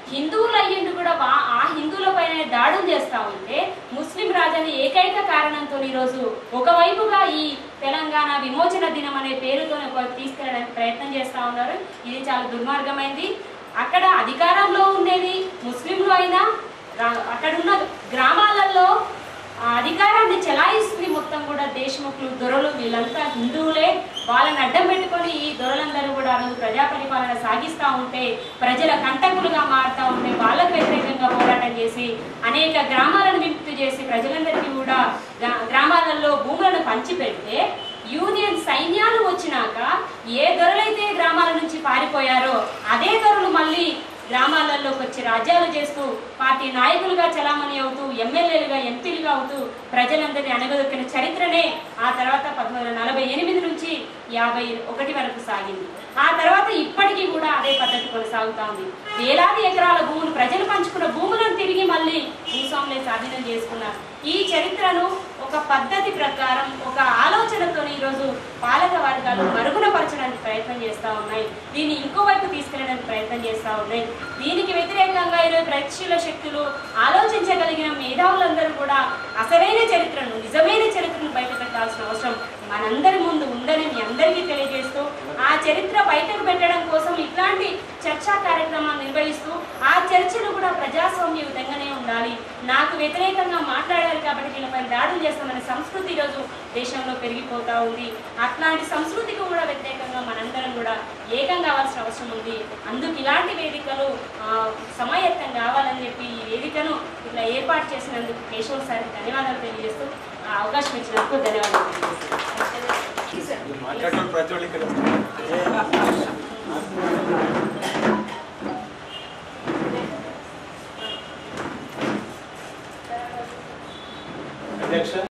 M: హిందువులు అయ్యిండు కూడా ఆ హిందువుల పైన దాడులు చేస్తూ ఉంటే ముస్లిం రాజాని ఏకైక కారణంతో ఈరోజు ఒకవైపుగా ఈ తెలంగాణ విమోచన దినం అనే పేరుతో తీసుకెళ్ళడానికి ప్రయత్నం చేస్తూ ఉన్నారు. ఇది చాలా దుర్మార్గమైంది. అక్కడ అధికారంలో ఉండేది ముస్లింలు అయినా అక్కడున్న గ్రామాలలో అధికారాన్ని చెలాయిస్తుంది మొత్తం కూడా దేశముఖులు, దొరలు, వీళ్ళంతా హిందువులే. వాళ్ళని అడ్డం పెట్టుకొని ఈ దొరలందరూ కూడా ప్రజా పరిపాలన సాగిస్తూ ఉంటే, ప్రజల కంటకులుగా మారుతూ ఉంటే, వాళ్ళకు వ్యతిరేకంగా పోరాటం చేసి అనేక గ్రామాలను విముక్తి చేసి ప్రజలందరికీ కూడా గ్రామాలలో భూములను పంచిపెడితే, యూనియన్ సైన్యాలు వచ్చినాక ఏ దొరలైతే గ్రామాల నుంచి పారిపోయారో అదే దొరలు మళ్ళీ గ్రామాలలోకి వచ్చి రాజ్యాలు చేస్తూ పార్టీ నాయకులుగా చలామణి అవుతూ ఎమ్మెల్యేలుగా ఎంపీలుగా అవుతూ ప్రజలందరినీ అణగదొక్కిన చరిత్రనే ఆ తర్వాత 1948 నుంచి 51 వరకు సాగింది. ఆ తర్వాత ఇప్పటికీ కూడా అదే పద్ధతి కొనసాగుతా ఉంది. వేలాది ఎకరాల భూములు, ప్రజలు పంచుకున్న భూములను తిరిగి మళ్ళీ భూస్వాములే స్వాధీనం చేసుకున్నారు. ఈ చరిత్రను ఒక పద్ధతి ప్రకారం ఒక ఆలోచనతో ఈరోజు పాలక వర్గాలు మరుగునపరచడానికి ప్రయత్నం చేస్తూ ఉన్నాయి. దీన్ని ఇంకోవైపు తీసుకెళ్ళడానికి ప్రయత్నం చేస్తూ ఉన్నాయి. దీనికి వ్యతిరేకంగా ఈరోజు ప్రతిశీల శక్తులు, ఆలోచించగలిగిన మేధావులందరూ కూడా అసలైన చరిత్రను, నిజమైన చరిత్రను బయట పెట్టాల్సిన అవసరం మనందరి ముందు ఉందని మీ అందరికీ తెలియజేస్తూ, ఆ చరిత్ర బయటకు పెట్టడం కోసం ఇట్లాంటి చర్చా కార్యక్రమాలు నిర్వహిస్తూ ఆ చర్చలు కూడా ప్రజాస్వామ్యయుతంగానే ఉండాలి. నాకు వ్యతిరేకంగా మాట్లాడారు కాబట్టి వీళ్ళపై దాడులు చేస్తామనే సంస్కృతి ఈరోజు దేశంలో పెరిగిపోతూ ఉంది. అట్లాంటి సంస్కృతికి కూడా వ్యతిరేకంగా మనందరం కూడా ఏకం కావాల్సిన అవసరం ఉంది. అందుకు ఇలాంటి వేదికలు సమాయత్తం కావాలని చెప్పి ఈ వేదికను ఇట్లా ఏర్పాటు చేసినందుకు కేశవ్ సార్కి ధన్యవాదాలు తెలియజేస్తూ అవకాశం ఇచ్చినందుకు ధన్యవాదాలు
B: తెలియజేస్తాను.